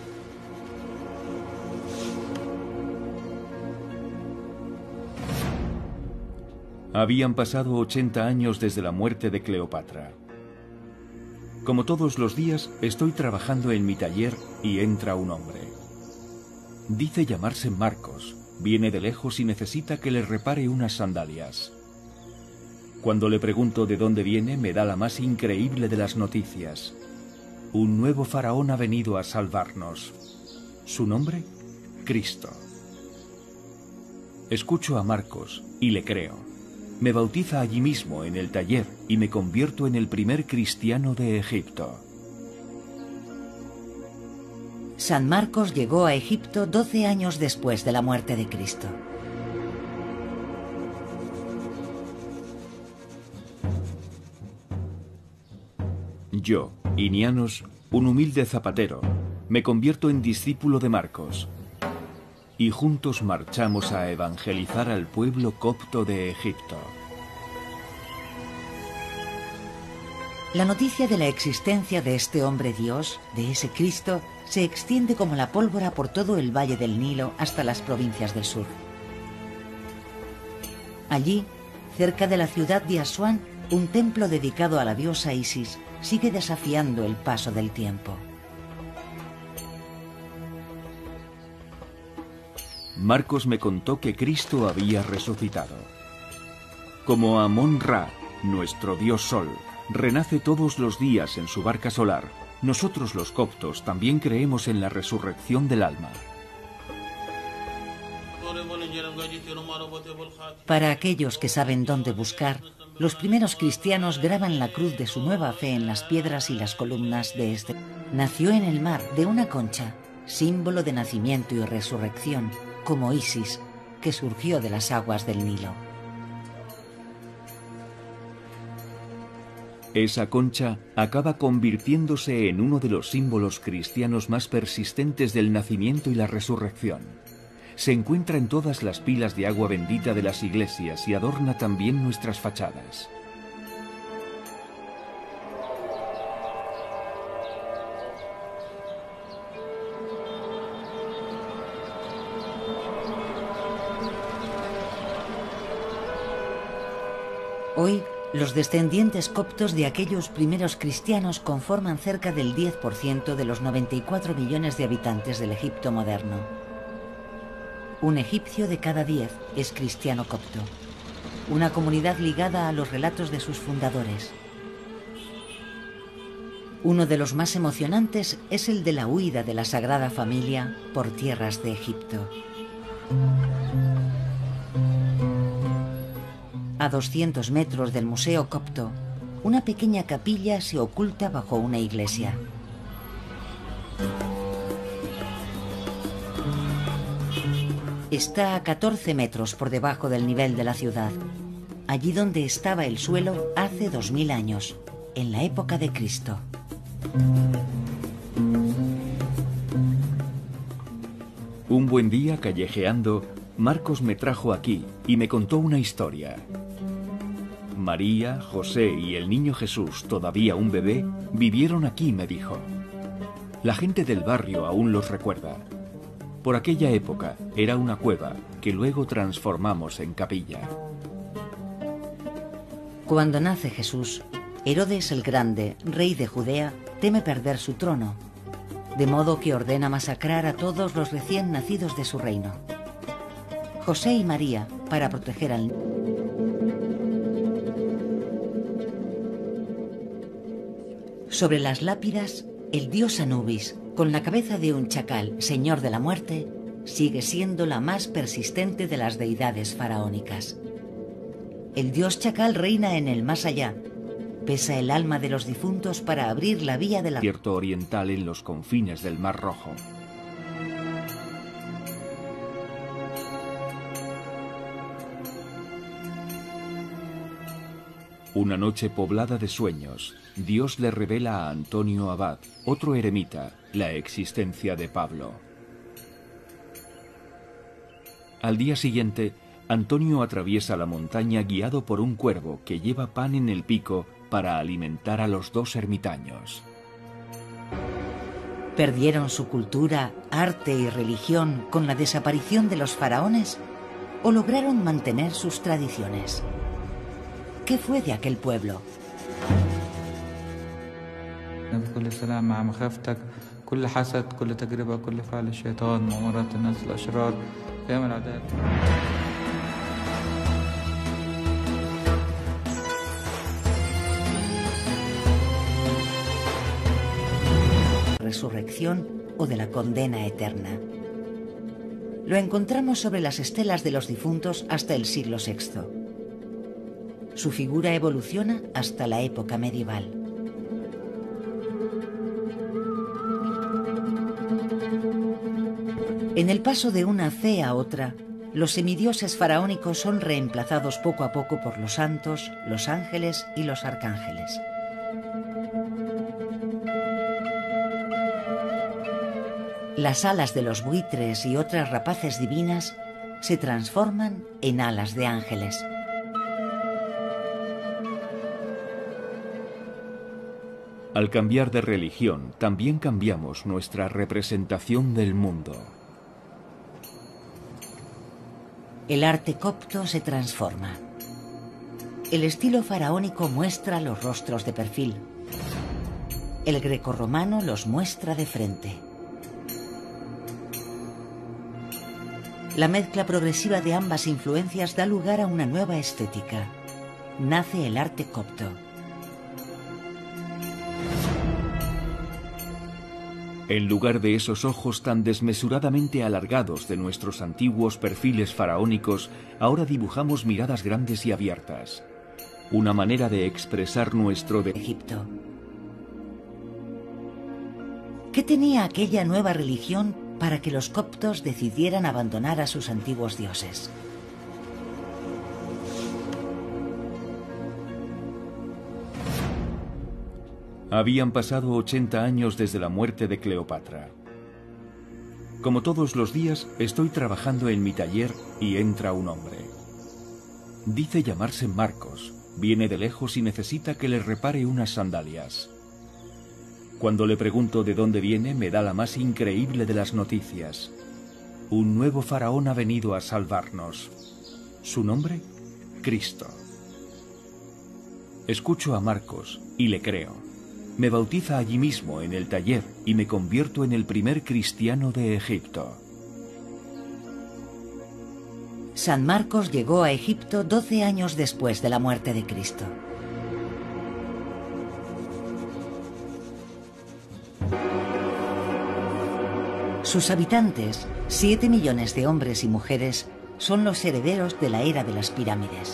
Habían pasado ochenta años desde la muerte de Cleopatra. Como todos los días, estoy trabajando en mi taller y entra un hombre. Dice llamarse Marcos, viene de lejos y necesita que le repare unas sandalias. Cuando le pregunto de dónde viene, me da la más increíble de las noticias. Un nuevo faraón ha venido a salvarnos. ¿Su nombre? Cristo. Escucho a Marcos y le creo. Me bautiza allí mismo en el taller y me convierto en el primer cristiano de Egipto. San Marcos llegó a Egipto doce años después de la muerte de Cristo. Yo, Inianos, un humilde zapatero, me convierto en discípulo de Marcos. Y juntos marchamos a evangelizar al pueblo copto de Egipto. La noticia de la existencia de este hombre Dios, de ese Cristo, se extiende como la pólvora por todo el valle del Nilo hasta las provincias del sur. Allí, cerca de la ciudad de Asuán, un templo dedicado a la diosa Isis sigue desafiando el paso del tiempo. Marcos me contó que Cristo había resucitado. Como Amón-Ra, nuestro dios Sol, renace todos los días en su barca solar, nosotros los coptos también creemos en la resurrección del alma. Para aquellos que saben dónde buscar, los primeros cristianos graban la cruz de su nueva fe en las piedras y las columnas de este. Nació en el mar de una concha, símbolo de nacimiento y resurrección, como Isis, que surgió de las aguas del Nilo. Esa concha acaba convirtiéndose en uno de los símbolos cristianos más persistentes del nacimiento y la resurrección. Se encuentra en todas las pilas de agua bendita de las iglesias y adorna también nuestras fachadas. Hoy, los descendientes coptos de aquellos primeros cristianos conforman cerca del diez por ciento de los noventa y cuatro millones de habitantes del Egipto moderno. Un egipcio de cada diez es cristiano copto, una comunidad ligada a los relatos de sus fundadores. Uno de los más emocionantes es el de la huida de la Sagrada Familia por tierras de Egipto. A doscientos metros del Museo Copto, una pequeña capilla se oculta bajo una iglesia. Está a catorce metros por debajo del nivel de la ciudad, allí donde estaba el suelo hace dos mil años, en la época de Cristo. Un buen día, callejeando, Marcos me trajo aquí y me contó una historia. María, José y el niño Jesús, todavía un bebé, vivieron aquí, me dijo. La gente del barrio aún los recuerda. Por aquella época era una cueva que luego transformamos en capilla. Cuando nace Jesús, Herodes el Grande, rey de Judea, teme perder su trono, de modo que ordena masacrar a todos los recién nacidos de su reino. José y María, para proteger al niño. Sobre las lápidas, el dios Anubis, con la cabeza de un chacal, señor de la muerte, sigue siendo la más persistente de las deidades faraónicas. El dios chacal reina en el más allá, pesa el alma de los difuntos para abrir la vía de la... desierto oriental en los confines del Mar Rojo. Una noche poblada de sueños, Dios le revela a Antonio Abad, otro eremita, la existencia de Pablo. Al día siguiente, Antonio atraviesa la montaña guiado por un cuervo que lleva pan en el pico para alimentar a los dos ermitaños. ¿Perdieron su cultura, arte y religión con la desaparición de los faraones? ¿O lograron mantener sus tradiciones? ¿Qué fue de aquel pueblo? بكل سلام مع مخافتك كل حسد كل تجربة كل فعل الشيطان مؤامرات الناس الأشرار قيام الأعداء. Resurrección o de la condena eterna. Lo encontramos sobre las estelas de los difuntos hasta el siglo sexto. Su figura evoluciona hasta la época medieval. En el paso de una fe a otra, los semidioses faraónicos son reemplazados poco a poco por los santos, los ángeles y los arcángeles. Las alas de los buitres y otras rapaces divinas se transforman en alas de ángeles. Al cambiar de religión, también cambiamos nuestra representación del mundo. El arte copto se transforma. El estilo faraónico muestra los rostros de perfil. El grecorromano los muestra de frente. La mezcla progresiva de ambas influencias da lugar a una nueva estética. Nace el arte copto. En lugar de esos ojos tan desmesuradamente alargados de nuestros antiguos perfiles faraónicos, ahora dibujamos miradas grandes y abiertas. Una manera de expresar nuestro de Egipto. ¿Qué tenía aquella nueva religión para que los coptos decidieran abandonar a sus antiguos dioses? Habían pasado ochenta años desde la muerte de Cleopatra. Como todos los días, estoy trabajando en mi taller y entra un hombre. Dice llamarse Marcos, viene de lejos y necesita que le repare unas sandalias. Cuando le pregunto de dónde viene, me da la más increíble de las noticias. Un nuevo faraón ha venido a salvarnos. ¿Su nombre? Cristo. Escucho a Marcos y le creo. Me bautiza allí mismo en el taller y me convierto en el primer cristiano de Egipto. San Marcos llegó a Egipto doce años después de la muerte de Cristo. Sus habitantes, siete millones de hombres y mujeres, son los herederos de la era de las pirámides.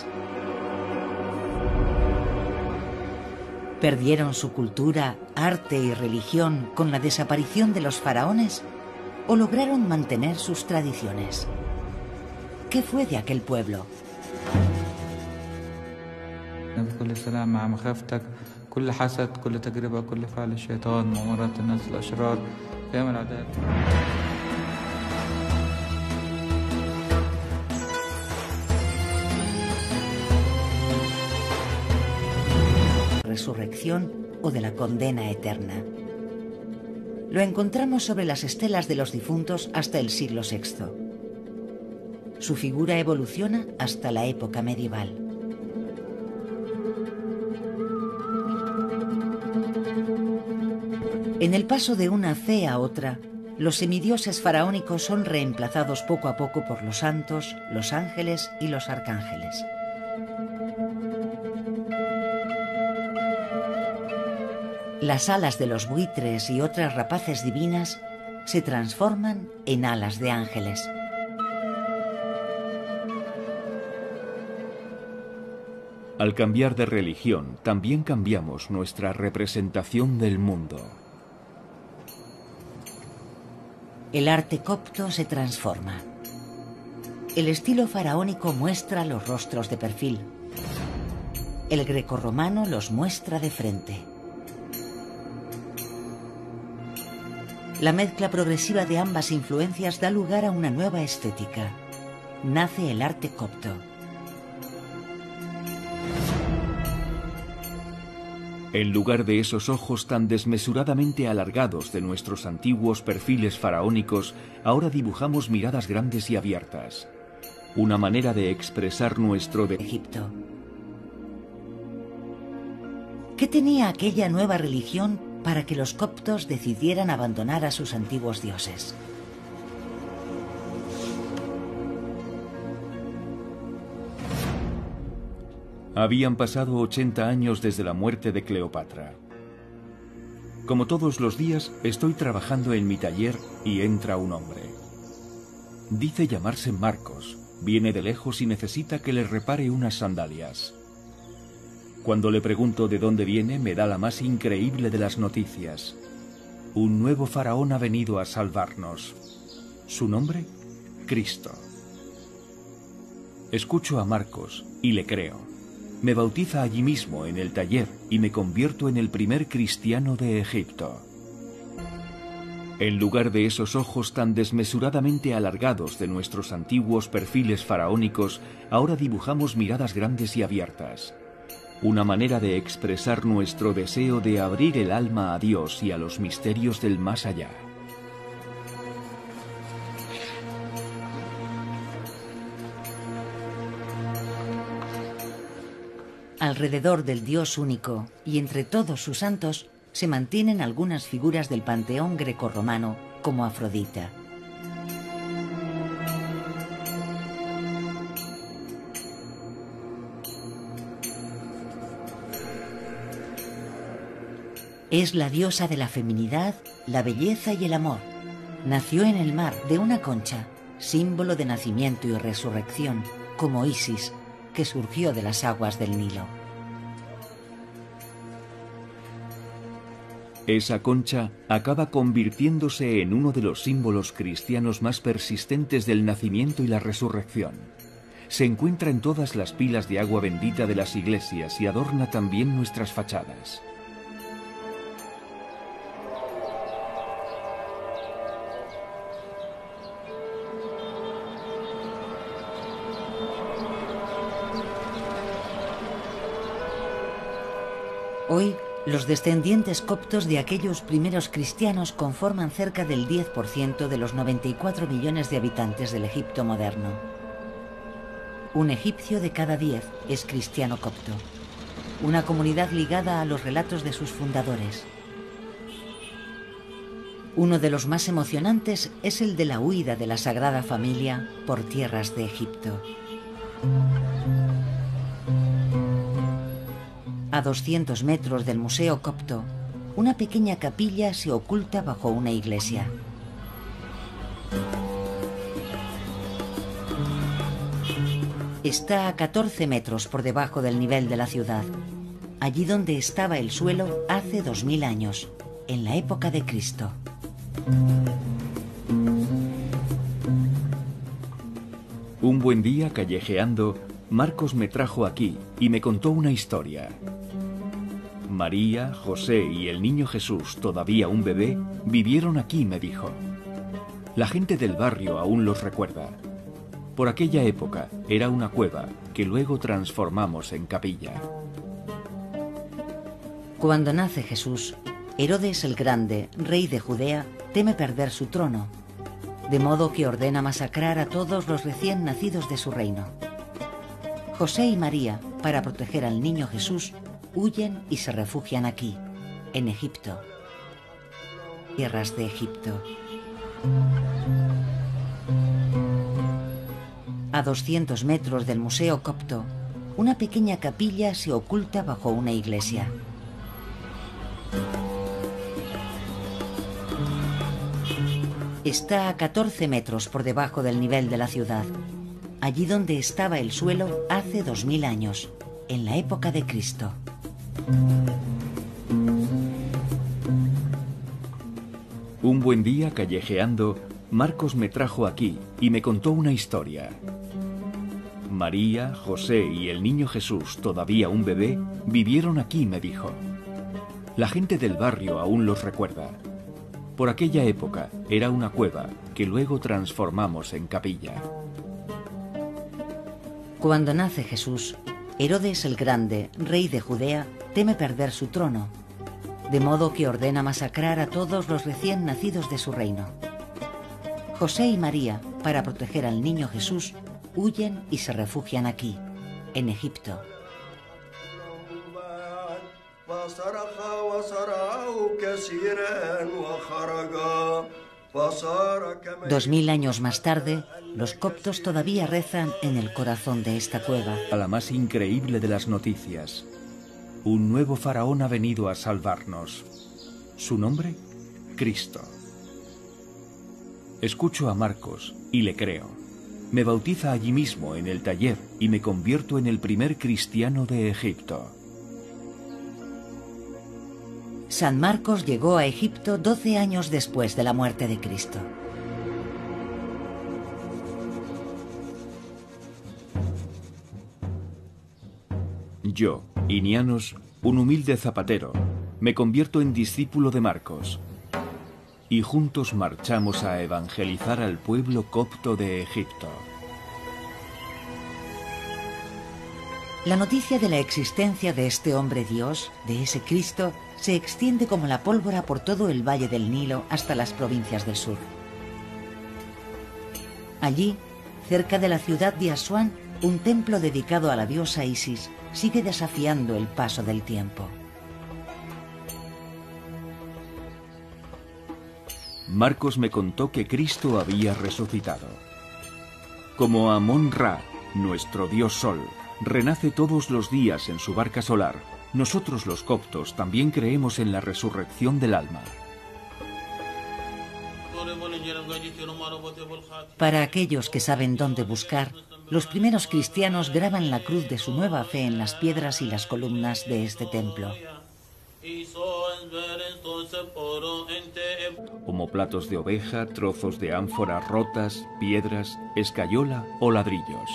¿Perdieron su cultura, arte y religión con la desaparición de los faraones o lograron mantener sus tradiciones? ¿Qué fue de aquel pueblo? بكل سلام مع مخافتك كل حسد كل تجربة كل فعل الشيطان مؤامرات الناس الأشرار قيام الأعداء. Resurrección o de la condena eterna. Lo encontramos sobre las estelas de los difuntos hasta el siglo sexto. Su figura evoluciona hasta la época medieval. En el paso de una fe a otra, los semidioses faraónicos son reemplazados poco a poco por los santos, los ángeles y los arcángeles. Las alas de los buitres y otras rapaces divinas se transforman en alas de ángeles. Al cambiar de religión, también cambiamos nuestra representación del mundo. El arte copto se transforma. El estilo faraónico muestra los rostros de perfil. El grecorromano los muestra de frente. La mezcla progresiva de ambas influencias da lugar a una nueva estética. Nace el arte copto. En lugar de esos ojos tan desmesuradamente alargados de nuestros antiguos perfiles faraónicos, ahora dibujamos miradas grandes y abiertas. Una manera de expresar nuestro de Egipto. ¿Qué tenía aquella nueva religión para que los coptos decidieran abandonar a sus antiguos dioses? Habían pasado ochenta años desde la muerte de Cleopatra. Como todos los días, estoy trabajando en mi taller y entra un hombre. Dice llamarse Marcos, viene de lejos y necesita que le repare unas sandalias. Cuando le pregunto de dónde viene, me da la más increíble de las noticias. Un nuevo faraón ha venido a salvarnos. ¿Su nombre? Cristo. Escucho a Marcos y le creo. Me bautiza allí mismo, en el taller, y me convierto en el primer cristiano de Egipto. En lugar de esos ojos tan desmesuradamente alargados de nuestros antiguos perfiles faraónicos, ahora dibujamos miradas grandes y abiertas. Una manera de expresar nuestro deseo de abrir el alma a Dios y a los misterios del más allá. Alrededor del Dios único y entre todos sus santos se mantienen algunas figuras del panteón grecorromano, como Afrodita. Es la diosa de la feminidad, la belleza y el amor. Nació en el mar de una concha, símbolo de nacimiento y resurrección, como Isis, que surgió de las aguas del Nilo. Esa concha acaba convirtiéndose en uno de los símbolos cristianos más persistentes del nacimiento y la resurrección. Se encuentra en todas las pilas de agua bendita de las iglesias y adorna también nuestras fachadas. Hoy, los descendientes coptos de aquellos primeros cristianos conforman cerca del diez por ciento de los noventa y cuatro millones de habitantes del Egipto moderno. Un egipcio de cada diez es cristiano copto, una comunidad ligada a los relatos de sus fundadores. Uno de los más emocionantes es el de la huida de la Sagrada Familia por tierras de Egipto. A doscientos metros del Museo Copto, una pequeña capilla se oculta bajo una iglesia. Está a catorce metros por debajo del nivel de la ciudad, allí donde estaba el suelo hace dos mil años, en la época de Cristo. Un buen día, callejeando, Marcos me trajo aquí y me contó una historia. María, José y el niño Jesús, todavía un bebé, vivieron aquí, me dijo. La gente del barrio aún los recuerda. Por aquella época era una cueva que luego transformamos en capilla. Cuando nace Jesús, Herodes el Grande, rey de Judea, teme perder su trono, de modo que ordena masacrar a todos los recién nacidos de su reino. José y María, para proteger al niño Jesús, huyen y se refugian aquí, en Egipto, tierras de Egipto. A doscientos metros del Museo Copto, una pequeña capilla se oculta bajo una iglesia. Está a catorce metros por debajo del nivel de la ciudad, allí donde estaba el suelo hace dos mil años, en la época de Cristo. Un buen día, callejeando, Marcos me trajo aquí y me contó una historia. María, José y el niño Jesús, todavía un bebé, vivieron aquí, me dijo. La gente del barrio aún los recuerda. Por aquella época era una cueva que luego transformamos en capilla. Cuando nace Jesús, Herodes el Grande, rey de Judea, teme perder su trono, de modo que ordena masacrar a todos los recién nacidos de su reino. José y María, para proteger al niño Jesús, huyen y se refugian aquí, en Egipto, Dos mil años más tarde, los coptos todavía rezan en el corazón de esta cueva. A la más increíble de las noticias. Un nuevo faraón ha venido a salvarnos. ¿Su nombre? Cristo. Escucho a Marcos y le creo. Me bautiza allí mismo en el taller y me convierto en el primer cristiano de Egipto. San Marcos llegó a Egipto doce años después de la muerte de Cristo. Yo, Inianos, un humilde zapatero, me convierto en discípulo de Marcos. Y juntos marchamos a evangelizar al pueblo copto de Egipto. La noticia de la existencia de este hombre Dios, de ese Cristo, se extiende como la pólvora por todo el valle del Nilo hasta las provincias del sur. Allí, cerca de la ciudad de Asuán, un templo dedicado a la diosa Isis sigue desafiando el paso del tiempo. Marcos me contó que Cristo había resucitado. Como Amón-Ra, nuestro dios Sol, renace todos los días en su barca solar, nosotros los coptos también creemos en la resurrección del alma. Para aquellos que saben dónde buscar, los primeros cristianos graban la cruz de su nueva fe en las piedras y las columnas de este templo. Omoplatos de oveja, trozos de ánfora rotas, piedras, escayola o ladrillos.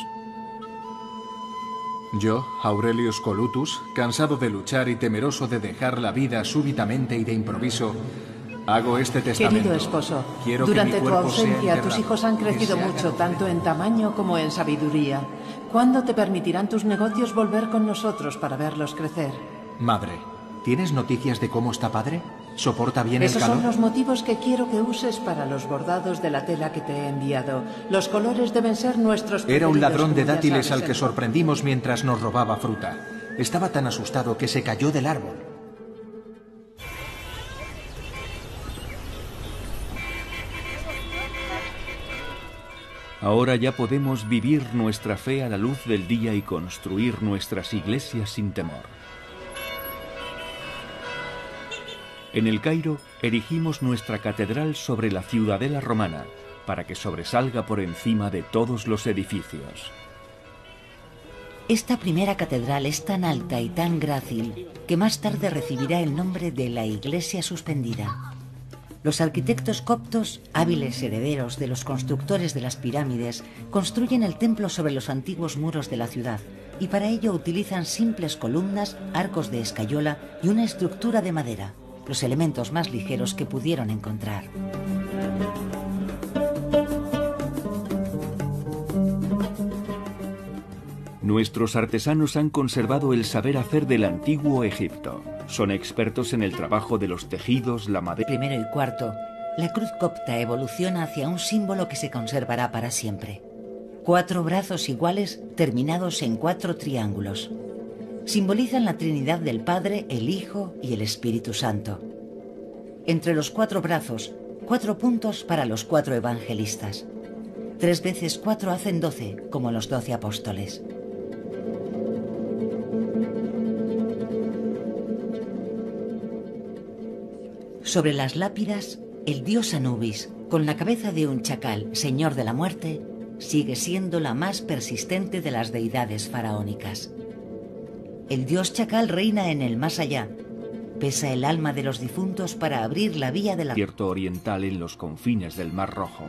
Yo, Aurelius Colutus, cansado de luchar y temeroso de dejar la vida súbitamente y de improviso, hago este testamento. Querido esposo, Quiero durante que mi tu cuerpo sea ausencia tus enterrado, hijos han crecido que se mucho, haga tanto en tamaño como en sabiduría. ¿Cuándo te permitirán tus negocios volver con nosotros para verlos crecer? Madre, ¿tienes noticias de cómo está padre? ¿Soporta bien Esos el calor? son los motivos que quiero que uses para los bordados de la tela que te he enviado. Los colores deben ser nuestros Era un preferidos, ladrón de como ya dátiles sabes, al que en- sorprendimos mientras nos robaba fruta. Estaba tan asustado que se cayó del árbol. Ahora ya podemos vivir nuestra fe a la luz del día y construir nuestras iglesias sin temor. En el Cairo erigimos nuestra catedral sobre la ciudadela romana, para que sobresalga por encima de todos los edificios. Esta primera catedral es tan alta y tan grácil que más tarde recibirá el nombre de la Iglesia Suspendida. Los arquitectos coptos, hábiles herederos de los constructores de las pirámides, construyen el templo sobre los antiguos muros de la ciudad y para ello utilizan simples columnas, arcos de escayola y una estructura de madera, los elementos más ligeros que pudieron encontrar. Nuestros artesanos han conservado el saber hacer del antiguo Egipto. Son expertos en el trabajo de los tejidos, la madera. Primero y cuarto, la cruz copta evoluciona hacia un símbolo que se conservará para siempre. Cuatro brazos iguales terminados en cuatro triángulos. Simbolizan la Trinidad del Padre, el Hijo y el Espíritu Santo. Entre los cuatro brazos, cuatro puntos para los cuatro evangelistas. Tres veces cuatro hacen doce, como los doce apóstoles. Sobre las lápidas, el dios Anubis, con la cabeza de un chacal, señor de la muerte, sigue siendo la más persistente de las deidades faraónicas. El dios chacal reina en el más allá, pesa el alma de los difuntos para abrir la vía de la... Desierto oriental en los confines del Mar Rojo.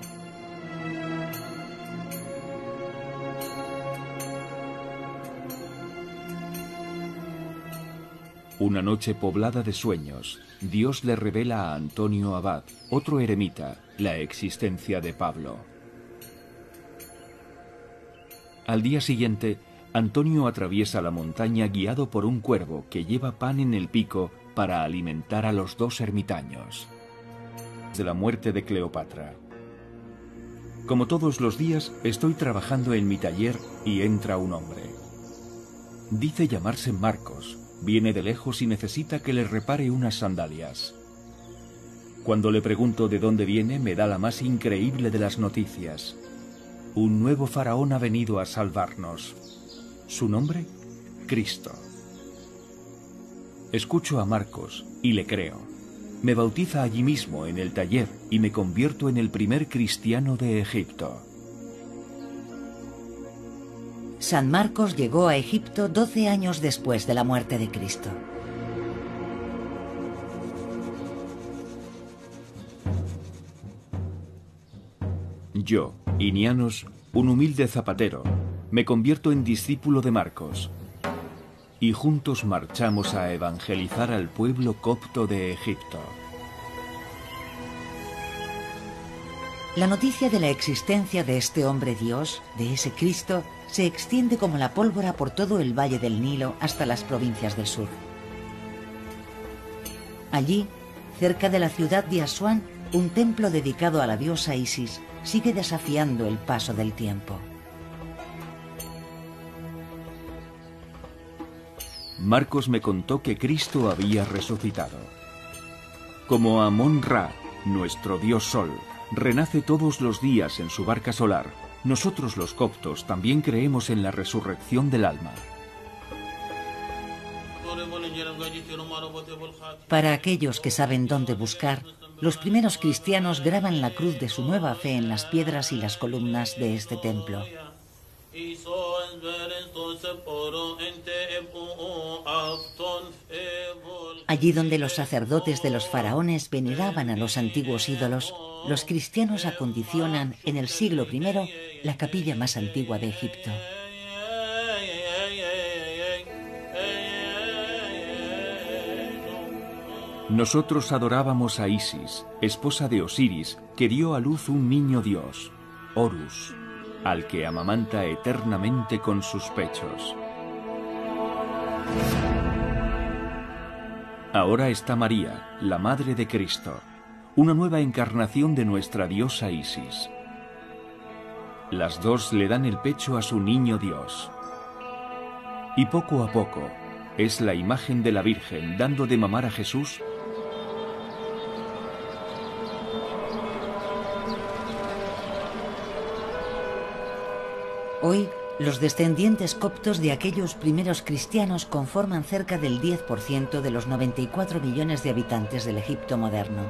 Una noche poblada de sueños, Dios le revela a Antonio Abad, otro eremita, la existencia de Pablo. Al día siguiente, Antonio atraviesa la montaña guiado por un cuervo que lleva pan en el pico para alimentar a los dos ermitaños. De la muerte de Cleopatra. Como todos los días, estoy trabajando en mi taller y entra un hombre. Dice llamarse Marcos, Viene de lejos y necesita que le repare unas sandalias. Cuando le pregunto de dónde viene, me da la más increíble de las noticias. Un nuevo faraón ha venido a salvarnos. ¿Su nombre? Cristo. Escucho a Marcos y le creo. Me bautiza allí mismo en el taller y me convierto en el primer cristiano de Egipto. San Marcos llegó a Egipto doce años después de la muerte de Cristo. Yo, Inianos, un humilde zapatero, me convierto en discípulo de Marcos. Y juntos marchamos a evangelizar al pueblo copto de Egipto. La noticia de la existencia de este hombre Dios, de ese Cristo, se extiende como la pólvora por todo el valle del Nilo hasta las provincias del sur. Allí, cerca de la ciudad de Asuán, un templo dedicado a la diosa Isis sigue desafiando el paso del tiempo. Marcos me contó que Cristo había resucitado. Como Amón-Ra, nuestro dios Sol, renace todos los días en su barca solar, nosotros los coptos también creemos en la resurrección del alma. Para aquellos que saben dónde buscar, los primeros cristianos graban la cruz de su nueva fe en las piedras y las columnas de este templo. Allí donde los sacerdotes de los faraones veneraban a los antiguos ídolos, los cristianos acondicionan en el siglo primero la capilla más antigua de Egipto. Nosotros adorábamos a Isis, esposa de Osiris, que dio a luz un niño dios, Horus, al que amamanta eternamente con sus pechos. Ahora está María, la madre de Cristo, una nueva encarnación de nuestra diosa Isis. Las dos le dan el pecho a su niño Dios. Y poco a poco, es la imagen de la Virgen dando de mamar a Jesús. Hoy, los descendientes coptos de aquellos primeros cristianos conforman cerca del diez por ciento de los noventa y cuatro millones de habitantes del Egipto moderno.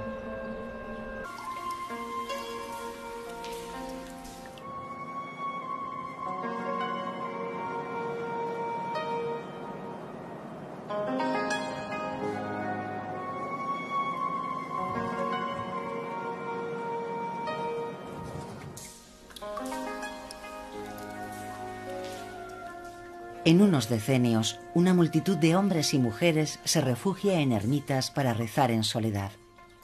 En unos decenios, una multitud de hombres y mujeres se refugia en ermitas para rezar en soledad.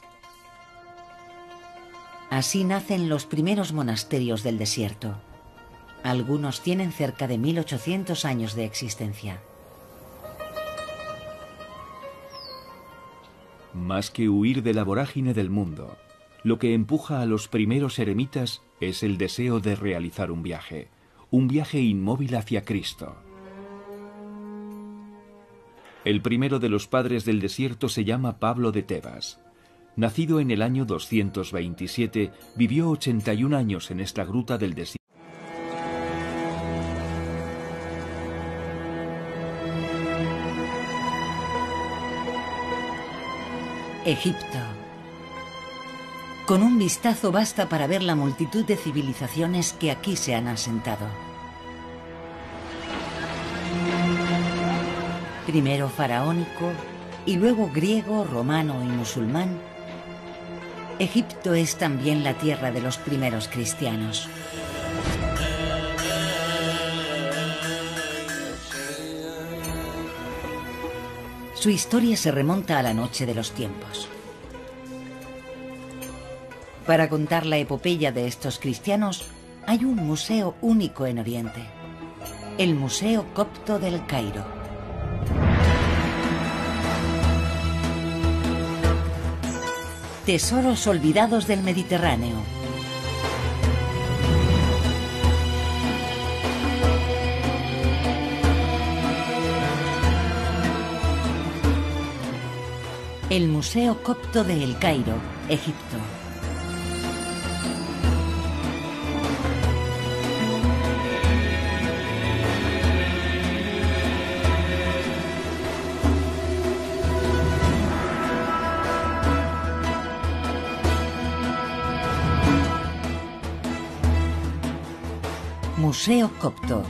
Así nacen los primeros monasterios del desierto. Algunos tienen cerca de mil ochocientos años de existencia. Más que huir de la vorágine del mundo, lo que empuja a los primeros eremitas es el deseo de realizar un viaje, un viaje inmóvil hacia Cristo. El primero de los padres del desierto se llama Pablo de Tebas. Nacido en el año doscientos veintisiete, vivió ochenta y un años en esta gruta del desierto. Egipto. Con un vistazo basta para ver la multitud de civilizaciones que aquí se han asentado. Primero faraónico y luego griego, romano y musulmán, Egipto es también la tierra de los primeros cristianos. Su historia se remonta a la noche de los tiempos. Para contar la epopeya de estos cristianos, hay un museo único en Oriente, el Museo Copto del Cairo. Tesoros olvidados del Mediterráneo. El Museo Copto de El Cairo, Egipto. Museo Copto.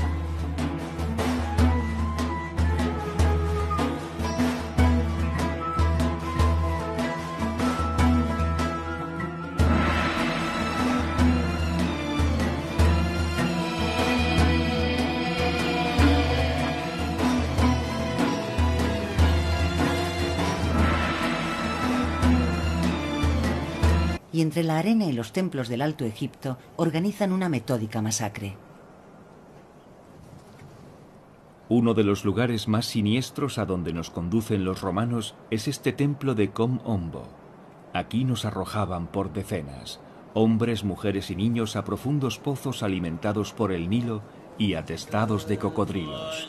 Y entre la arena y los templos del Alto Egipto organizan una metódica masacre. Uno de los lugares más siniestros a donde nos conducen los romanos es este templo de Com Ombo. Aquí nos arrojaban por decenas, hombres, mujeres y niños, a profundos pozos alimentados por el Nilo y atestados de cocodrilos.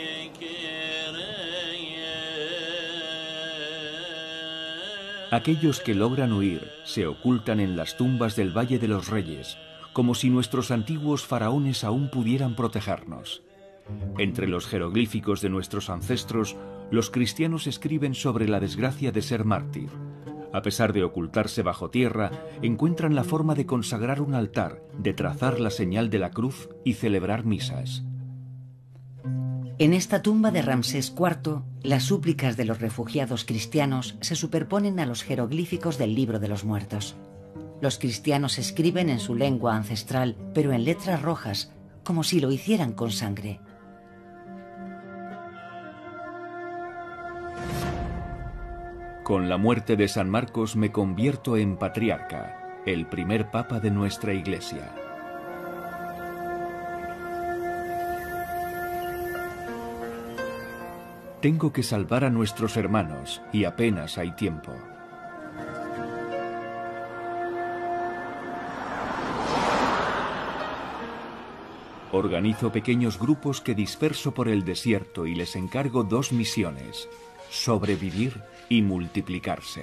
Aquellos que logran huir se ocultan en las tumbas del Valle de los Reyes, como si nuestros antiguos faraones aún pudieran protegernos. Entre los jeroglíficos de nuestros ancestros, los cristianos escriben sobre la desgracia de ser mártir. A pesar de ocultarse bajo tierra, encuentran la forma de consagrar un altar, de trazar la señal de la cruz y celebrar misas. En esta tumba de Ramsés cuarto, las súplicas de los refugiados cristianos se superponen a los jeroglíficos del Libro de los Muertos. Los cristianos escriben en su lengua ancestral, pero en letras rojas, como si lo hicieran con sangre. Con la muerte de San Marcos me convierto en patriarca, el primer papa de nuestra Iglesia. Tengo que salvar a nuestros hermanos y apenas hay tiempo. Organizo pequeños grupos que disperso por el desierto y les encargo dos misiones: sobrevivir y multiplicarse.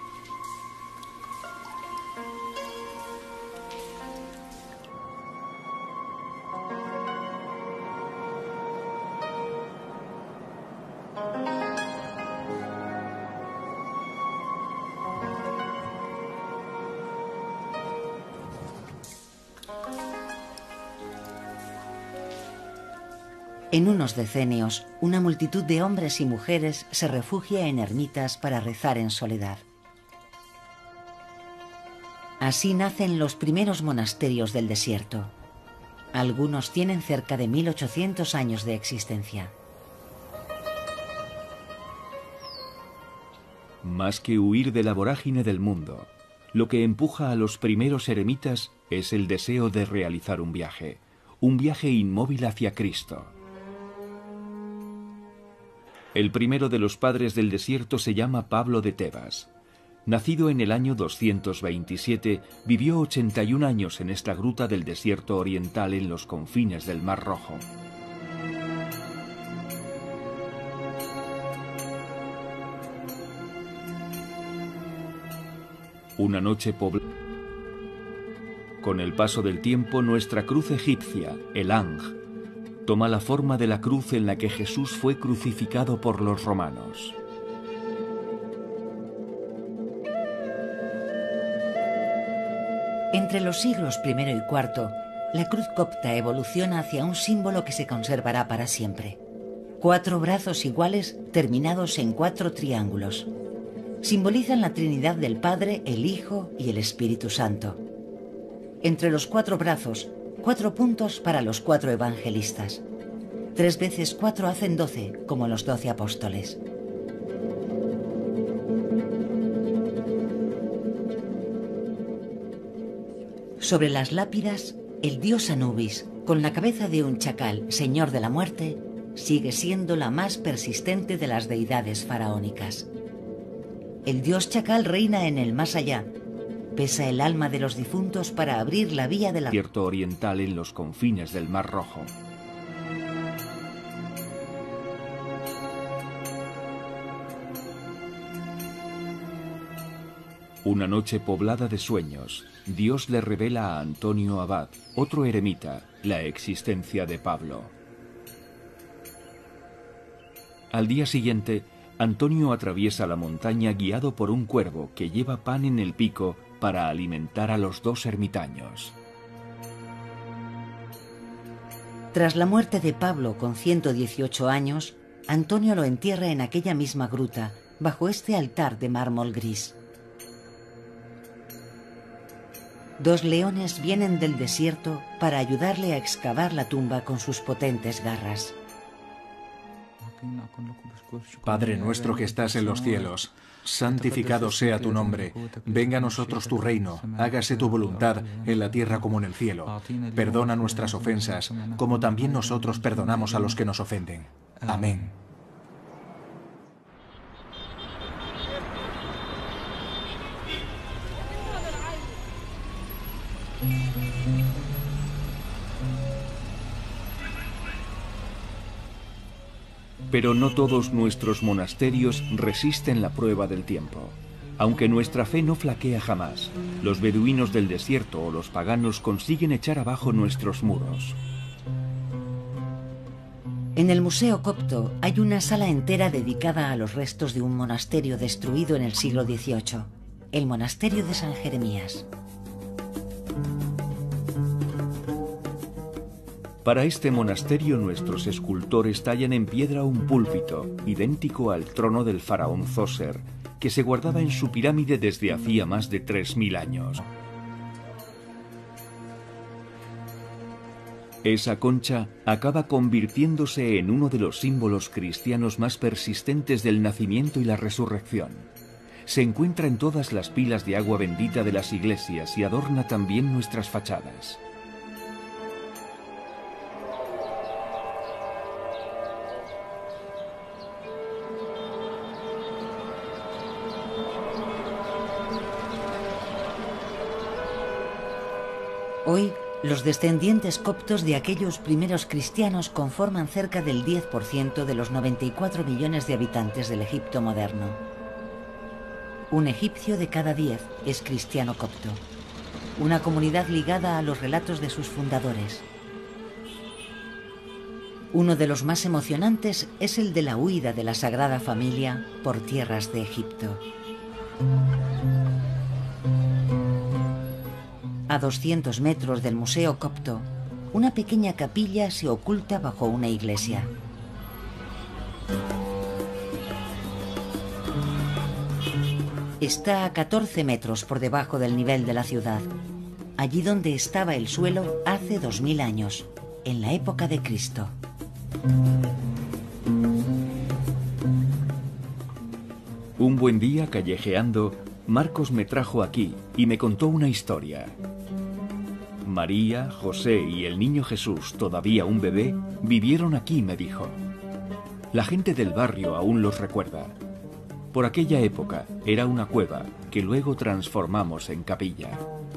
En unos decenios, una multitud de hombres y mujeres se refugia en ermitas para rezar en soledad. Así nacen los primeros monasterios del desierto. Algunos tienen cerca de mil ochocientos años de existencia. Más que huir de la vorágine del mundo, lo que empuja a los primeros eremitas es el deseo de realizar un viaje, un viaje inmóvil hacia Cristo. El primero de los padres del desierto se llama Pablo de Tebas. Nacido en el año doscientos veintisiete, vivió ochenta y un años en esta gruta del desierto oriental en los confines del Mar Rojo. Una noche poblada. Con el paso del tiempo, nuestra cruz egipcia, el Ang, toma la forma de la cruz en la que Jesús fue crucificado por los romanos. Entre los siglos primero y cuarto, la cruz copta evoluciona hacia un símbolo que se conservará para siempre. Cuatro brazos iguales terminados en cuatro triángulos. Simbolizan la Trinidad del Padre, el Hijo y el Espíritu Santo. Entre los cuatro brazos, cuatro puntos para los cuatro evangelistas. Tres veces cuatro hacen doce, como los doce apóstoles. Sobre las lápidas, el dios Anubis, con la cabeza de un chacal, señor de la muerte, sigue siendo la más persistente de las deidades faraónicas. El dios chacal reina en el más allá. Pesa el alma de los difuntos para abrir la vía de la... desierto oriental en los confines del Mar Rojo. Una noche poblada de sueños, Dios le revela a Antonio Abad, otro eremita, la existencia de Pablo. Al día siguiente, Antonio atraviesa la montaña guiado por un cuervo que lleva pan en el pico para alimentar a los dos ermitaños. Tras la muerte de Pablo con ciento dieciocho años, Antonio lo entierra en aquella misma gruta, bajo este altar de mármol gris. Dos leones vienen del desierto para ayudarle a excavar la tumba con sus potentes garras. Padre nuestro que estás en los cielos, santificado sea tu nombre. Venga a nosotros tu reino, hágase tu voluntad en la tierra como en el cielo. Perdona nuestras ofensas, como también nosotros perdonamos a los que nos ofenden. Amén. Pero no todos nuestros monasterios resisten la prueba del tiempo. Aunque nuestra fe no flaquea jamás, los beduinos del desierto o los paganos consiguen echar abajo nuestros muros. En el Museo Copto hay una sala entera dedicada a los restos de un monasterio destruido en el siglo dieciocho, el monasterio de San Jeremías. Para este monasterio nuestros escultores tallan en piedra un púlpito, idéntico al trono del faraón Zoser, que se guardaba en su pirámide desde hacía más de tres mil años. Esa concha acaba convirtiéndose en uno de los símbolos cristianos más persistentes del nacimiento y la resurrección. Se encuentra en todas las pilas de agua bendita de las iglesias y adorna también nuestras fachadas. Hoy, los descendientes coptos de aquellos primeros cristianos conforman cerca del diez por ciento de los noventa y cuatro millones de habitantes del Egipto moderno. Un egipcio de cada diez es cristiano copto, una comunidad ligada a los relatos de sus fundadores. Uno de los más emocionantes es el de la huida de la Sagrada Familia por tierras de Egipto. A doscientos metros del Museo Copto, una pequeña capilla se oculta bajo una iglesia. Está a catorce metros por debajo del nivel de la ciudad, allí donde estaba el suelo hace dos mil años, en la época de Cristo. Un buen día, callejeando, Marcos me trajo aquí y me contó una historia. María, José y el niño Jesús, todavía un bebé, vivieron aquí, me dijo. La gente del barrio aún los recuerda. Por aquella época era una cueva que luego transformamos en capilla.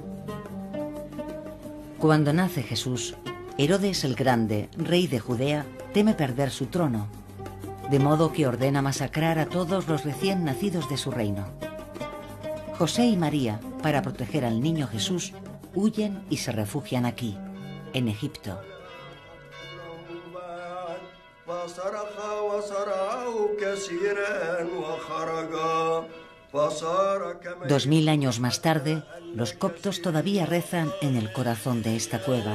Cuando nace Jesús, Herodes el Grande, rey de Judea, teme perder su trono, de modo que ordena masacrar a todos los recién nacidos de su reino. José y María, para proteger al niño Jesús, huyen y se refugian aquí, en Egipto. Dos mil años más tarde, los coptos todavía rezan en el corazón de esta cueva.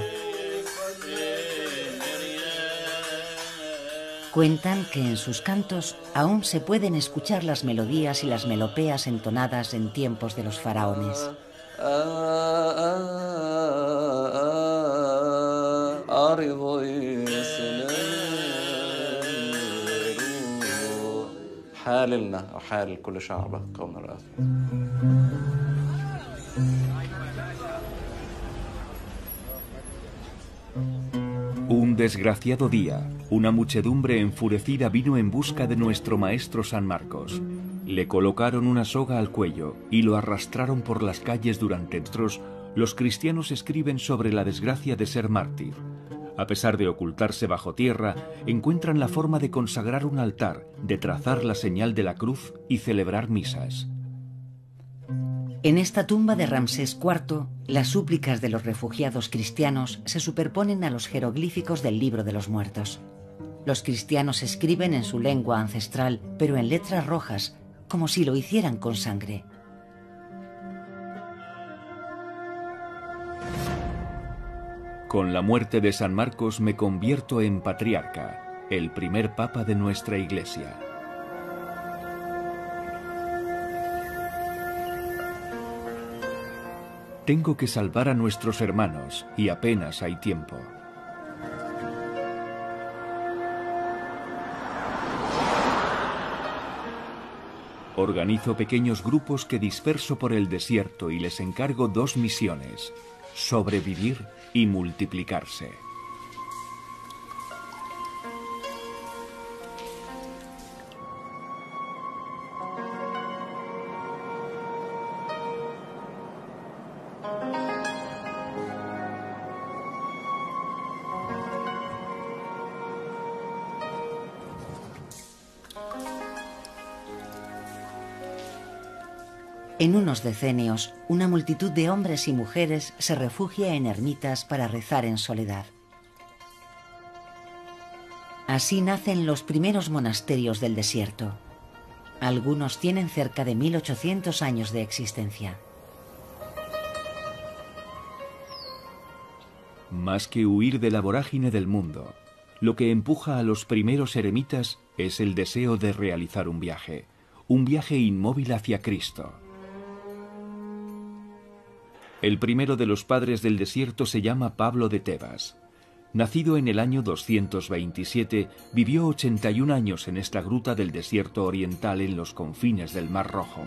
Cuentan que en sus cantos aún se pueden escuchar las melodías y las melopeas entonadas en tiempos de los faraones. Un desgraciado día, una muchedumbre enfurecida vino en busca de nuestro maestro San Marcos. Le colocaron una soga al cuello y lo arrastraron por las calles durante metros. Los cristianos escriben sobre la desgracia de ser mártir. A pesar de ocultarse bajo tierra, encuentran la forma de consagrar un altar, de trazar la señal de la cruz y celebrar misas. En esta tumba de Ramsés cuarto, las súplicas de los refugiados cristianos se superponen a los jeroglíficos del Libro de los Muertos. Los cristianos escriben en su lengua ancestral, pero en letras rojas, como si lo hicieran con sangre. Con la muerte de San Marcos me convierto en patriarca, el primer papa de nuestra Iglesia. Tengo que salvar a nuestros hermanos y apenas hay tiempo. Organizo pequeños grupos que disperso por el desierto y les encargo dos misiones: sobrevivir y multiplicarse. En unos decenios, una multitud de hombres y mujeres se refugia en ermitas para rezar en soledad. Así nacen los primeros monasterios del desierto. Algunos tienen cerca de mil ochocientos años de existencia. Más que huir de la vorágine del mundo, lo que empuja a los primeros eremitas es el deseo de realizar un viaje, un viaje inmóvil hacia Cristo. El primero de los padres del desierto se llama Pablo de Tebas. Nacido en el año doscientos veintisiete, vivió ochenta y un años en esta gruta del desierto oriental en los confines del Mar Rojo.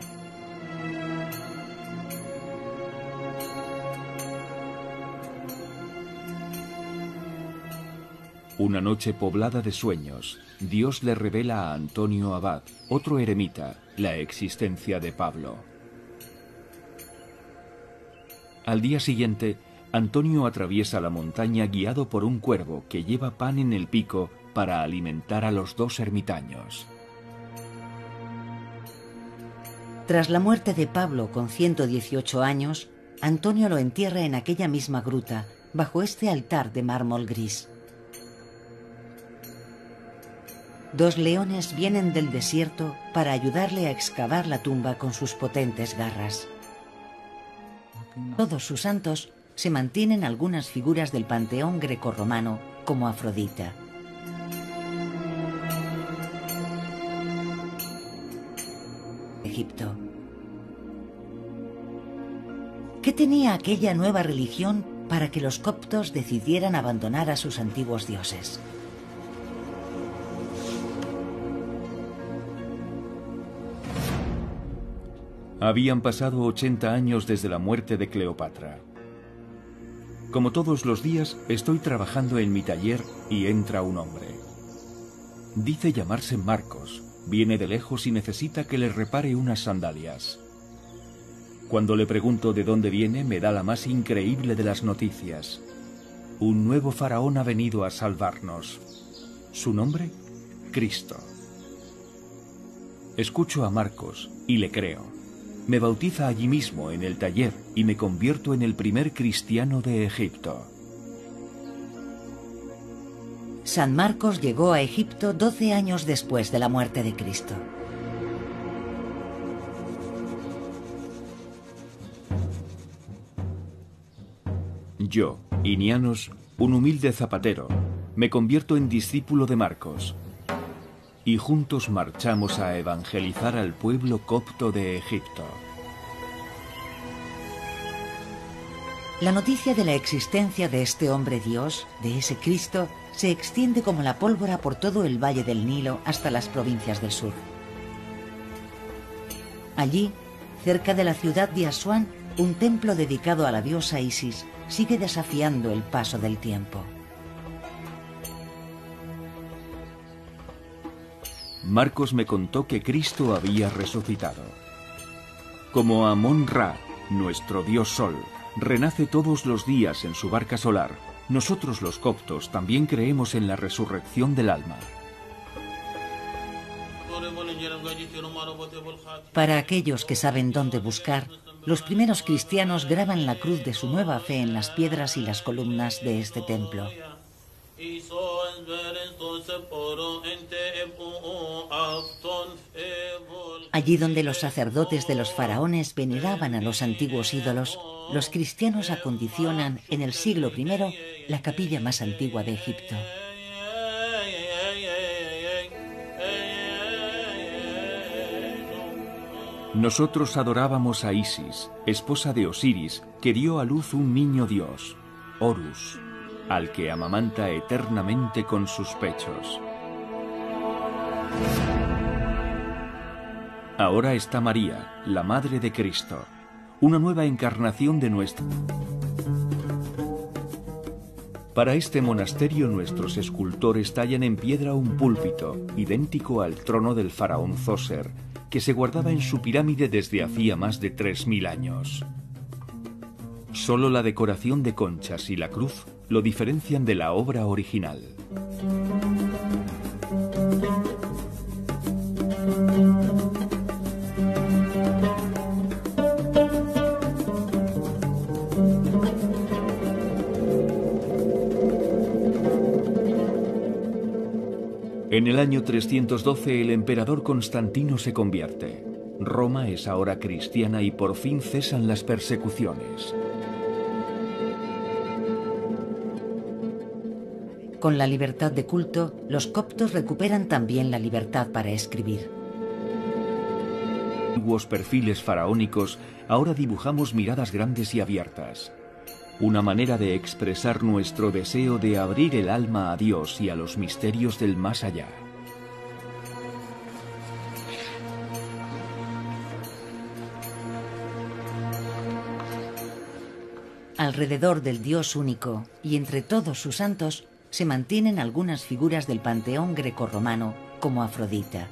Una noche poblada de sueños, Dios le revela a Antonio Abad, otro eremita, la existencia de Pablo. Al día siguiente, Antonio atraviesa la montaña guiado por un cuervo que lleva pan en el pico para alimentar a los dos ermitaños. Tras la muerte de Pablo con ciento dieciocho años, Antonio lo entierra en aquella misma gruta, bajo este altar de mármol gris. Dos leones vienen del desierto para ayudarle a excavar la tumba con sus potentes garras. Todos sus santos se mantienen algunas figuras del panteón grecorromano, como Afrodita. Egipto. ¿Qué tenía aquella nueva religión para que los coptos decidieran abandonar a sus antiguos dioses? Habían pasado ochenta años desde la muerte de Cleopatra. Como todos los días, estoy trabajando en mi taller y entra un hombre. Dice llamarse Marcos, viene de lejos y necesita que le repare unas sandalias. Cuando le pregunto de dónde viene, me da la más increíble de las noticias. Un nuevo faraón ha venido a salvarnos. ¿Su nombre? Cristo. Escucho a Marcos y le creo. Me bautiza allí mismo en el taller y me convierto en el primer cristiano de Egipto. San Marcos llegó a Egipto doce años después de la muerte de Cristo. Yo, Inianos, un humilde zapatero, me convierto en discípulo de Marcos. Y juntos marchamos a evangelizar al pueblo copto de Egipto. La noticia de la existencia de este hombre Dios, de ese Cristo, se extiende como la pólvora por todo el valle del Nilo hasta las provincias del sur. Allí, cerca de la ciudad de Asuán, un templo dedicado a la diosa Isis sigue desafiando el paso del tiempo. Marcos me contó que Cristo había resucitado. Como Amón-Ra, nuestro dios Sol, renace todos los días en su barca solar, nosotros los coptos también creemos en la resurrección del alma. Para aquellos que saben dónde buscar, los primeros cristianos graban la cruz de su nueva fe en las piedras y las columnas de este templo. Allí donde los sacerdotes de los faraones veneraban a los antiguos ídolos, los cristianos acondicionan en el siglo primero la capilla más antigua de Egipto. Nosotros adorábamos a Isis, esposa de Osiris, que dio a luz un niño dios, Horus, al que amamanta eternamente con sus pechos. Ahora está María, la Madre de Cristo, una nueva encarnación de nuestra... Para este monasterio nuestros escultores tallan en piedra un púlpito, idéntico al trono del faraón Zoser, que se guardaba en su pirámide desde hacía más de tres mil años. Solo la decoración de conchas y la cruz lo diferencian de la obra original. En el año trescientos doce el emperador Constantino se convierte. Roma es ahora cristiana y por fin cesan las persecuciones. Con la libertad de culto, los coptos recuperan también la libertad para escribir. En antiguos perfiles faraónicos, ahora dibujamos miradas grandes y abiertas. Una manera de expresar nuestro deseo de abrir el alma a Dios y a los misterios del más allá. Alrededor del Dios único y entre todos sus santos se mantienen algunas figuras del panteón grecorromano, como Afrodita.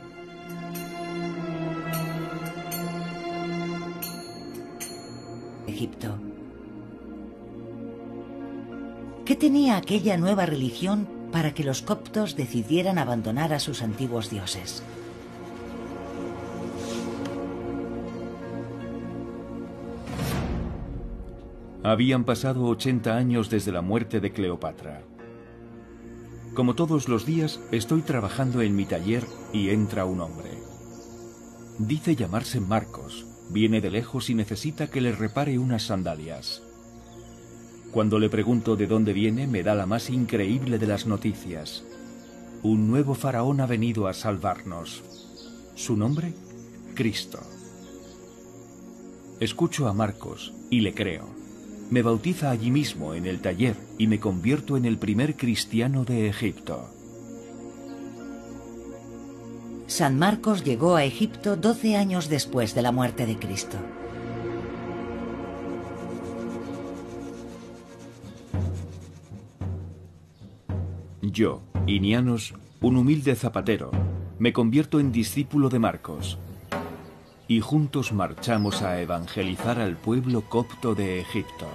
Egipto. ¿Qué tenía aquella nueva religión para que los coptos decidieran abandonar a sus antiguos dioses? Habían pasado ochenta años desde la muerte de Cleopatra. Como todos los días, estoy trabajando en mi taller y entra un hombre. Dice llamarse Marcos, viene de lejos y necesita que le repare unas sandalias. Cuando le pregunto de dónde viene, me da la más increíble de las noticias. Un nuevo faraón ha venido a salvarnos. ¿Su nombre? Cristo. Escucho a Marcos y le creo. Me bautiza allí mismo en el taller y me convierto en el primer cristiano de Egipto. San Marcos llegó a Egipto doce años después de la muerte de Cristo. Yo, Inianos, un humilde zapatero, me convierto en discípulo de Marcos. Y juntos marchamos a evangelizar al pueblo copto de Egipto.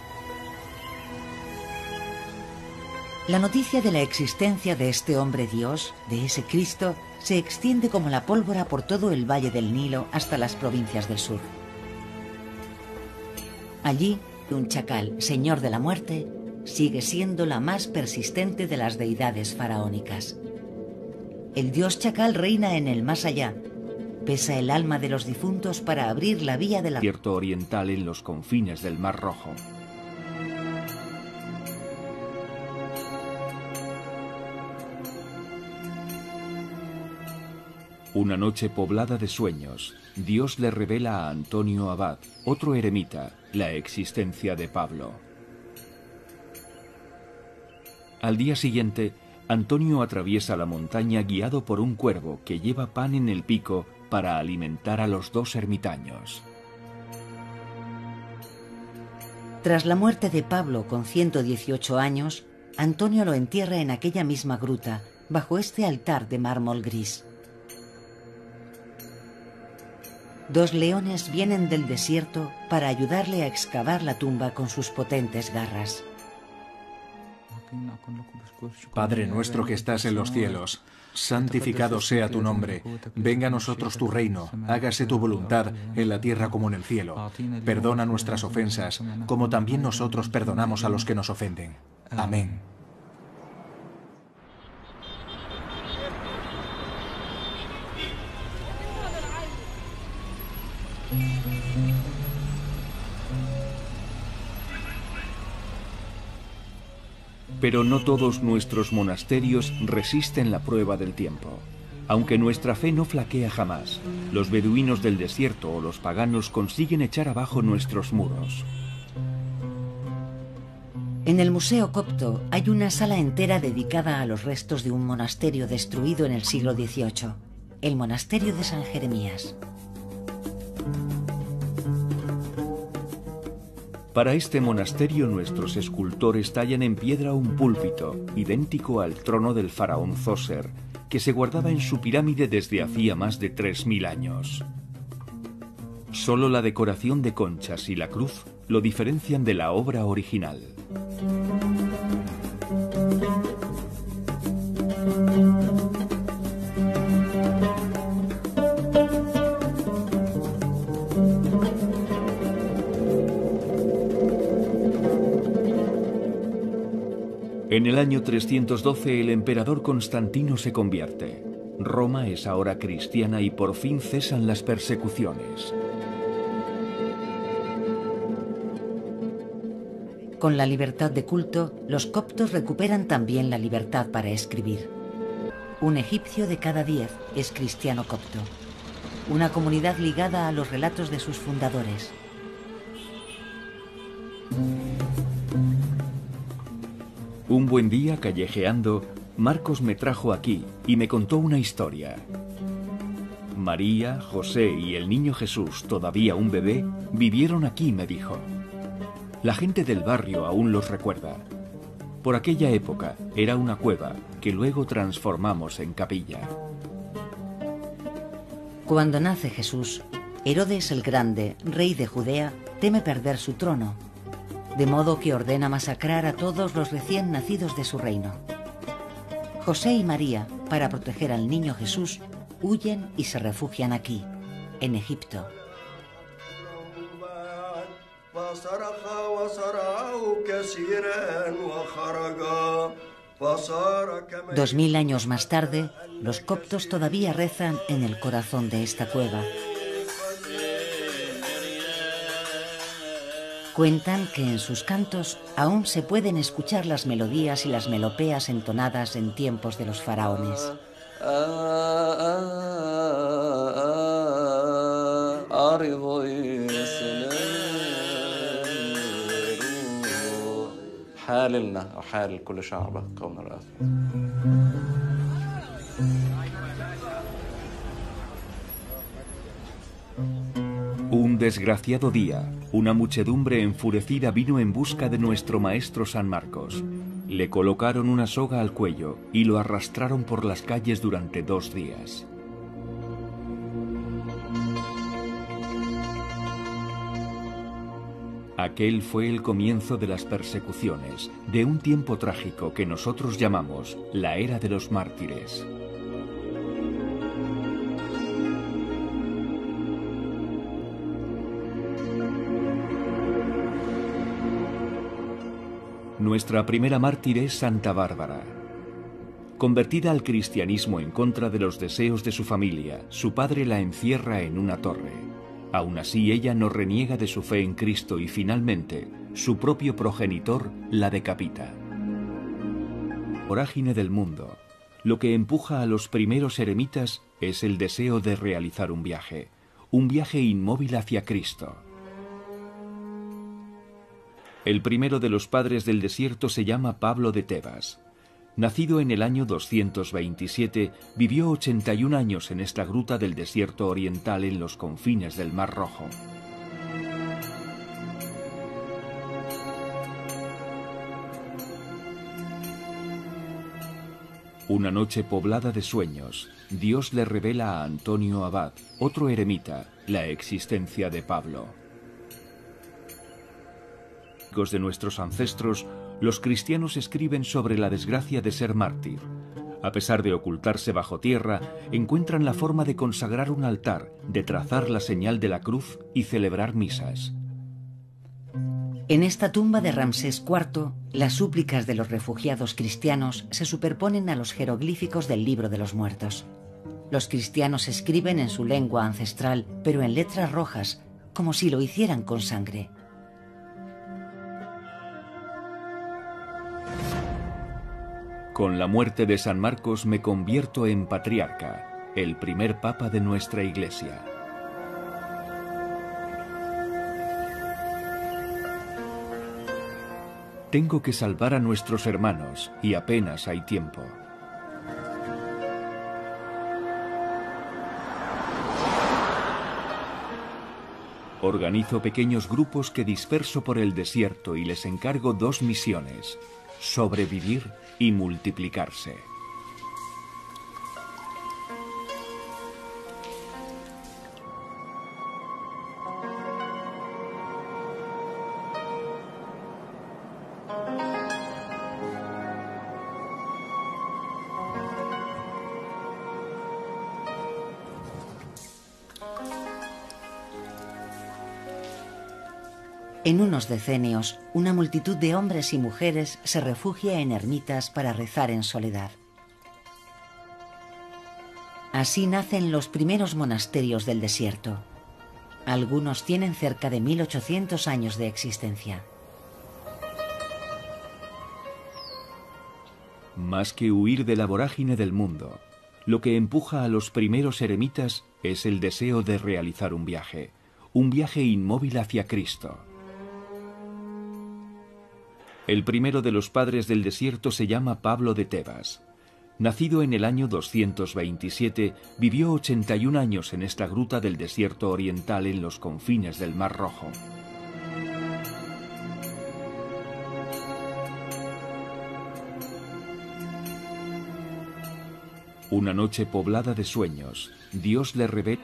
La noticia de la existencia de este hombre Dios, de ese Cristo, se extiende como la pólvora por todo el valle del Nilo hasta las provincias del sur. Allí, un chacal, señor de la muerte, sigue siendo la más persistente de las deidades faraónicas. El dios chacal reina en el más allá, pesa el alma de los difuntos para abrir la vía del desierto oriental en los confines del Mar Rojo. Una noche poblada de sueños, Dios le revela a Antonio Abad, otro eremita, la existencia de Pablo. Al día siguiente, Antonio atraviesa la montaña guiado por un cuervo que lleva pan en el pico para alimentar a los dos ermitaños. Tras la muerte de Pablo con ciento dieciocho años, Antonio lo entierra en aquella misma gruta, bajo este altar de mármol gris. Dos leones vienen del desierto para ayudarle a excavar la tumba con sus potentes garras. Padre nuestro que estás en los cielos, santificado sea tu nombre. Venga a nosotros tu reino. Hágase tu voluntad en la tierra como en el cielo. Perdona nuestras ofensas, como también nosotros perdonamos a los que nos ofenden. Amén. Pero no todos nuestros monasterios resisten la prueba del tiempo. Aunque nuestra fe no flaquea jamás, los beduinos del desierto o los paganos consiguen echar abajo nuestros muros. En el Museo Copto hay una sala entera dedicada a los restos de un monasterio destruido en el siglo dieciocho, el monasterio de San Jeremías. Para este monasterio nuestros escultores tallan en piedra un púlpito, idéntico al trono del faraón Zoser, que se guardaba en su pirámide desde hacía más de tres mil años. Solo la decoración de conchas y la cruz lo diferencian de la obra original. En el año trescientos doce el emperador Constantino se convierte. Roma es ahora cristiana y por fin cesan las persecuciones. Con la libertad de culto, los coptos recuperan también la libertad para escribir. Un egipcio de cada diez es cristiano copto, una comunidad ligada a los relatos de sus fundadores. Un buen día, callejeando, Marcos me trajo aquí y me contó una historia. María, José y el niño Jesús, todavía un bebé, vivieron aquí, me dijo. La gente del barrio aún los recuerda. Por aquella época era una cueva que luego transformamos en capilla. Cuando nace Jesús, Herodes el Grande, rey de Judea, teme perder su trono, de modo que ordena masacrar a todos los recién nacidos de su reino. José y María, para proteger al niño Jesús, huyen y se refugian aquí, en Egipto. Dos mil años más tarde, los coptos todavía rezan en el corazón de esta cueva. Cuentan que en sus cantos aún se pueden escuchar las melodías y las melopeas entonadas en tiempos de los faraones. Un desgraciado día, una muchedumbre enfurecida vino en busca de nuestro maestro San Marcos. Le colocaron una soga al cuello y lo arrastraron por las calles durante dos días. Aquel fue el comienzo de las persecuciones, de un tiempo trágico que nosotros llamamos la Era de los Mártires. Nuestra primera mártir es Santa Bárbara. Convertida al cristianismo en contra de los deseos de su familia, su padre la encierra en una torre. Aún así, ella no reniega de su fe en Cristo y finalmente, su propio progenitor la decapita. Vorágine del mundo. Lo que empuja a los primeros eremitas es el deseo de realizar un viaje, un viaje inmóvil hacia Cristo. El primero de los padres del desierto se llama Pablo de Tebas. Nacido en el año doscientos veintisiete, vivió ochenta y un años en esta gruta del desierto oriental en los confines del Mar Rojo. Una noche poblada de sueños, Dios le revela a Antonio Abad, otro eremita, la existencia de Pablo. De nuestros ancestros, los cristianos escriben sobre la desgracia de ser mártir. A pesar de ocultarse bajo tierra, encuentran la forma de consagrar un altar, de trazar la señal de la cruz y celebrar misas. En esta tumba de Ramsés cuarto, las súplicas de los refugiados cristianos se superponen a los jeroglíficos del Libro de los Muertos. Los cristianos escriben en su lengua ancestral, pero en letras rojas, como si lo hicieran con sangre. Con la muerte de San Marcos me convierto en patriarca, el primer papa de nuestra Iglesia. Tengo que salvar a nuestros hermanos y apenas hay tiempo. Organizo pequeños grupos que disperso por el desierto y les encargo dos misiones: sobrevivir y multiplicarse. En unos decenios, una multitud de hombres y mujeres se refugia en ermitas para rezar en soledad. Así nacen los primeros monasterios del desierto. Algunos tienen cerca de mil ochocientos años de existencia. Más que huir de la vorágine del mundo, lo que empuja a los primeros eremitas es el deseo de realizar un viaje, un viaje inmóvil hacia Cristo. El primero de los padres del desierto se llama Pablo de Tebas. Nacido en el año doscientos veintisiete, vivió ochenta y un años en esta gruta del desierto oriental en los confines del Mar Rojo. Una noche poblada de sueños, Dios le reveló.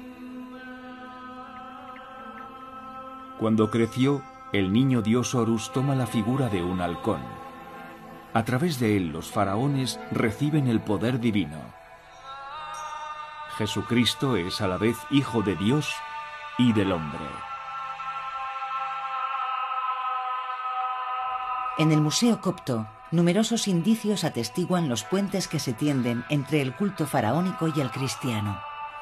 Cuando creció, el niño dios Horus toma la figura de un halcón. A través de él los faraones reciben el poder divino. Jesucristo es a la vez hijo de Dios y del hombre. En el Museo Copto, numerosos indicios atestiguan los puentes que se tienden entre el culto faraónico y el cristiano.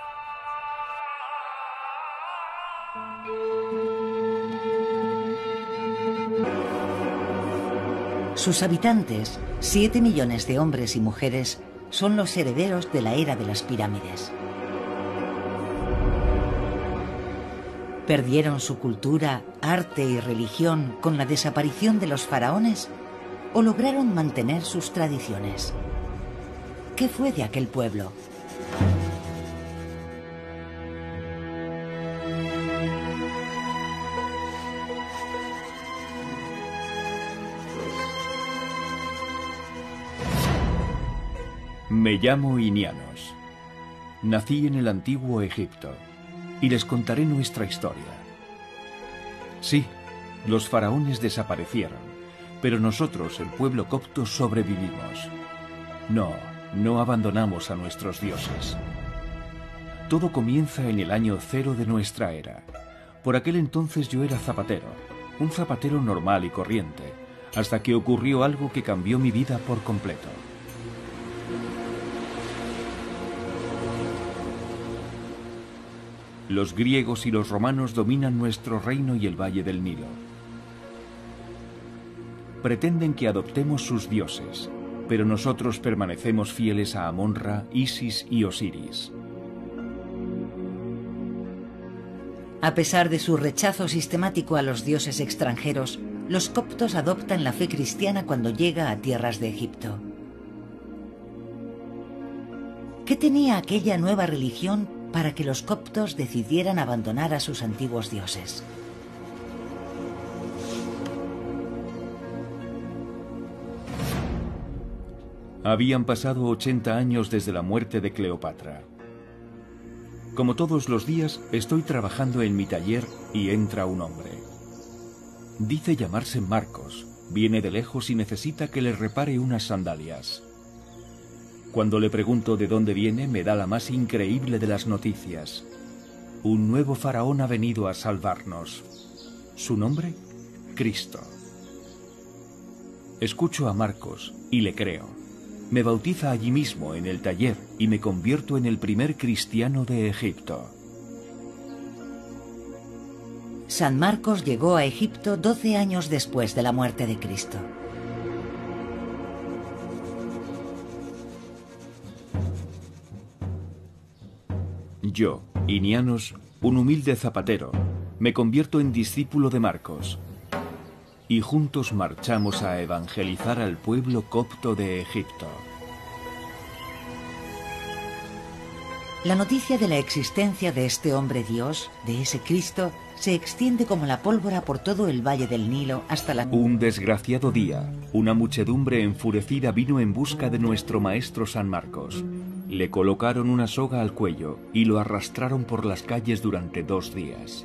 Sus habitantes, siete millones de hombres y mujeres, son los herederos de la era de las pirámides. ¿Perdieron su cultura, arte y religión con la desaparición de los faraones? ¿O lograron mantener sus tradiciones? ¿Qué fue de aquel pueblo? Me llamo Inianos. Nací en el antiguo Egipto y les contaré nuestra historia. Sí, los faraones desaparecieron, pero nosotros, el pueblo copto, sobrevivimos. No, no abandonamos a nuestros dioses. Todo comienza en el año cero de nuestra era. Por aquel entonces yo era zapatero, un zapatero normal y corriente, hasta que ocurrió algo que cambió mi vida por completo. Los griegos y los romanos dominan nuestro reino y el valle del Nilo. Pretenden que adoptemos sus dioses, pero nosotros permanecemos fieles a Amon-Ra, Isis y Osiris. A pesar de su rechazo sistemático a los dioses extranjeros, los coptos adoptan la fe cristiana cuando llega a tierras de Egipto. ¿Qué tenía aquella nueva religión para que los coptos decidieran abandonar a sus antiguos dioses? Habían pasado ochenta años desde la muerte de Cleopatra. Como todos los días, estoy trabajando en mi taller y entra un hombre. Dice llamarse Marcos, Viene de lejos y necesita que le repare unas sandalias. Cuando le pregunto de dónde viene, me da la más increíble de las noticias. Un nuevo faraón ha venido a salvarnos. ¿Su nombre? Cristo. Escucho a Marcos y le creo. Me bautiza allí mismo en el taller y me convierto en el primer cristiano de Egipto. San Marcos llegó a Egipto doce años después de la muerte de Cristo. Yo, Inianos, un humilde zapatero, me convierto en discípulo de Marcos. Y juntos marchamos a evangelizar al pueblo copto de Egipto. La noticia de la existencia de este hombre Dios, de ese Cristo, se extiende como la pólvora por todo el valle del Nilo hasta la... Un desgraciado día, una muchedumbre enfurecida vino en busca de nuestro maestro San Marcos. Le colocaron una soga al cuello y lo arrastraron por las calles durante dos días.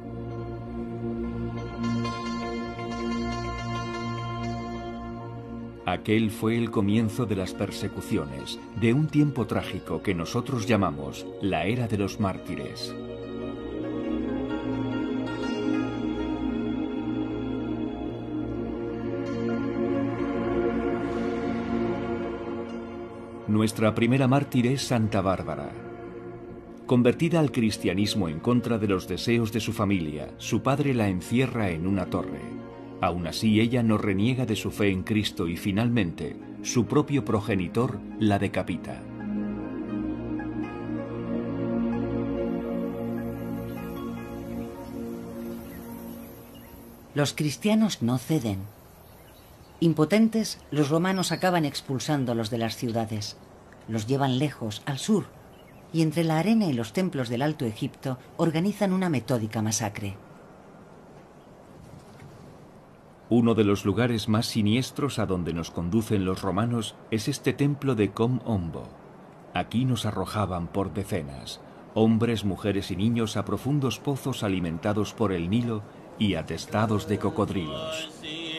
Aquel fue el comienzo de las persecuciones, de un tiempo trágico que nosotros llamamos la Era de los Mártires. Nuestra primera mártir es Santa Bárbara. Convertida al cristianismo en contra de los deseos de su familia, su padre la encierra en una torre. Aún así, ella no reniega de su fe en Cristo y finalmente, su propio progenitor la decapita. Los cristianos no ceden. Impotentes, los romanos acaban expulsándolos de las ciudades. Los llevan lejos, al sur, y entre la arena y los templos del Alto Egipto organizan una metódica masacre. Uno de los lugares más siniestros a donde nos conducen los romanos es este templo de Com Ombo. Aquí nos arrojaban por decenas, hombres, mujeres y niños, a profundos pozos alimentados por el Nilo y atestados de cocodrilos.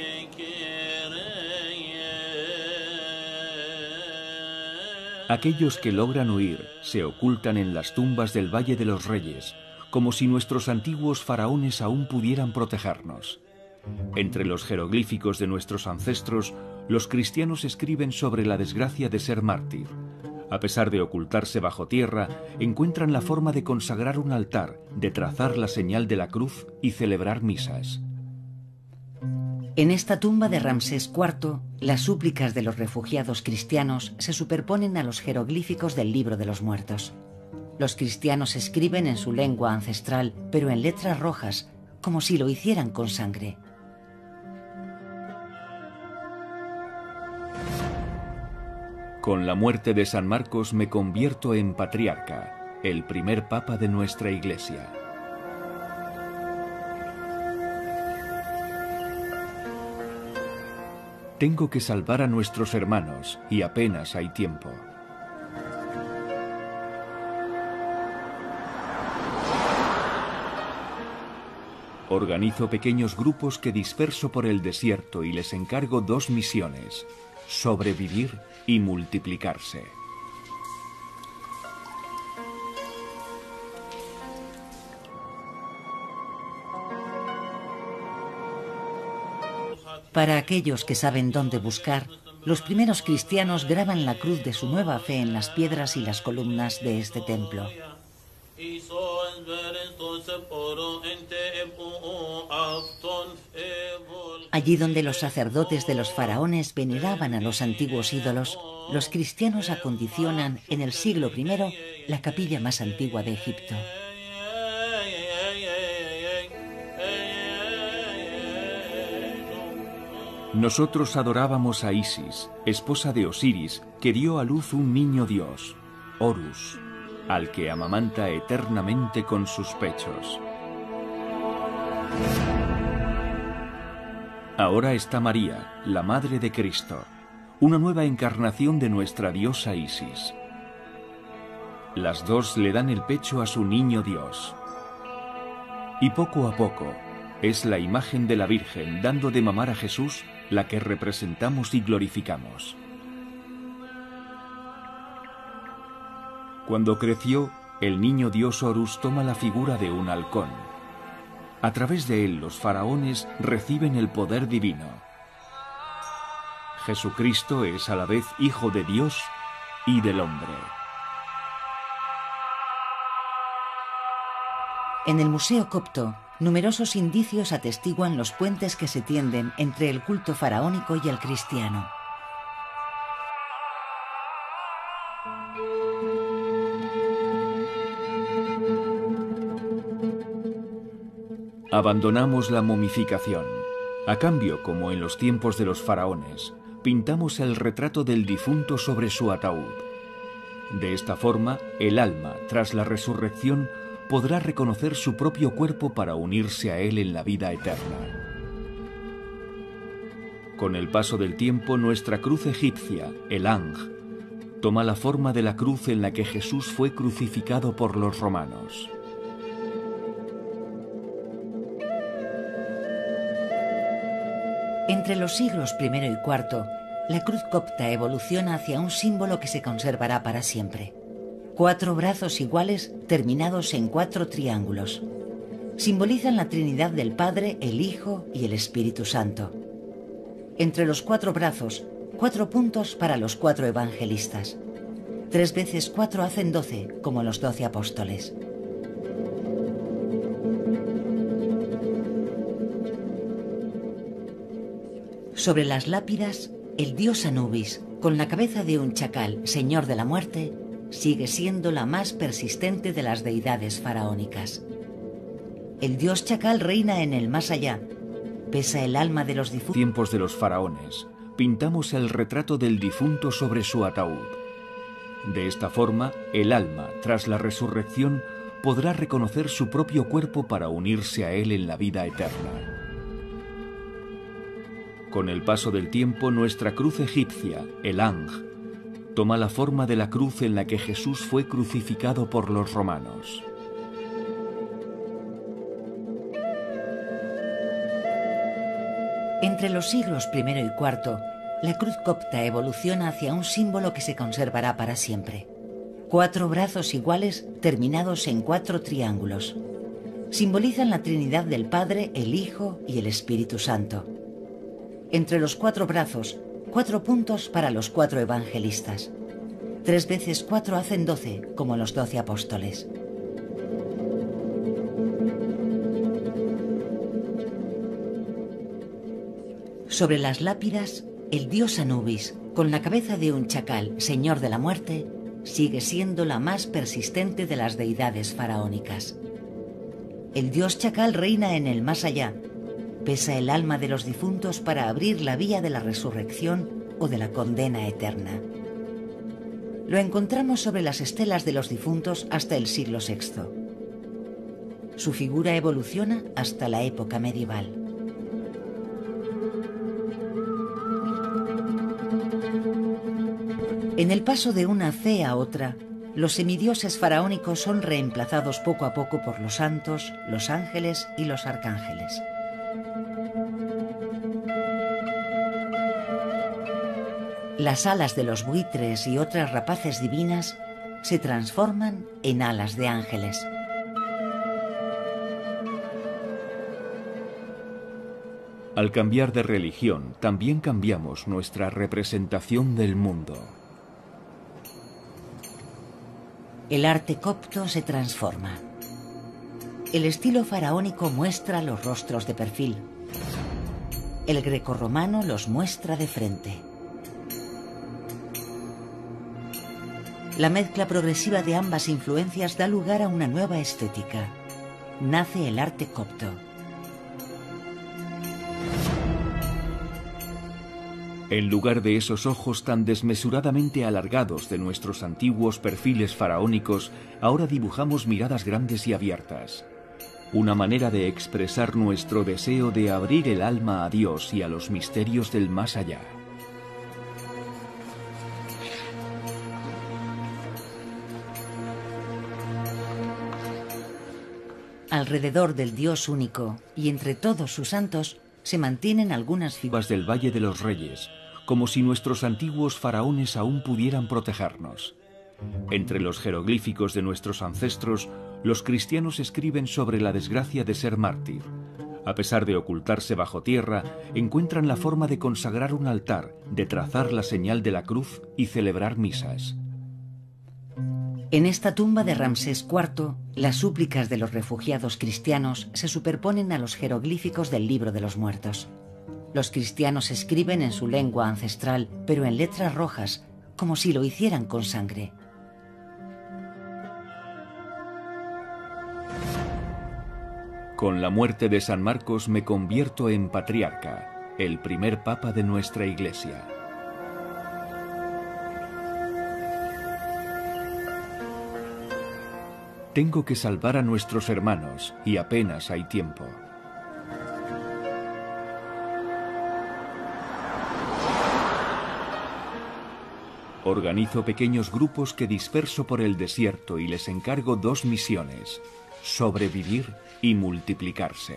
Aquellos que logran huir se ocultan en las tumbas del Valle de los Reyes, como si nuestros antiguos faraones aún pudieran protegernos. Entre los jeroglíficos de nuestros ancestros, los cristianos escriben sobre la desgracia de ser mártir. A pesar de ocultarse bajo tierra, encuentran la forma de consagrar un altar, de trazar la señal de la cruz y celebrar misas. En esta tumba de Ramsés cuarto, las súplicas de los refugiados cristianos se superponen a los jeroglíficos del Libro de los Muertos. Los cristianos escriben en su lengua ancestral, pero en letras rojas, como si lo hicieran con sangre. Con la muerte de San Marcos me convierto en patriarca, el primer papa de nuestra iglesia. Tengo que salvar a nuestros hermanos y apenas hay tiempo. Organizo pequeños grupos que disperso por el desierto y les encargo dos misiones: sobrevivir y multiplicarse. Para aquellos que saben dónde buscar, los primeros cristianos graban la cruz de su nueva fe en las piedras y las columnas de este templo. Allí donde los sacerdotes de los faraones veneraban a los antiguos ídolos, los cristianos acondicionan en el siglo primero la capilla más antigua de Egipto. Nosotros adorábamos a Isis, esposa de Osiris, que dio a luz un niño dios, Horus, al que amamanta eternamente con sus pechos. Ahora está María, la madre de Cristo, una nueva encarnación de nuestra diosa Isis. Las dos le dan el pecho a su niño Dios. Y poco a poco, es la imagen de la Virgen dando de mamar a Jesús la que representamos y glorificamos. Cuando creció, el niño dios Horus toma la figura de un halcón. A través de él los faraones reciben el poder divino. Jesucristo es a la vez hijo de Dios y del hombre. En el Museo Copto, numerosos indicios atestiguan los puentes que se tienden entre el culto faraónico y el cristiano. Abandonamos la momificación. A cambio, como en los tiempos de los faraones, pintamos el retrato del difunto sobre su ataúd. De esta forma, el alma, tras la resurrección, podrá reconocer su propio cuerpo para unirse a él en la vida eterna. Con el paso del tiempo, nuestra cruz egipcia, el Ang, toma la forma de la cruz en la que Jesús fue crucificado por los romanos. Entre los siglos primero y cuarto, la cruz copta evoluciona hacia un símbolo que se conservará para siempre. Cuatro brazos iguales terminados en cuatro triángulos. Simbolizan la Trinidad del Padre, el Hijo y el Espíritu Santo. Entre los cuatro brazos, cuatro puntos para los cuatro evangelistas. Tres veces cuatro hacen doce, como los doce apóstoles. Sobre las lápidas, el dios Anubis, con la cabeza de un chacal, señor de la muerte, sigue siendo la más persistente de las deidades faraónicas. El dios chacal reina en el más allá, pesa el alma de los difuntos. En tiempos de los faraones, pintamos el retrato del difunto sobre su ataúd. De esta forma, el alma, tras la resurrección, podrá reconocer su propio cuerpo para unirse a él en la vida eterna. Con el paso del tiempo, nuestra cruz egipcia, el Ang, toma la forma de la cruz en la que Jesús fue crucificado por los romanos. Entre los siglos primero y cuarto, la cruz copta evoluciona hacia un símbolo que se conservará para siempre. Cuatro brazos iguales terminados en cuatro triángulos. Simbolizan la Trinidad del Padre, el Hijo y el Espíritu Santo. Entre los cuatro brazos, cuatro puntos para los cuatro evangelistas. Tres veces cuatro hacen doce, como los doce apóstoles. Sobre las lápidas, el dios Anubis, con la cabeza de un chacal, señor de la muerte, sigue siendo la más persistente de las deidades faraónicas. El dios chacal reina en el más allá, pesa el alma de los difuntos para abrir la vía de la resurrección o de la condena eterna. Lo encontramos sobre las estelas de los difuntos hasta el siglo sexto. Su figura evoluciona hasta la época medieval. En el paso de una fe a otra, los semidioses faraónicos son reemplazados poco a poco por los santos, los ángeles y los arcángeles. Las alas de los buitres y otras rapaces divinas se transforman en alas de ángeles. Al cambiar de religión, también cambiamos nuestra representación del mundo. El arte copto se transforma. El estilo faraónico muestra los rostros de perfil. El grecorromano los muestra de frente. La mezcla progresiva de ambas influencias da lugar a una nueva estética. Nace el arte copto. En lugar de esos ojos tan desmesuradamente alargados de nuestros antiguos perfiles faraónicos, ahora dibujamos miradas grandes y abiertas. Una manera de expresar nuestro deseo de abrir el alma a Dios y a los misterios del más allá. Alrededor del Dios único y entre todos sus santos se mantienen algunas figuras del Valle de los Reyes, como si nuestros antiguos faraones aún pudieran protegernos. Entre los jeroglíficos de nuestros ancestros, los cristianos escriben sobre la desgracia de ser mártir. A pesar de ocultarse bajo tierra, encuentran la forma de consagrar un altar, de trazar la señal de la cruz y celebrar misas. En esta tumba de Ramsés cuarto, las súplicas de los refugiados cristianos se superponen a los jeroglíficos del Libro de los Muertos. Los cristianos escriben en su lengua ancestral, pero en letras rojas, como si lo hicieran con sangre. Con la muerte de San Marcos me convierto en patriarca, el primer papa de nuestra Iglesia. Tengo que salvar a nuestros hermanos y apenas hay tiempo. Organizo pequeños grupos que disperso por el desierto y les encargo dos misiones: sobrevivir y multiplicarse.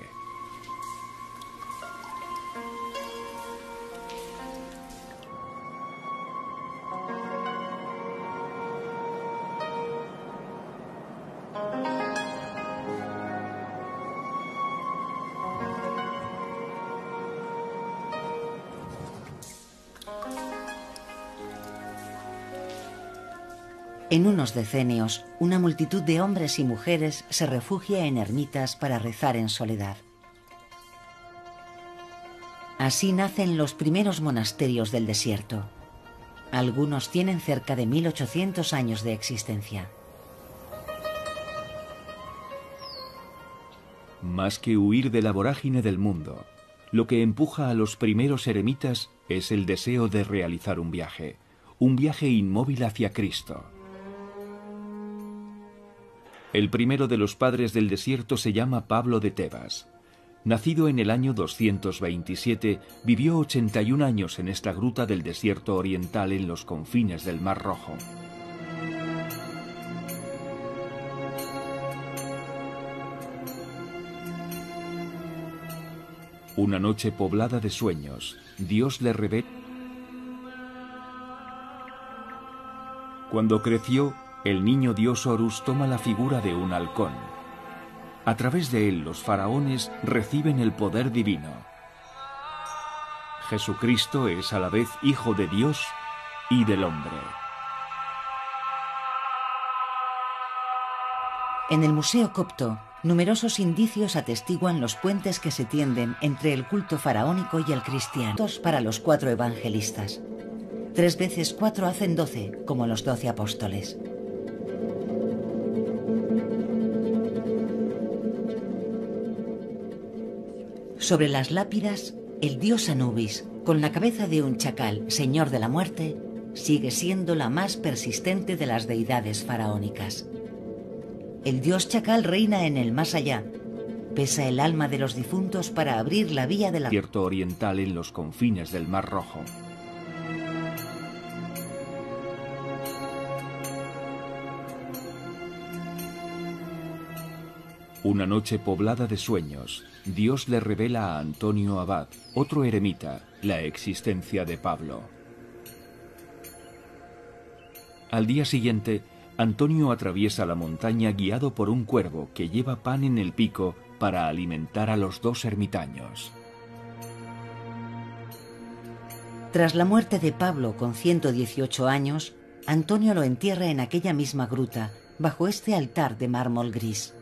En unos decenios, una multitud de hombres y mujeres se refugia en ermitas para rezar en soledad. Así nacen los primeros monasterios del desierto. Algunos tienen cerca de mil ochocientos años de existencia. Más que huir de la vorágine del mundo, lo que empuja a los primeros eremitas es el deseo de realizar un viaje, un viaje inmóvil hacia Cristo. El primero de los padres del desierto se llama Pablo de Tebas. Nacido en el año doscientos veintisiete, vivió ochenta y un años en esta gruta del desierto oriental en los confines del Mar Rojo. Una noche poblada de sueños, Dios le revela. Cuando creció, el niño dios Horus toma la figura de un halcón. A través de él los faraones reciben el poder divino. Jesucristo es a la vez hijo de Dios y del hombre. En el Museo Copto, numerosos indicios atestiguan los puentes que se tienden entre el culto faraónico y el cristiano. Para los cuatro evangelistas. Tres veces cuatro hacen doce, como los doce apóstoles. Sobre las lápidas, el dios Anubis, con la cabeza de un chacal, señor de la muerte, sigue siendo la más persistente de las deidades faraónicas. El dios chacal reina en el más allá, pesa el alma de los difuntos para abrir la vía de la desierto oriental en los confines del Mar Rojo. Una noche poblada de sueños, Dios le revela a Antonio Abad, otro eremita, la existencia de Pablo. Al día siguiente, Antonio atraviesa la montaña guiado por un cuervo que lleva pan en el pico para alimentar a los dos ermitaños. Tras la muerte de Pablo con ciento dieciocho años, Antonio lo entierra en aquella misma gruta, bajo este altar de mármol gris.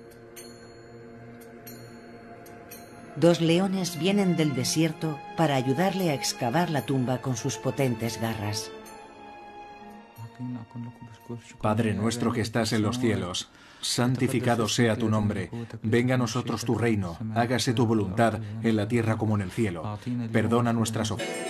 Dos leones vienen del desierto para ayudarle a excavar la tumba con sus potentes garras. Padre nuestro que estás en los cielos, santificado sea tu nombre. Venga a nosotros tu reino, hágase tu voluntad en la tierra como en el cielo. Perdona nuestras ofensas.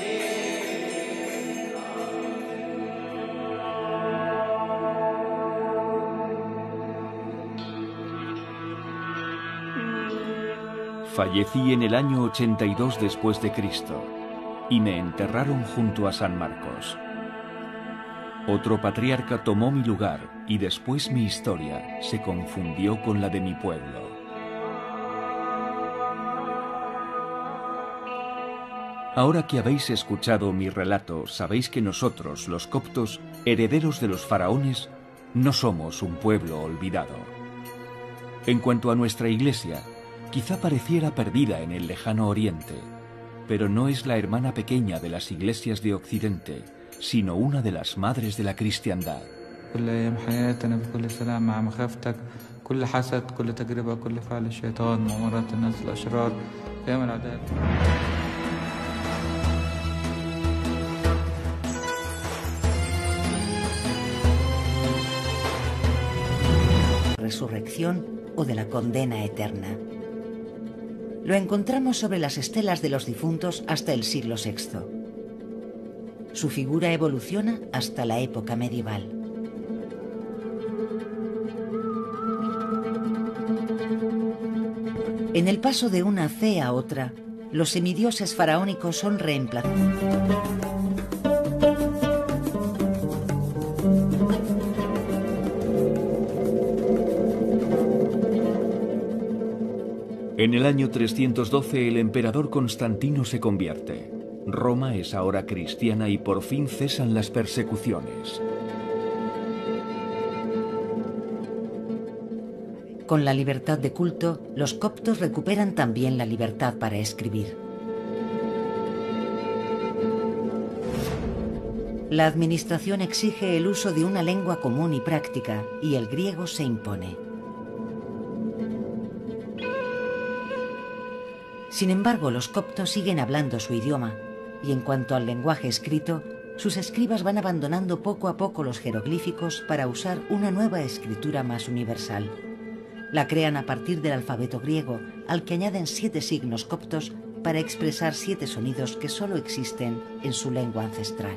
Fallecí en el año ochenta y dos después de Cristo y me enterraron junto a San Marcos. Otro patriarca tomó mi lugar y después mi historia se confundió con la de mi pueblo. Ahora que habéis escuchado mi relato, sabéis que nosotros, los coptos, herederos de los faraones, no somos un pueblo olvidado. En cuanto a nuestra iglesia, quizá pareciera perdida en el lejano oriente, pero no es la hermana pequeña de las iglesias de Occidente, sino una de las madres de la cristiandad. Resurrección o de la condena eterna. Lo encontramos sobre las estelas de los difuntos hasta el siglo sexto. Su figura evoluciona hasta la época medieval. En el paso de una fe a otra, los semidioses faraónicos son reemplazados. En el año trescientos doce el emperador Constantino se convierte. Roma es ahora cristiana y por fin cesan las persecuciones. Con la libertad de culto, los coptos recuperan también la libertad para escribir. La administración exige el uso de una lengua común y práctica, y el griego se impone. Sin embargo, los coptos siguen hablando su idioma, y en cuanto al lenguaje escrito, sus escribas van abandonando poco a poco los jeroglíficos para usar una nueva escritura más universal. La crean a partir del alfabeto griego, al que añaden siete signos coptos para expresar siete sonidos que solo existen en su lengua ancestral.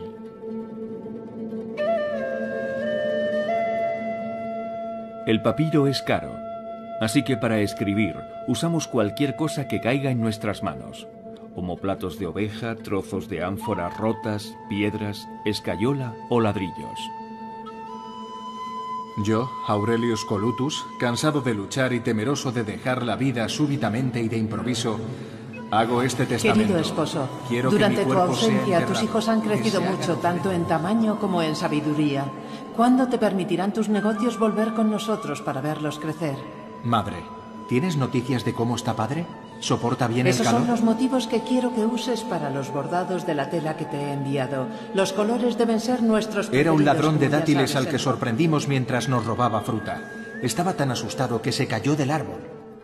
El papiro es caro, así que para escribir usamos cualquier cosa que caiga en nuestras manos. Omoplatos de oveja, trozos de ánforas rotas, piedras, escayola o ladrillos. Yo, Aurelius Colutus, cansado de luchar y temeroso de dejar la vida súbitamente y de improviso, hago este testamento. Querido esposo, Quiero durante que mi tu cuerpo sea ausencia tus enterrado, hijos han crecido que se mucho, haga tanto en tamaño como en sabiduría. ¿Cuándo te permitirán tus negocios volver con nosotros para verlos crecer? Madre, ¿tienes noticias de cómo está padre? ¿Soporta bien Esos el calor? son los motivos que quiero que uses para los bordados de la tela que te he enviado. Los colores deben ser nuestros Era un preferidos, ladrón de como ya dátiles sabes, al que en- sorprendimos mientras nos robaba fruta. Estaba tan asustado que se cayó del árbol.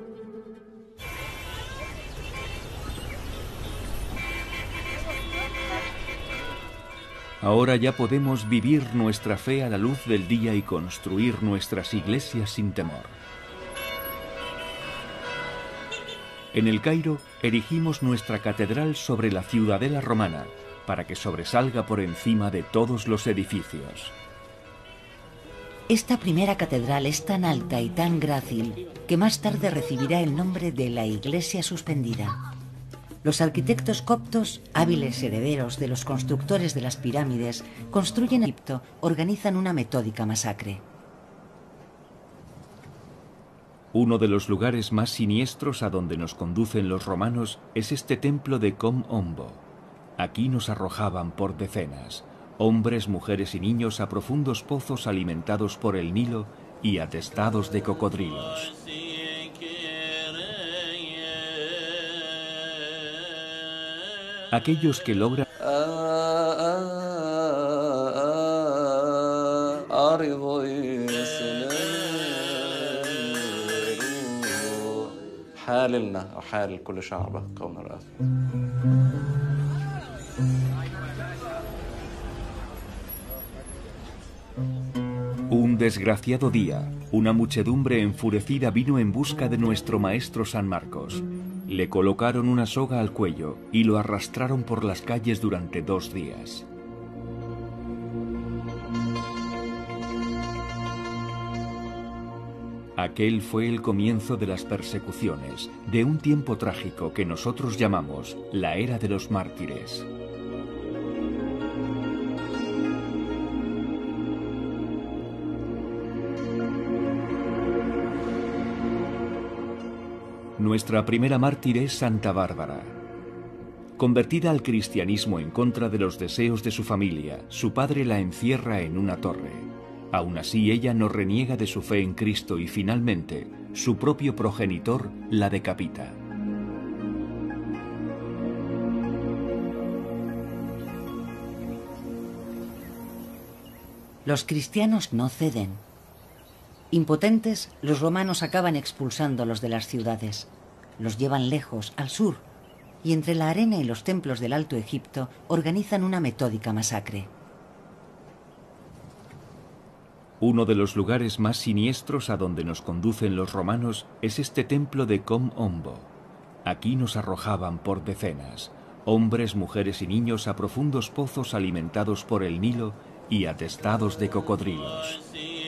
Ahora ya podemos vivir nuestra fe a la luz del día y construir nuestras iglesias sin temor. En el Cairo erigimos nuestra catedral sobre la ciudadela romana, para que sobresalga por encima de todos los edificios. Esta primera catedral es tan alta y tan grácil que más tarde recibirá el nombre de la Iglesia Suspendida. Los arquitectos coptos, hábiles herederos de los constructores de las pirámides, construyen en Egipto, organizan una metódica masacre. Uno de los lugares más siniestros a donde nos conducen los romanos es este templo de Com Ombo. Aquí nos arrojaban por decenas, hombres, mujeres y niños a profundos pozos alimentados por el Nilo y atestados de cocodrilos. Aquellos que logran حاللنا وحال كل شعبه قوم الرأس. un desgraciado día, una muchedumbre enfurecida vino en busca de nuestro maestro San Marcos. Le colocaron una soga al cuello y lo arrastraron por las calles durante dos días. Aquel fue el comienzo de las persecuciones, de un tiempo trágico que nosotros llamamos la Era de los Mártires. Nuestra primera mártir es Santa Bárbara. Convertida al cristianismo en contra de los deseos de su familia, su padre la encierra en una torre. Aún así, ella no reniega de su fe en Cristo y finalmente, su propio progenitor la decapita. Los cristianos no ceden. Impotentes, los romanos acaban expulsándolos de las ciudades. Los llevan lejos, al sur, y entre la arena y los templos del Alto Egipto organizan una metódica masacre. Uno de los lugares más siniestros a donde nos conducen los romanos es este templo de Com Ombo. Aquí nos arrojaban por decenas, hombres, mujeres y niños, a profundos pozos alimentados por el Nilo y atestados de cocodrilos.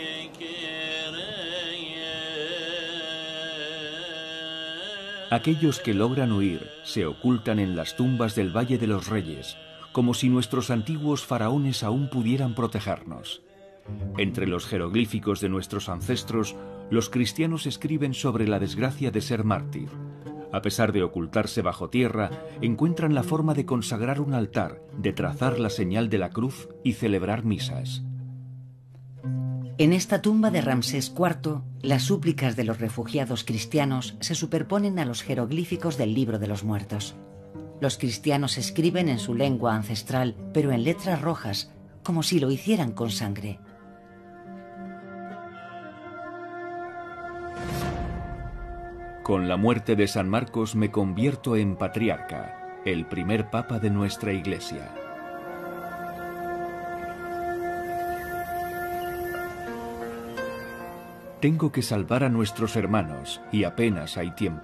Aquellos que logran huir se ocultan en las tumbas del Valle de los Reyes, como si nuestros antiguos faraones aún pudieran protegernos. Entre los jeroglíficos de nuestros ancestros, los cristianos escriben sobre la desgracia de ser mártir. A pesar de ocultarse bajo tierra, encuentran la forma de consagrar un altar, de trazar la señal de la cruz y celebrar misas. En esta tumba de Ramsés cuarto, las súplicas de los refugiados cristianos se superponen a los jeroglíficos del Libro de los Muertos. Los cristianos escriben en su lengua ancestral, pero en letras rojas, como si lo hicieran con sangre. Con la muerte de San Marcos me convierto en patriarca, el primer papa de nuestra Iglesia. Tengo que salvar a nuestros hermanos y apenas hay tiempo.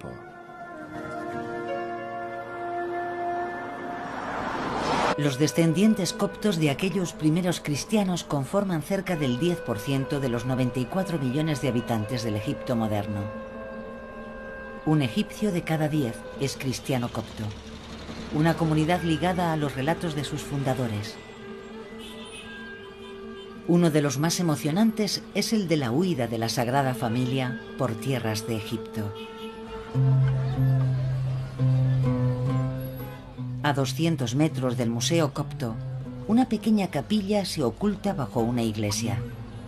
Los descendientes coptos de aquellos primeros cristianos conforman cerca del diez por ciento de los noventa y cuatro millones de habitantes del Egipto moderno. Un egipcio de cada diez es cristiano copto, una comunidad ligada a los relatos de sus fundadores. Uno de los más emocionantes es el de la huida de la Sagrada Familia por tierras de Egipto. A doscientos metros del Museo Copto, una pequeña capilla se oculta bajo una iglesia.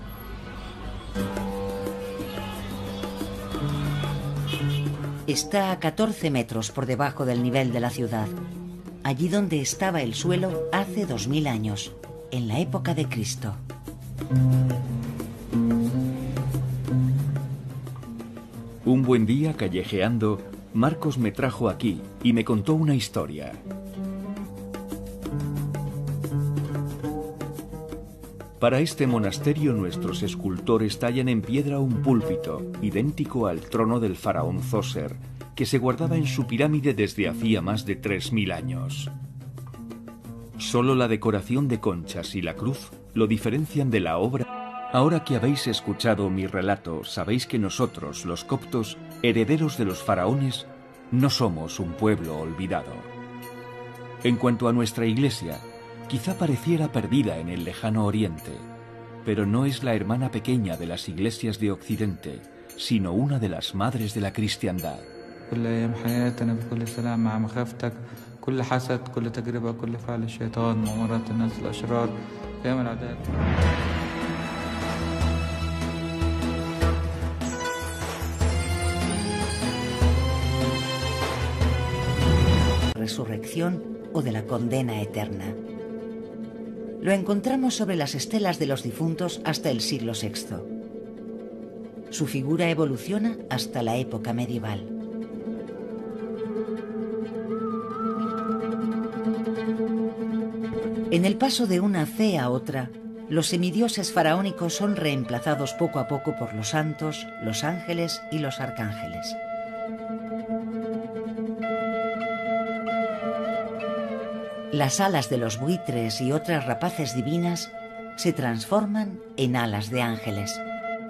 Está a catorce metros por debajo del nivel de la ciudad, allí donde estaba el suelo hace dos mil años, en la época de Cristo. Un buen día, callejeando, Marcos me trajo aquí y me contó una historia. Para este monasterio nuestros escultores tallan en piedra un púlpito, idéntico al trono del faraón Zoser, que se guardaba en su pirámide desde hacía más de tres mil años. Solo la decoración de conchas y la cruz lo diferencian de la obra. Ahora que habéis escuchado mi relato, sabéis que nosotros, los coptos, herederos de los faraones, no somos un pueblo olvidado. En cuanto a nuestra iglesia, quizá pareciera perdida en el lejano oriente, pero no es la hermana pequeña de las iglesias de Occidente, sino una de las madres de la cristiandad. Resurrección o de la condena eterna. Lo encontramos sobre las estelas de los difuntos hasta el siglo sexto. Su figura evoluciona hasta la época medieval. En el paso de una fe a otra, los semidioses faraónicos son reemplazados poco a poco por los santos, los ángeles y los arcángeles. Las alas de los buitres y otras rapaces divinas se transforman en alas de ángeles.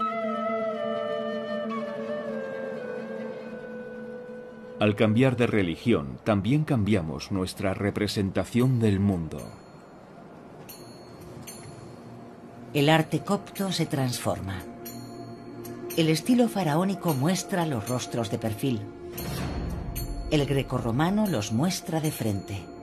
Al cambiar de religión, también cambiamos nuestra representación del mundo. El arte copto se transforma. El estilo faraónico muestra los rostros de perfil. El grecorromano los muestra de frente.